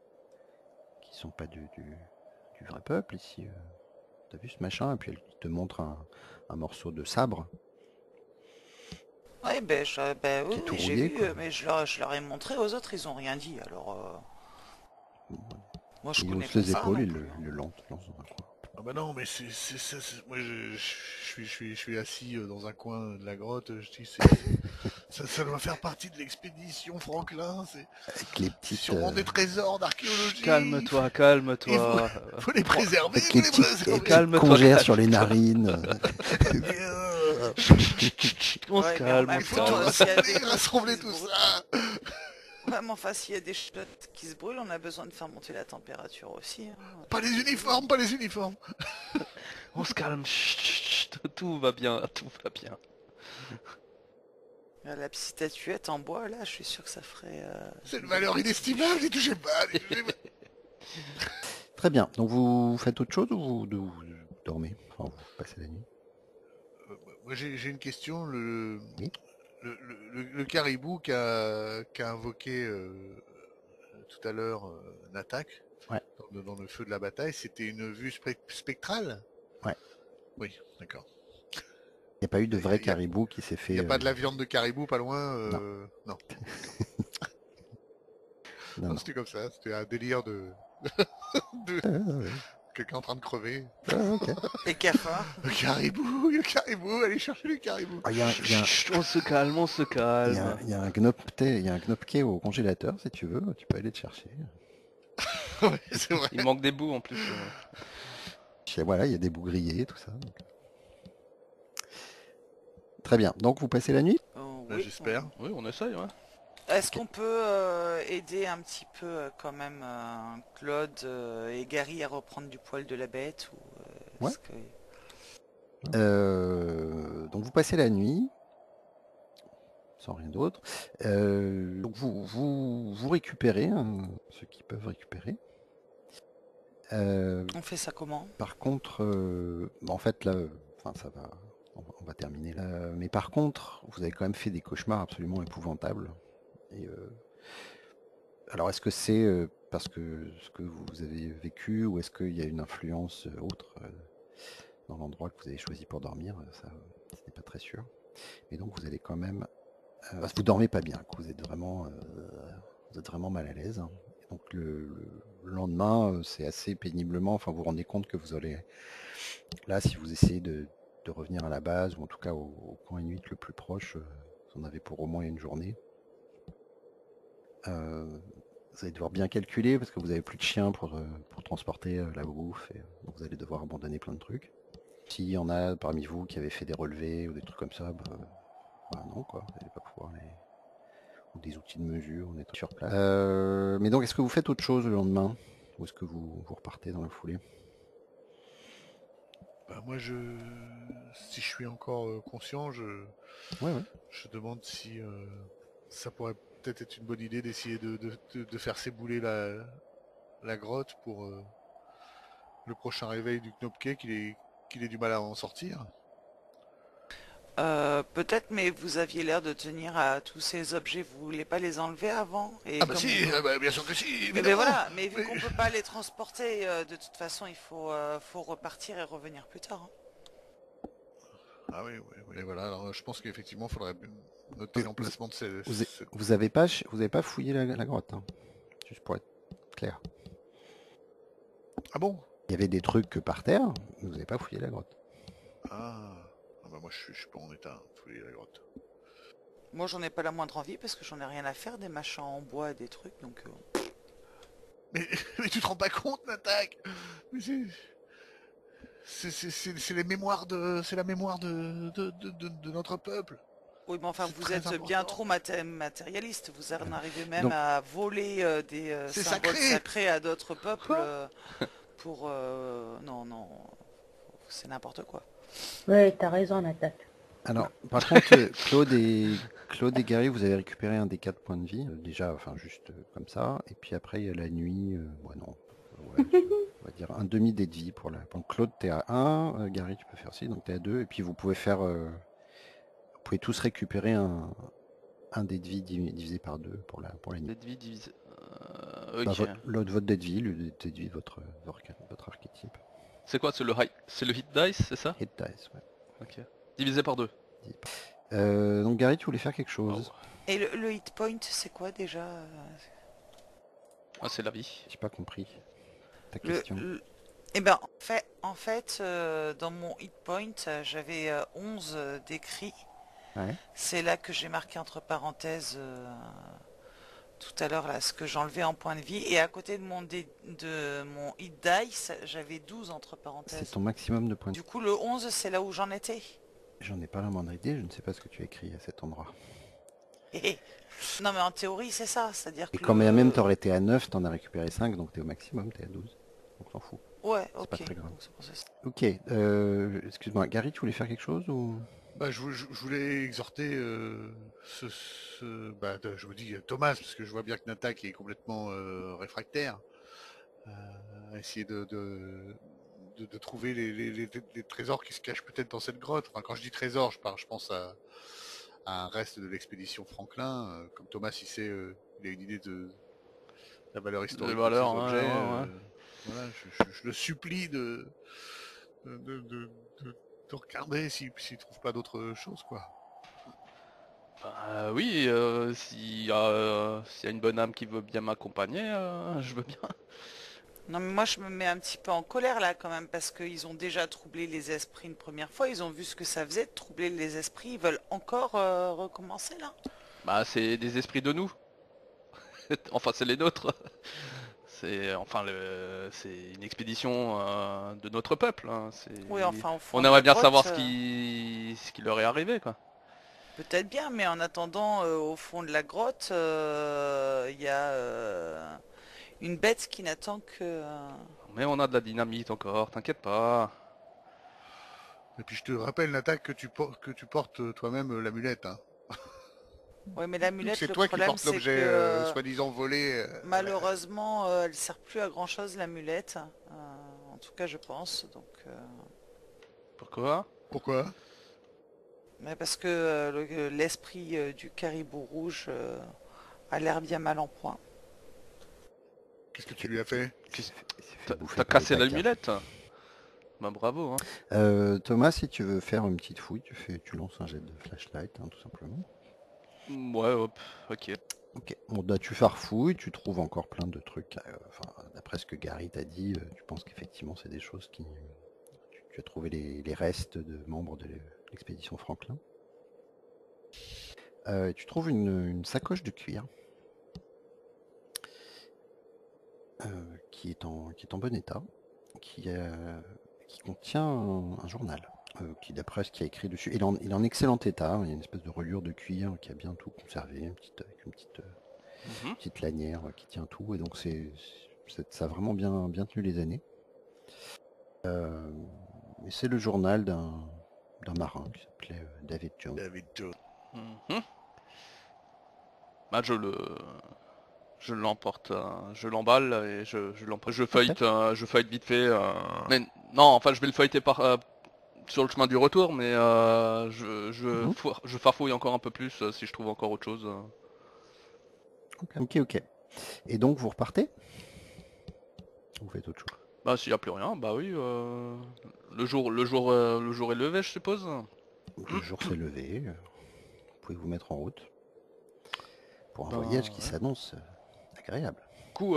du vrai peuple ici. T'as vu ce machin? Et puis elle te montre un morceau de sabre Ouais, ben, ben qui oui, est tout oui, j'ai rouillé, vu, quoi. mais je leur ai montré aux autres, ils ont rien dit. Alors, moi je Il connais hausse pas les ça épaules, non il plus. le lance dans un coin. Ah bah non, mais moi je suis assis dans un coin de la grotte. Je dis ça doit faire partie de l'expédition Franklin. Avec les C'est petites, sûrement des trésors d'archéologie. Calme-toi, Il calme-toi. faut les préserver. avec Faut les les petites, préserver. Calme-toi, congères calme. sur les narines. On se Ouais, mais en calme, on même Il se faut temps, tout calme. s'il y a des rassembler choses qui tout se ça. ouais, mais enfin, s'il y a des choses qui se brûlent, on a besoin de faire monter la température aussi. Hein. Pas les uniformes, pas les uniformes. On se calme. Chut, chut, chut. Tout va bien, tout va bien. La petite statuette en bois, là, je suis sûr que ça ferait... C'est une valeur inestimable. N'y touchez pas. N'y touchez pas. Très bien. Donc vous faites autre chose ou vous dormez? Enfin, vous passez la nuit. Moi j'ai une question. Le, Oui. le, le caribou qu'a invoqué tout à l'heure Natak Ouais. dans le feu de la bataille, c'était une vue spectrale? Ouais. Oui, d'accord. Il n'y a pas eu de vrai Y a- caribou qui s'est Il fait. n'y a pas de la viande de caribou pas loin? Non. Non, Non, non. c'était comme ça, c'était un délire de Ouais. quelqu'un en train de crever. Ok. Les cafards. Le caribou, allez chercher le caribou. Ah, il y a Chut, on se calme, on se calme. un gnopké au congélateur si tu veux, tu peux aller le chercher. Ouais, c'est vrai. Il manque des bouts en plus. Voilà, il y a des bouts grillés, tout ça. Donc. Très bien. Donc vous passez la nuit? Oui, J'espère. Oui, on essaye, ouais. Est-ce qu'on peut aider un petit peu quand même Claude et Gary à reprendre du poil de la bête ou, Ouais. est-ce que- Donc vous passez la nuit, sans rien d'autre. Donc vous récupérez hein, ceux qui peuvent récupérer. On fait ça comment? Par contre, en fait là, enfin ça va. On va terminer là. Mais par contre, vous avez quand même fait des cauchemars absolument épouvantables. Et, alors est-ce que c'est parce que ce que vous avez vécu ou est-ce qu'il y a une influence autre dans l'endroit que vous avez choisi pour dormir? Ça, ce n'est pas très sûr. Et donc vous allez quand même... vous dormez pas bien, vous êtes vraiment mal à l'aise. Et donc le lendemain, c'est assez péniblement, enfin vous vous rendez compte que vous allez... Là, si vous essayez de revenir à la base, ou en tout cas au point Inuit le plus proche, vous en avez pour au moins une journée. Vous allez devoir bien calculer parce que vous n'avez plus de chien pour transporter la bouffe, et donc vous allez devoir abandonner plein de trucs. S'il y en a parmi vous qui avaient fait des relevés ou des trucs comme ça, bah non quoi, vous n'allez pas pouvoir les... Ou des outils de mesure, on est sur place. Mais donc est-ce que vous faites autre chose le lendemain? Ou est-ce que vous repartez dans la foulée? Bah, moi, si je suis encore conscient, Ouais, ouais. je demande si ça pourrait peut-être être une bonne idée d'essayer de faire s'ébouler la grotte pour le prochain réveil du Knopke, qu'il ait du mal à en sortir. Peut-être, mais vous aviez l'air de tenir à tous ces objets, vous voulez pas les enlever avant? Et Ah bah comme si, vous... bah, bien sûr que si, Mais ben évidemment. voilà, mais vu Mais- qu'on peut pas les transporter, de toute façon, il faut repartir et revenir plus tard, hein. Ah oui, oui, oui, voilà. Alors, je pense qu'effectivement, il faudrait noter l'emplacement de Vous avez pas fouillé la grotte, hein, juste pour être clair. Ah bon? Il y avait des trucs par terre, mais vous n'avez pas fouillé la grotte. Ah, ah bah moi je suis pas en état de fouiller la grotte. Moi, j'en ai pas la moindre envie parce que j'en ai rien à faire des machins en bois, des trucs, donc... Mais, mais tu te rends pas compte, Natak? Mais c'est les mémoires c'est la mémoire de notre peuple. Oui, mais enfin, C'est vous très êtes bien important. trop matérialiste. Vous en arrivez même Donc, à voler des C'est symboles sacré. sacrés à d'autres peuples Quoi? pour... non, non, c'est n'importe quoi. Ouais, t'as raison, attaque. alors, par contre, Claude et Gary, vous avez récupéré un des 4 points de vie, déjà, enfin, juste comme ça. Et puis après, il y a la nuit, ouais, non, ouais, on va dire un demi dé de vie pour la... Donc, Claude, t'es à 1, Gary, tu peux faire aussi, donc t'es à 2. Et puis, vous pouvez faire... vous pouvez tous récupérer un dé de vie divisé par 2 pour la nuit. Dé de vie divisé. Bah, Ok. votre dé de vie, le dé de vie de votre archétype. C'est quoi? C'est le hit dice, c'est ça? Hit dice, ouais. Ok. Divisé par 2. Donc Gary, tu voulais faire quelque chose? Et le hit point, c'est quoi déjà? Ah, c'est la vie. J'ai pas compris ta Le, question. Eh ben, en fait, dans mon hit point, j'avais 11 d'écrits. Ouais. C'est là que j'ai marqué entre parenthèses tout à l'heure là ce que j'enlevais en point de vie. Et à côté de mon hit dice, j'avais 12 entre C'est parenthèses. ton maximum de points de Du coup, le 11, c'est là où j'en étais. J'en ai pas la moindre idée, je ne sais pas ce que tu as écrit à cet endroit. Non, mais en théorie, c'est ça. C'est-à-dire Et que quand même t'aurais été à 9, t'en as récupéré 5, donc t'es au maximum, t'es à 12. Donc t'en fous. Ouais, C'est pas ok. très grave. Donc, c'est pour ça. Ok, excuse-moi, Gary, tu voulais faire quelque chose ou... Bah, je voulais exhorter je vous dis Thomas, parce que je vois bien que Natak est complètement réfractaire, à essayer de trouver les trésors qui se cachent peut-être dans cette grotte. Enfin, quand je dis trésor, je pense à un reste de l'expédition Franklin. Comme Thomas, il a une idée de la valeur historique de ces valeurs, ouais, objets. ouais, ouais. Voilà, je le supplie de, de, de- de- de regarder s'il trouve pas d'autre chose, quoi. Bah, oui, s'il y a une bonne âme qui veut bien m'accompagner, je veux bien. Non, mais moi, je me mets un petit peu en colère là quand même parce qu'ils ont déjà troublé les esprits une première fois. Ils ont vu ce que ça faisait de troubler les esprits. Ils veulent encore recommencer là. Bah, c'est des esprits de nous. Enfin, c'est les nôtres. C'est une expédition de notre peuple, hein. Oui, enfin, au fond On de aimerait la bien grotte, savoir ce qui leur est arrivé, quoi. peut-être bien, mais en attendant, au fond de la grotte, il y a une bête qui n'attend que... Mais on a de la dynamite encore, t'inquiète pas. Et puis je te rappelle, Nata, que que tu portes toi-même l'amulette. Hein. Oui, mais Donc l'amulette, c'est le toi qui problème, portes c'est l'objet que soi-disant volé. malheureusement, elle sert plus à grand-chose, l'amulette. En tout cas, je pense. Donc, Pourquoi? Pourquoi? Mais parce que l'esprit du caribou rouge a l'air bien mal en point. Qu'est-ce que tu lui as fait? Il s'est fait T'as bouffer t'as par les cassé tacs, hein. l'amulette? Bah bravo, hein. Thomas, si tu veux faire une petite fouille, tu lances un jet de flashlight, hein, tout simplement. Ouais, hop, ok. Ok. Bon, là, tu farfouilles, tu trouves encore plein de trucs. Enfin, d'après ce que Gary t'a dit, tu penses qu'effectivement, c'est des choses qui. Tu as trouvé les restes de membres de l'expédition Franklin. Tu trouves une sacoche de cuir qui est en bon état, qui contient un journal. Qui d'après ce qu'il y a écrit dessus, il est en excellent état, hein. Il y a une espèce de reliure de cuir qui a bien tout conservé, avec une Mhm. petite lanière qui tient tout, et donc ça a vraiment bien tenu les années. Et c'est le journal d'un marin qui s'appelait David Jones. David Jones. Mhm. Bah je l'emporte, je l'emballe et je feuillete, je feuillete vite fait. Mais non, enfin je vais le feuilleter sur le chemin du retour, mais Mhm. je farfouille encore un peu plus si je trouve encore autre chose. Ok. Et donc vous repartez? Vous faites autre chose? Bah s'il y a plus rien, bah oui. Le jour est levé, je suppose. Le jour s'est levé, vous pouvez vous mettre en route pour un Ben, voyage qui ouais. s'annonce agréable. Du coup,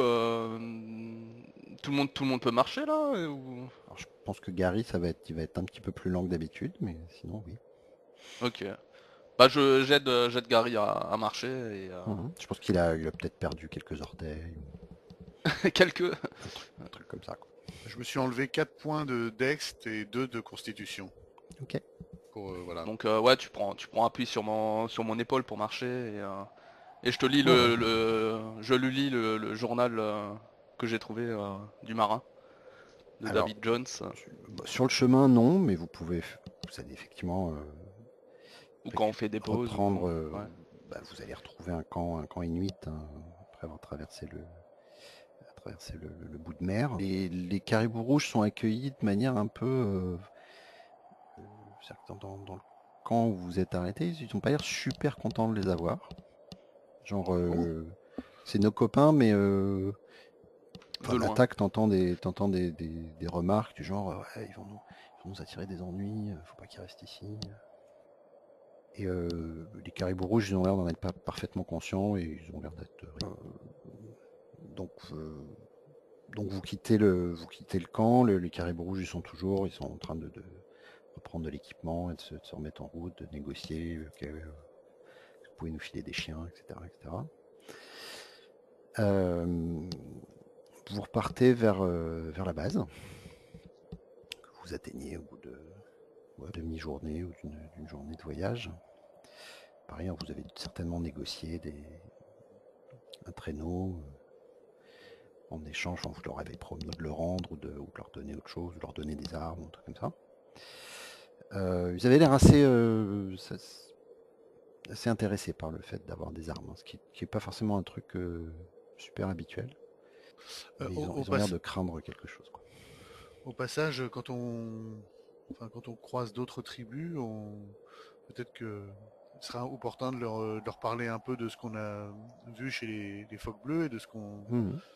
tout le monde peut marcher là ou... Alors, je pense que Gary, il va être un petit peu plus lent que d'habitude, mais sinon oui. Ok. Bah j'aide Gary à marcher et Je pense il a peut-être perdu quelques orteils, quelques. un truc comme ça, quoi. Je me suis enlevé 4 points de Dext et 2 de Constitution. Ok. Pour, voilà. Donc ouais, tu prends appui sur mon épaule pour marcher et je te lis Ouais. je lui lis le journal que j'ai trouvé du marin de Alors, David Jones sur le chemin, non, mais vous allez effectivement ou quand on fait des pauses ou reprendre. quand. Ouais. Vous allez retrouver un camp inuit, hein, après avoir traversé le bout de mer. Les caribous rouges sont accueillis de manière un peu. C'est-à-dire que dans le camp où vous êtes arrêtés, ils n'ont pas l'air super contents de les avoir. Genre, c'est nos copains, mais De loin. l'attaque, t'entends des remarques du genre, ouais, ils vont nous attirer des ennuis, faut pas qu'ils restent ici. Et les caribous rouges, ils ont l'air d'en être pas parfaitement conscients et ils ont l'air d'être. Donc, vous quittez le camp, les caribous rouges, ils sont en train de reprendre de l'équipement et de se remettre en route, de négocier, vous pouvez nous filer des chiens, etc. etc. Vous repartez vers la base, que vous atteignez au bout de demi-journée ou d'une journée de voyage. Par ailleurs, vous avez certainement négocié un traîneau en échange, vous leur avez promis de le rendre ou de leur donner autre chose, de leur donner des armes, ou un truc comme ça. Ils avaient l'air assez intéressés par le fait d'avoir des armes, hein, ce qui n'est pas forcément un truc super habituel. Mais ils ont l'air de craindre quelque chose, quoi. Au passage, quand on croise d'autres tribus, peut-être que ce sera opportun de leur parler un peu de ce qu'on a vu chez les phoques bleus et de ce qu'on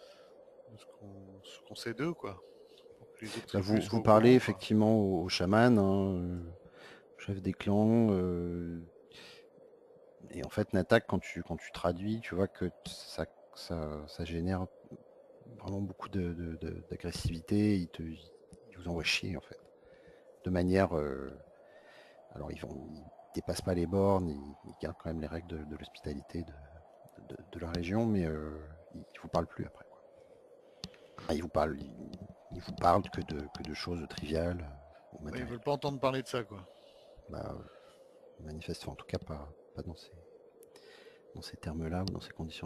sait d'eux, quoi. Pour que les autres tribus soient Vous au parlez courant, quoi. effectivement au chaman, hein, chef des clans, et en fait Natak, quand tu traduis, tu vois que ça génère vraiment beaucoup d'agressivité. Ils vous envoient chier, en fait, de manière alors ils dépassent pas les bornes, ils gardent quand même les règles de l'hospitalité de la région, mais ils vous parlent plus après, quoi. Enfin, ils vous parlent que de choses triviales ou Ouais, ils matérielles. veulent pas entendre parler de ça, quoi. Manifestement, en tout cas pas dans ces termes-là ou dans ces conditions.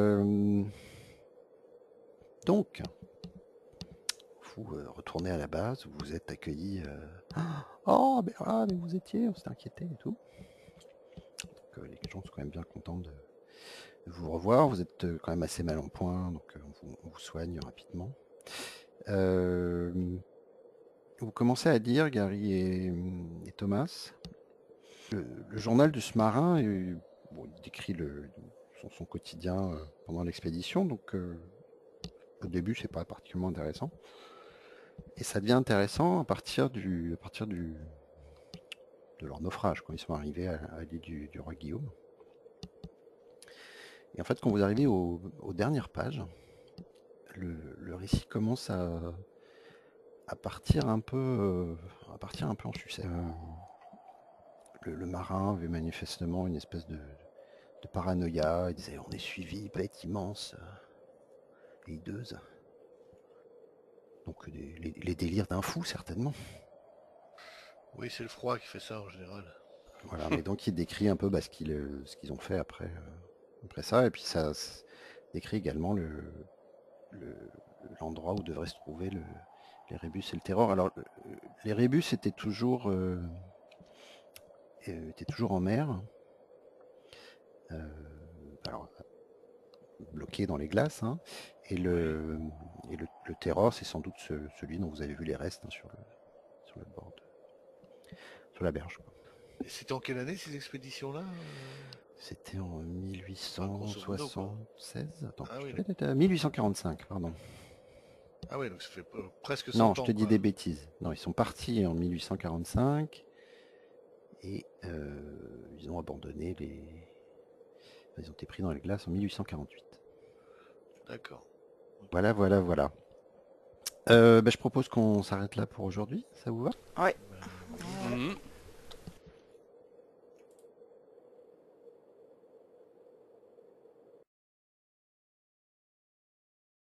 Donc, vous retournez à la base, vous êtes accueillis. Oh, mais vous étiez, on s'était inquiété et tout. Donc, les gens sont quand même bien contents de vous revoir. Vous êtes quand même assez mal en point, donc on vous soigne rapidement. Vous commencez à dire, Gary et Thomas, Le journal de ce marin, bon, il décrit son quotidien pendant l'expédition, donc au début c'est pas particulièrement intéressant. Et ça devient intéressant à partir de leur naufrage, quand ils sont arrivés à l'île du roi Guillaume. Et en fait, quand vous arrivez aux dernières pages, le récit commence à partir un peu en sucette. Le marin avait manifestement une espèce de paranoïa. Il disait on est suivi, bête immense et hideuse. Donc les délires d'un fou certainement. Oui, c'est le froid qui fait ça en général. Voilà, mais donc il décrit un peu ce qu'ils ont fait après ça, et puis ça décrit également l'endroit où devraient se trouver les rébus et le terror. Alors les rébus étaient toujours en mer, alors bloqués dans les glaces, hein, et le terror, c'est sans doute celui dont vous avez vu les restes, hein, sur le bord, sur la berge, quoi. Et c'était en quelle année ces expéditions-là C'était en 1876. Attends, Ah oui. 1845, pardon. Ah oui, donc ça fait presque 100 ans. Non, je te dis des bêtises. Non, ils sont partis en 1845 et ils ont abandonné ils ont été pris dans les glaces en 1848. D'accord. Voilà. Je propose qu'on s'arrête là pour aujourd'hui. Ça vous va? Ouais. Mhm.